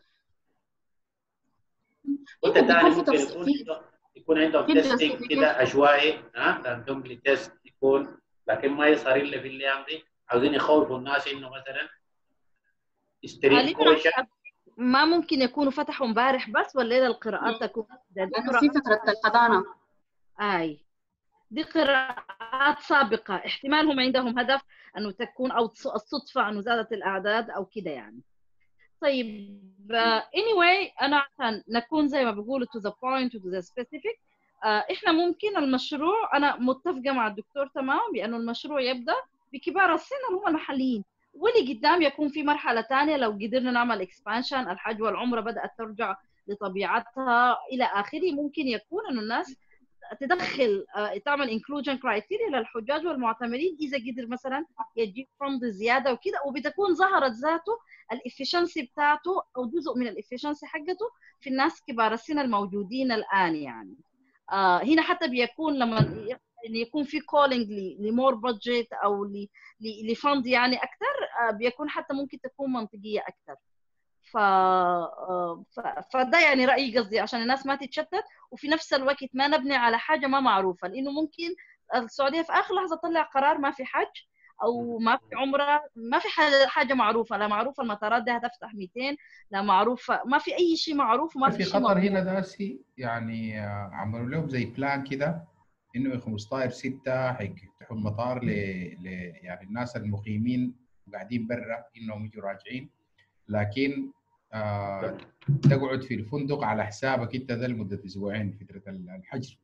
[SPEAKER 1] قلت
[SPEAKER 3] يمكن
[SPEAKER 1] تاني
[SPEAKER 3] بيكون في
[SPEAKER 1] ممكن
[SPEAKER 3] تفصيل
[SPEAKER 1] يكون
[SPEAKER 3] في
[SPEAKER 1] يكون عندهم
[SPEAKER 3] في
[SPEAKER 1] تيستينج كده
[SPEAKER 3] justification.
[SPEAKER 1] عشوائي، ها عندهم تيست يكون، لكن ما يصير الا في الايام دي عاوزين يخوفوا الناس انه مثلا ستريت
[SPEAKER 4] غالبا
[SPEAKER 1] كوشن.
[SPEAKER 4] ما ممكن يكونوا فتحوا امبارح بس، والليله القراءات تكون ده
[SPEAKER 3] لأنه
[SPEAKER 4] قراءات
[SPEAKER 3] في فترة الحضانة.
[SPEAKER 4] اي دي قراءات سابقه، احتمال هم عندهم هدف انه تكون او الصدفه انه زادت الاعداد او كده يعني. طيب uh, anyway انا عشان نكون زي ما بيقولوا to the point to the specific، uh, احنا ممكن المشروع، انا متفقه مع الدكتور تمام بانه المشروع يبدا بكبار السن اللي هم المحليين، واللي قدام يكون في مرحله ثانيه لو قدرنا نعمل اكسبانشن، الحج والعمره بدات ترجع لطبيعتها الى اخره، ممكن يكون انه الناس تدخل تعمل انكلوجن كرايتيريا للحجاج والمعتمرين اذا قدر مثلا يجيب فند زياده وكده، وبتكون ظهرت ذاته الافشنسي بتاعته او جزء من الافشنسي حقته في الناس كبار السن الموجودين الان يعني. آه هنا حتى بيكون لما يكون في كولينج لمور بادجت او لفند يعني اكثر، آه بيكون حتى ممكن تكون منطقيه اكثر. ف... ف... فده يعني رأيي، قصدي عشان الناس ما تتشتت، وفي نفس الوقت ما نبني على حاجة ما معروفة، لأنه ممكن السعودية في آخر لحظة تطلع قرار ما في حج أو ما في عمرة، ما في حاجة معروفة، لا معروفة المطارات دي هتفتح مئتين، لا معروفة، ما في أي شيء معروف وما في
[SPEAKER 2] في
[SPEAKER 4] شيء
[SPEAKER 2] قطر
[SPEAKER 4] مضمون.
[SPEAKER 2] هنا داسي يعني عملوا لهم زي بلان كده انه خمسة عشر ستة حيفتحوا المطار ل... ل... يعني الناس المقيمين قاعدين برا انهم يجوا راجعين، لكن آه تقعد في الفندق على حسابك انت ده لمده اسبوعين فتره الحجر،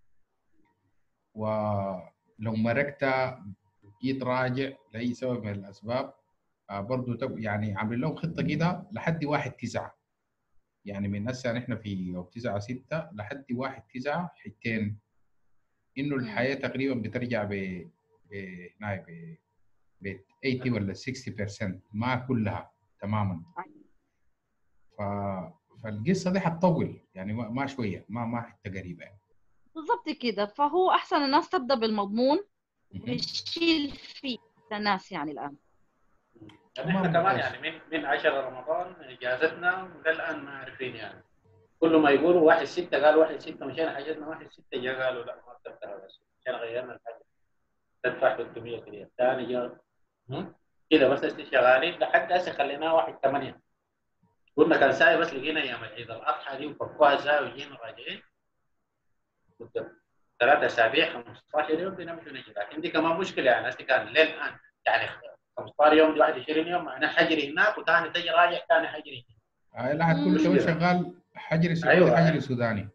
[SPEAKER 2] ولو مرقت جيت راجع لاي سبب من الاسباب آه برضه يعني عاملين لهم خطه كده لحد واحد تسعة، يعني من هسه نحن في تسعة ستة لحد واحد تسعة حتين انه الحياه تقريبا بترجع ب ب هنا ب ب ثمانين ولا ستين بالمية، ما كلها تماما. ف فالقصه دي حتطول يعني ما شويه، ما ما حتى قريبه يعني.
[SPEAKER 4] بالضبط كده، فهو أحسن الناس تبدأ بالمضمون ويشيل فيه الناس يعني الآن.
[SPEAKER 1] احنا كمان يعني من من عشرة رمضان اجازتنا للان ما عارفين يعني، كل ما يقولوا واحد ستة قال واحد ستة مشينا حاجتنا واحد ستة جا قالوا لا ما بتفتح بس عشان غيرنا الحاجه تدفع ثلاثمية ريال، ثاني جا كده بس شغالين لحد هسه خليناه واحد ثمانية. قلنا كان ساي بس لقينا ايام عيد الاضحى دي وفكوها ساي وجينا راجعين ثلاثة اسابيع خمسة عشر يوم بنمشي ونجي، لكن دي كمان مشكله يعني هسه كان ليل الان يعني خمسة عشر يوم دي واحد وعشرين يوم معناه حجري هناك وثاني تجي راجع ثاني حجري
[SPEAKER 2] هنا. لا حتكون كمان شغال حجري سعودي
[SPEAKER 1] أيوة.
[SPEAKER 2] حجري سوداني.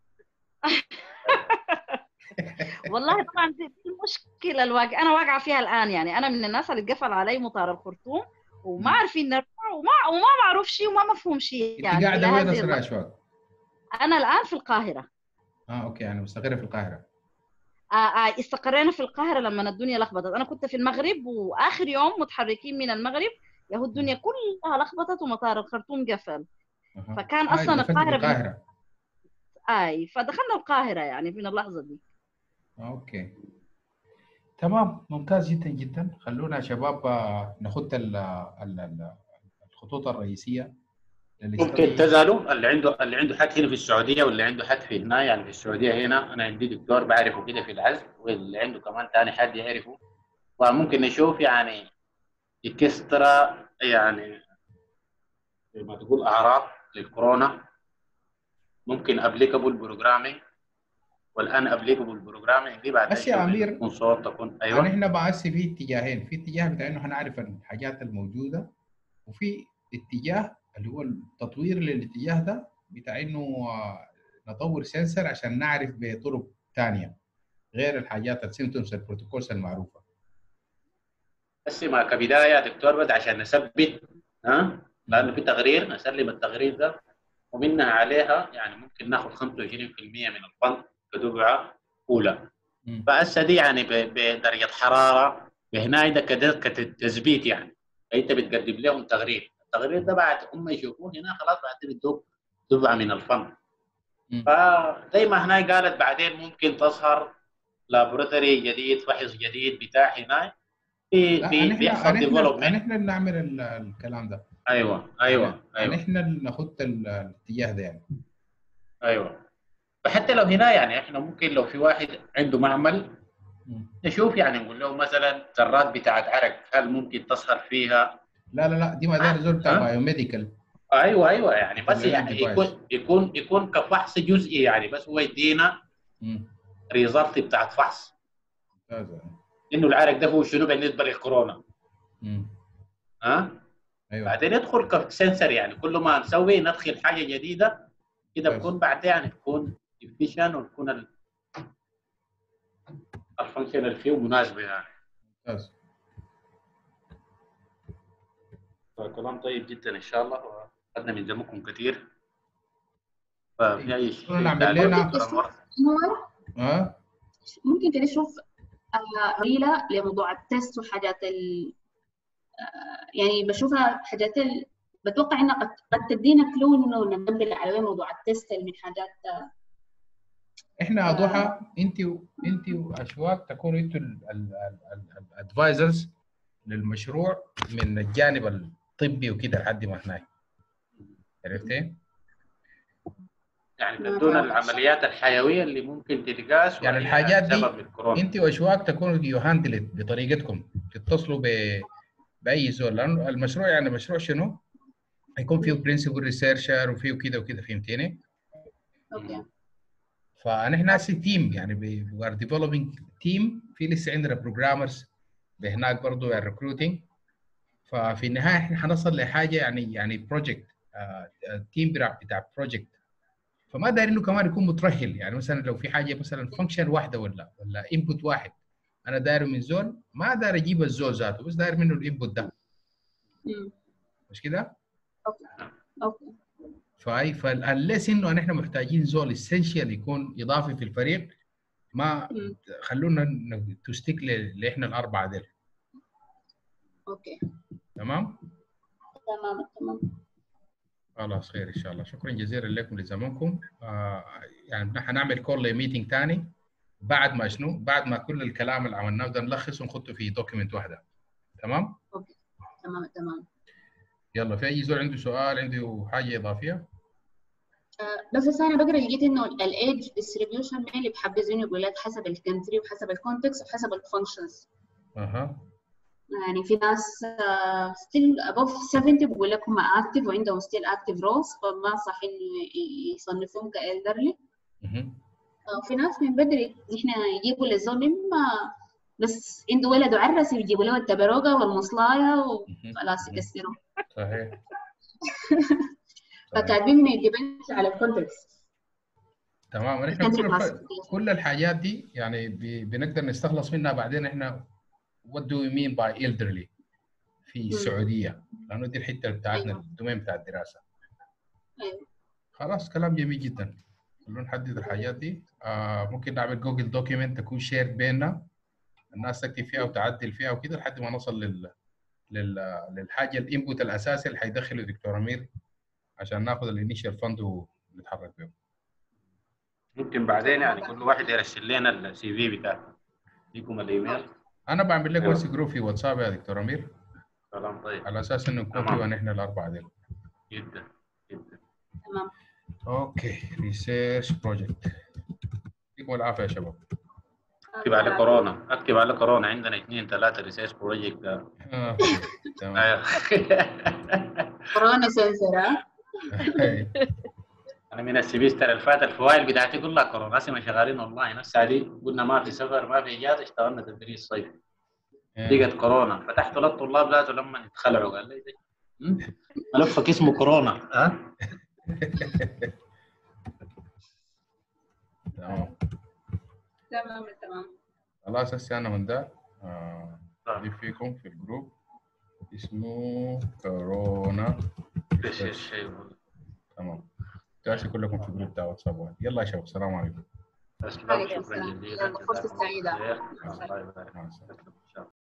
[SPEAKER 4] والله طبعا دي المشكله الواقع انا واقعه فيها الان، يعني انا من الناس اللي اتقفل علي مطار الخرطوم وما عارفين نرفع وما وما معروف شيء وما مفهوم شيء
[SPEAKER 2] يعني. انت قاعده وين اصلا اشواق؟
[SPEAKER 4] انا الان في القاهره.
[SPEAKER 2] اه اوكي يعني مستقره في القاهره.
[SPEAKER 4] آه آه استقرينا في القاهره لما الدنيا لخبطت، انا كنت في المغرب واخر يوم متحركين من المغرب يا الدنيا كلها لخبطت ومطار الخرطوم قفل.
[SPEAKER 2] أه.
[SPEAKER 4] فكان
[SPEAKER 2] آه
[SPEAKER 4] اصلا
[SPEAKER 2] القاهره,
[SPEAKER 4] القاهره اي فدخلنا القاهره يعني من اللحظه دي.
[SPEAKER 2] اوكي تمام ممتاز جدا جدا. خلونا يا شباب ناخد الخطوط الرئيسيه.
[SPEAKER 1] ممكن تسالوا اللي عنده اللي عنده حد هنا في السعوديه واللي عنده حد في هنا، يعني في السعوديه هنا انا عندي دكتور بعرفه كده في العزل، واللي عنده كمان ثاني حد يعرفه، وممكن نشوف يعني اكسترا يعني زي ما تقول اعراض للكورونا ممكن ابليكابل بروجرامينج، والان ابليكابل بروجرامينج دي بعد
[SPEAKER 2] بس يا امير
[SPEAKER 1] تكون صوت تكون ايوه.
[SPEAKER 2] يعني احنا بعسي في اتجاهين، في اتجاه بتاع انه هنعرف الحاجات الموجوده، وفي اتجاه اللي هو التطوير للاتجاه ده بتاع انه نطور سنسر عشان نعرف بطرق ثانيه غير الحاجات السيمتومز البروتوكولز المعروفه.
[SPEAKER 1] بس ما كبدايه دكتور بس عشان نثبت ها، لانه في تقرير نسلم التقرير ده ومنها عليها يعني ممكن ناخذ خمسة وعشرين بالمئة من الفند كدفعه اولى. فهسه دي يعني بدرجه حراره بهنا ده كتثبيت يعني انت بتقدم لهم تقرير، التقرير ده بعد هم يشوفوه هنا خلاص بعد بيدوك دفعه من الفند. فزي ما هناي قالت بعدين ممكن تظهر لابوراتوري جديد، فحص جديد بتاع هناي في
[SPEAKER 2] لا
[SPEAKER 1] في
[SPEAKER 2] احنا
[SPEAKER 1] بيحصل
[SPEAKER 2] احنا
[SPEAKER 1] ديفلوبمنت.
[SPEAKER 2] احنا اللي نعمل ال- الكلام ده.
[SPEAKER 1] ايوه ايوه ايوه
[SPEAKER 2] احنا اللي ناخد ال- الاتجاه ده يعني.
[SPEAKER 1] ايوه. فحتى لو هنا يعني احنا ممكن لو في واحد عنده معمل
[SPEAKER 2] مم.
[SPEAKER 1] نشوف يعني نقول له مثلا ذرات بتاعت عرق هل ممكن تظهر فيها؟
[SPEAKER 2] لا لا لا دي مدار زول بتاع
[SPEAKER 1] ها؟
[SPEAKER 2] بايوميديكال.
[SPEAKER 1] ايوه ايوه يعني بس
[SPEAKER 2] يطلع لنا
[SPEAKER 1] يعني
[SPEAKER 2] الديفايس.
[SPEAKER 1] يكون يكون يكون كفحص جزئي يعني، بس هو يدينا
[SPEAKER 2] مم.
[SPEAKER 1] ريزلت بتاعت فحص
[SPEAKER 2] ممتاز.
[SPEAKER 1] انه العرق ده هو شنو بالنسبه للكورونا.
[SPEAKER 2] مم.
[SPEAKER 1] ها؟
[SPEAKER 2] ايوه
[SPEAKER 1] بعدين يدخل كسنسر يعني كل ما نسوي ندخل حاجه جديده كده
[SPEAKER 2] ممتاز.
[SPEAKER 1] بكون بعد يعني تكون افيشن وتكون الفانكشن اللي فيه مناسبه يعني.
[SPEAKER 2] ممتاز.
[SPEAKER 1] فكلام طيب جدا ان شاء الله، واخذنا من دمكم كثير. ففي اي
[SPEAKER 2] كنا
[SPEAKER 1] شيء
[SPEAKER 2] نعمل
[SPEAKER 1] تعليق
[SPEAKER 2] لنا
[SPEAKER 1] دكتور انور؟
[SPEAKER 3] نور،
[SPEAKER 2] اه
[SPEAKER 3] ممكن كده نشوف آه، ريلة لموضوع التست وحاجات ال... يعني بشوفها حاجات ال... بتوقع انها قد, قد تدينا كلو انه ننبه على موضوع التست من حاجات.
[SPEAKER 2] احنا
[SPEAKER 3] آه.
[SPEAKER 2] ضحى انت انت واشواق تكونوا انتوا الادفايزرز للمشروع من الجانب الطبي وكده لحد ما هناك. عرفتي؟
[SPEAKER 1] يعني تدونا العمليات الحيويه اللي ممكن تتقاس
[SPEAKER 2] يعني
[SPEAKER 1] وهي
[SPEAKER 2] الحاجات دي
[SPEAKER 1] سبب الكورونا.
[SPEAKER 2] انت واشواق تكونوا يو هاندل بطريقتكم، تتصلوا ب باي زول، لانه المشروع يعني مشروع شنو؟ هيكون فيه برنسبل ريسيرشر وفيه كده وكده، فهمتيني؟
[SPEAKER 3] اوكي.
[SPEAKER 2] فنحن هسه تيم يعني وي ار ديفلوبينج تيم، في لسه عندنا بروجرامرز هناك برضه ريكروتنج. ففي النهايه احنا حنصل لحاجه يعني يعني بروجكت تيم بتاع بروجكت. فما داير انه كمان يكون مترهل، يعني مثلا لو في حاجه مثلا فانكشن واحده ولا ولا انبوت واحد انا داير من زول، ما داير اجيب الزول ذاته، بس داير منه الانبوت ده.
[SPEAKER 3] مم.
[SPEAKER 2] مش كده؟
[SPEAKER 3] اوكي اوكي.
[SPEAKER 2] فاي فالليس انه احنا محتاجين زول اسينشال يكون اضافي في الفريق، ما
[SPEAKER 3] مم.
[SPEAKER 2] خلونا تستيك اللي احنا الاربعه دول.
[SPEAKER 3] اوكي
[SPEAKER 2] تمام؟
[SPEAKER 3] تمام تمام.
[SPEAKER 2] خلاص خير ان شاء الله. شكرا جزيلا لكم لزمانكم. آه يعني نحن هنعمل كول ميتنج ثاني بعد ما شنو؟ بعد ما كل الكلام اللي عملناه ده نلخصه ونحطه في دوكيمنت واحده. تمام؟
[SPEAKER 3] اوكي تمام تمام.
[SPEAKER 2] يلا في اي زول عنده سؤال، عنده حاجه اضافيه؟
[SPEAKER 3] آه، بس انا بقرا لقيت انه الايدج ديستريبيوشن اللي بحبذ يقول لك حسب الكنتري وحسب الكونتكست وحسب الفانكشنز.
[SPEAKER 2] اها.
[SPEAKER 3] يعني في ناس ستيل above سبعين بيقول لك هم اكتف وعندهم ستيل اكتف روز، فما صح انه يصنفوهم كالدرلي.
[SPEAKER 2] اها.
[SPEAKER 3] وفي ناس من بدري احنا يجيبوا للزول مما بس عنده ولد وعرس يجيبوا له التبروقه والمصلايه وخلاص يكسروا.
[SPEAKER 2] صحيح.
[SPEAKER 3] فكاتبين من الديبندز على الكونتكست.
[SPEAKER 2] تمام. احنا كل الف... كل الحاجات دي يعني ب... بنقدر نستخلص منها بعدين. احنا what do we mean by elderly في السعوديه، لانه دي الحته بتاعتنا. أيوة. الدومين بتاع الدراسه.
[SPEAKER 3] ايوه.
[SPEAKER 2] خلاص كلام جميل جدا. خلونا نحدد الحاجات دي. آه ممكن نعمل جوجل دوكيمنت تكون شير بيننا، الناس تكتب فيها وتعدل فيها وكده لحد ما نوصل لل... لل... للحاجه الانبوت الاساسي اللي حيدخله دكتور امير عشان ناخذ الانيشال فند ونتحرك بيه.
[SPEAKER 1] ممكن بعدين يعني كل واحد يرسل لنا السي في بتاعه، ليكم الايميل.
[SPEAKER 2] انا بعمل لك بس جروب في واتساب يا دكتور امير.
[SPEAKER 1] كلام طيب.
[SPEAKER 2] على اساس انه نكون فيه نحن الاربعه دي.
[SPEAKER 1] جدا جدا.
[SPEAKER 3] تمام.
[SPEAKER 2] اوكي ريسيرش بروجكت. يعطيكم العافيه يا شباب.
[SPEAKER 1] اكتب على كورونا، اكتب على كورونا، عندنا اثنين ثلاثه ريسيرش بروجكت.
[SPEAKER 2] اه تمام.
[SPEAKER 3] كورونا سنسر.
[SPEAKER 1] انا من السمستر اللي فات الفوائل بتاعتي كلها كورونا، هسه ما شغالين والله. نفس دي قلنا ما في سفر ما في اجازه، اشتغلنا تدريس صيفي. لقت كورونا، فتحت للطلاب ذاته لما يتخلعوا قال لي ملفك اسمه كورونا. ها
[SPEAKER 2] تمام
[SPEAKER 3] تمام تمام.
[SPEAKER 2] خلاص هسه انا من ده اضيف فيكم في الجروب اسمه كورونا. تمام. تاسي كلكم في الجروب بتاع واتساب واحد. يلا يا شباب السلام عليكم.
[SPEAKER 1] شكرا جزيلا.
[SPEAKER 3] فرصه سعيده.
[SPEAKER 1] الله يبارك.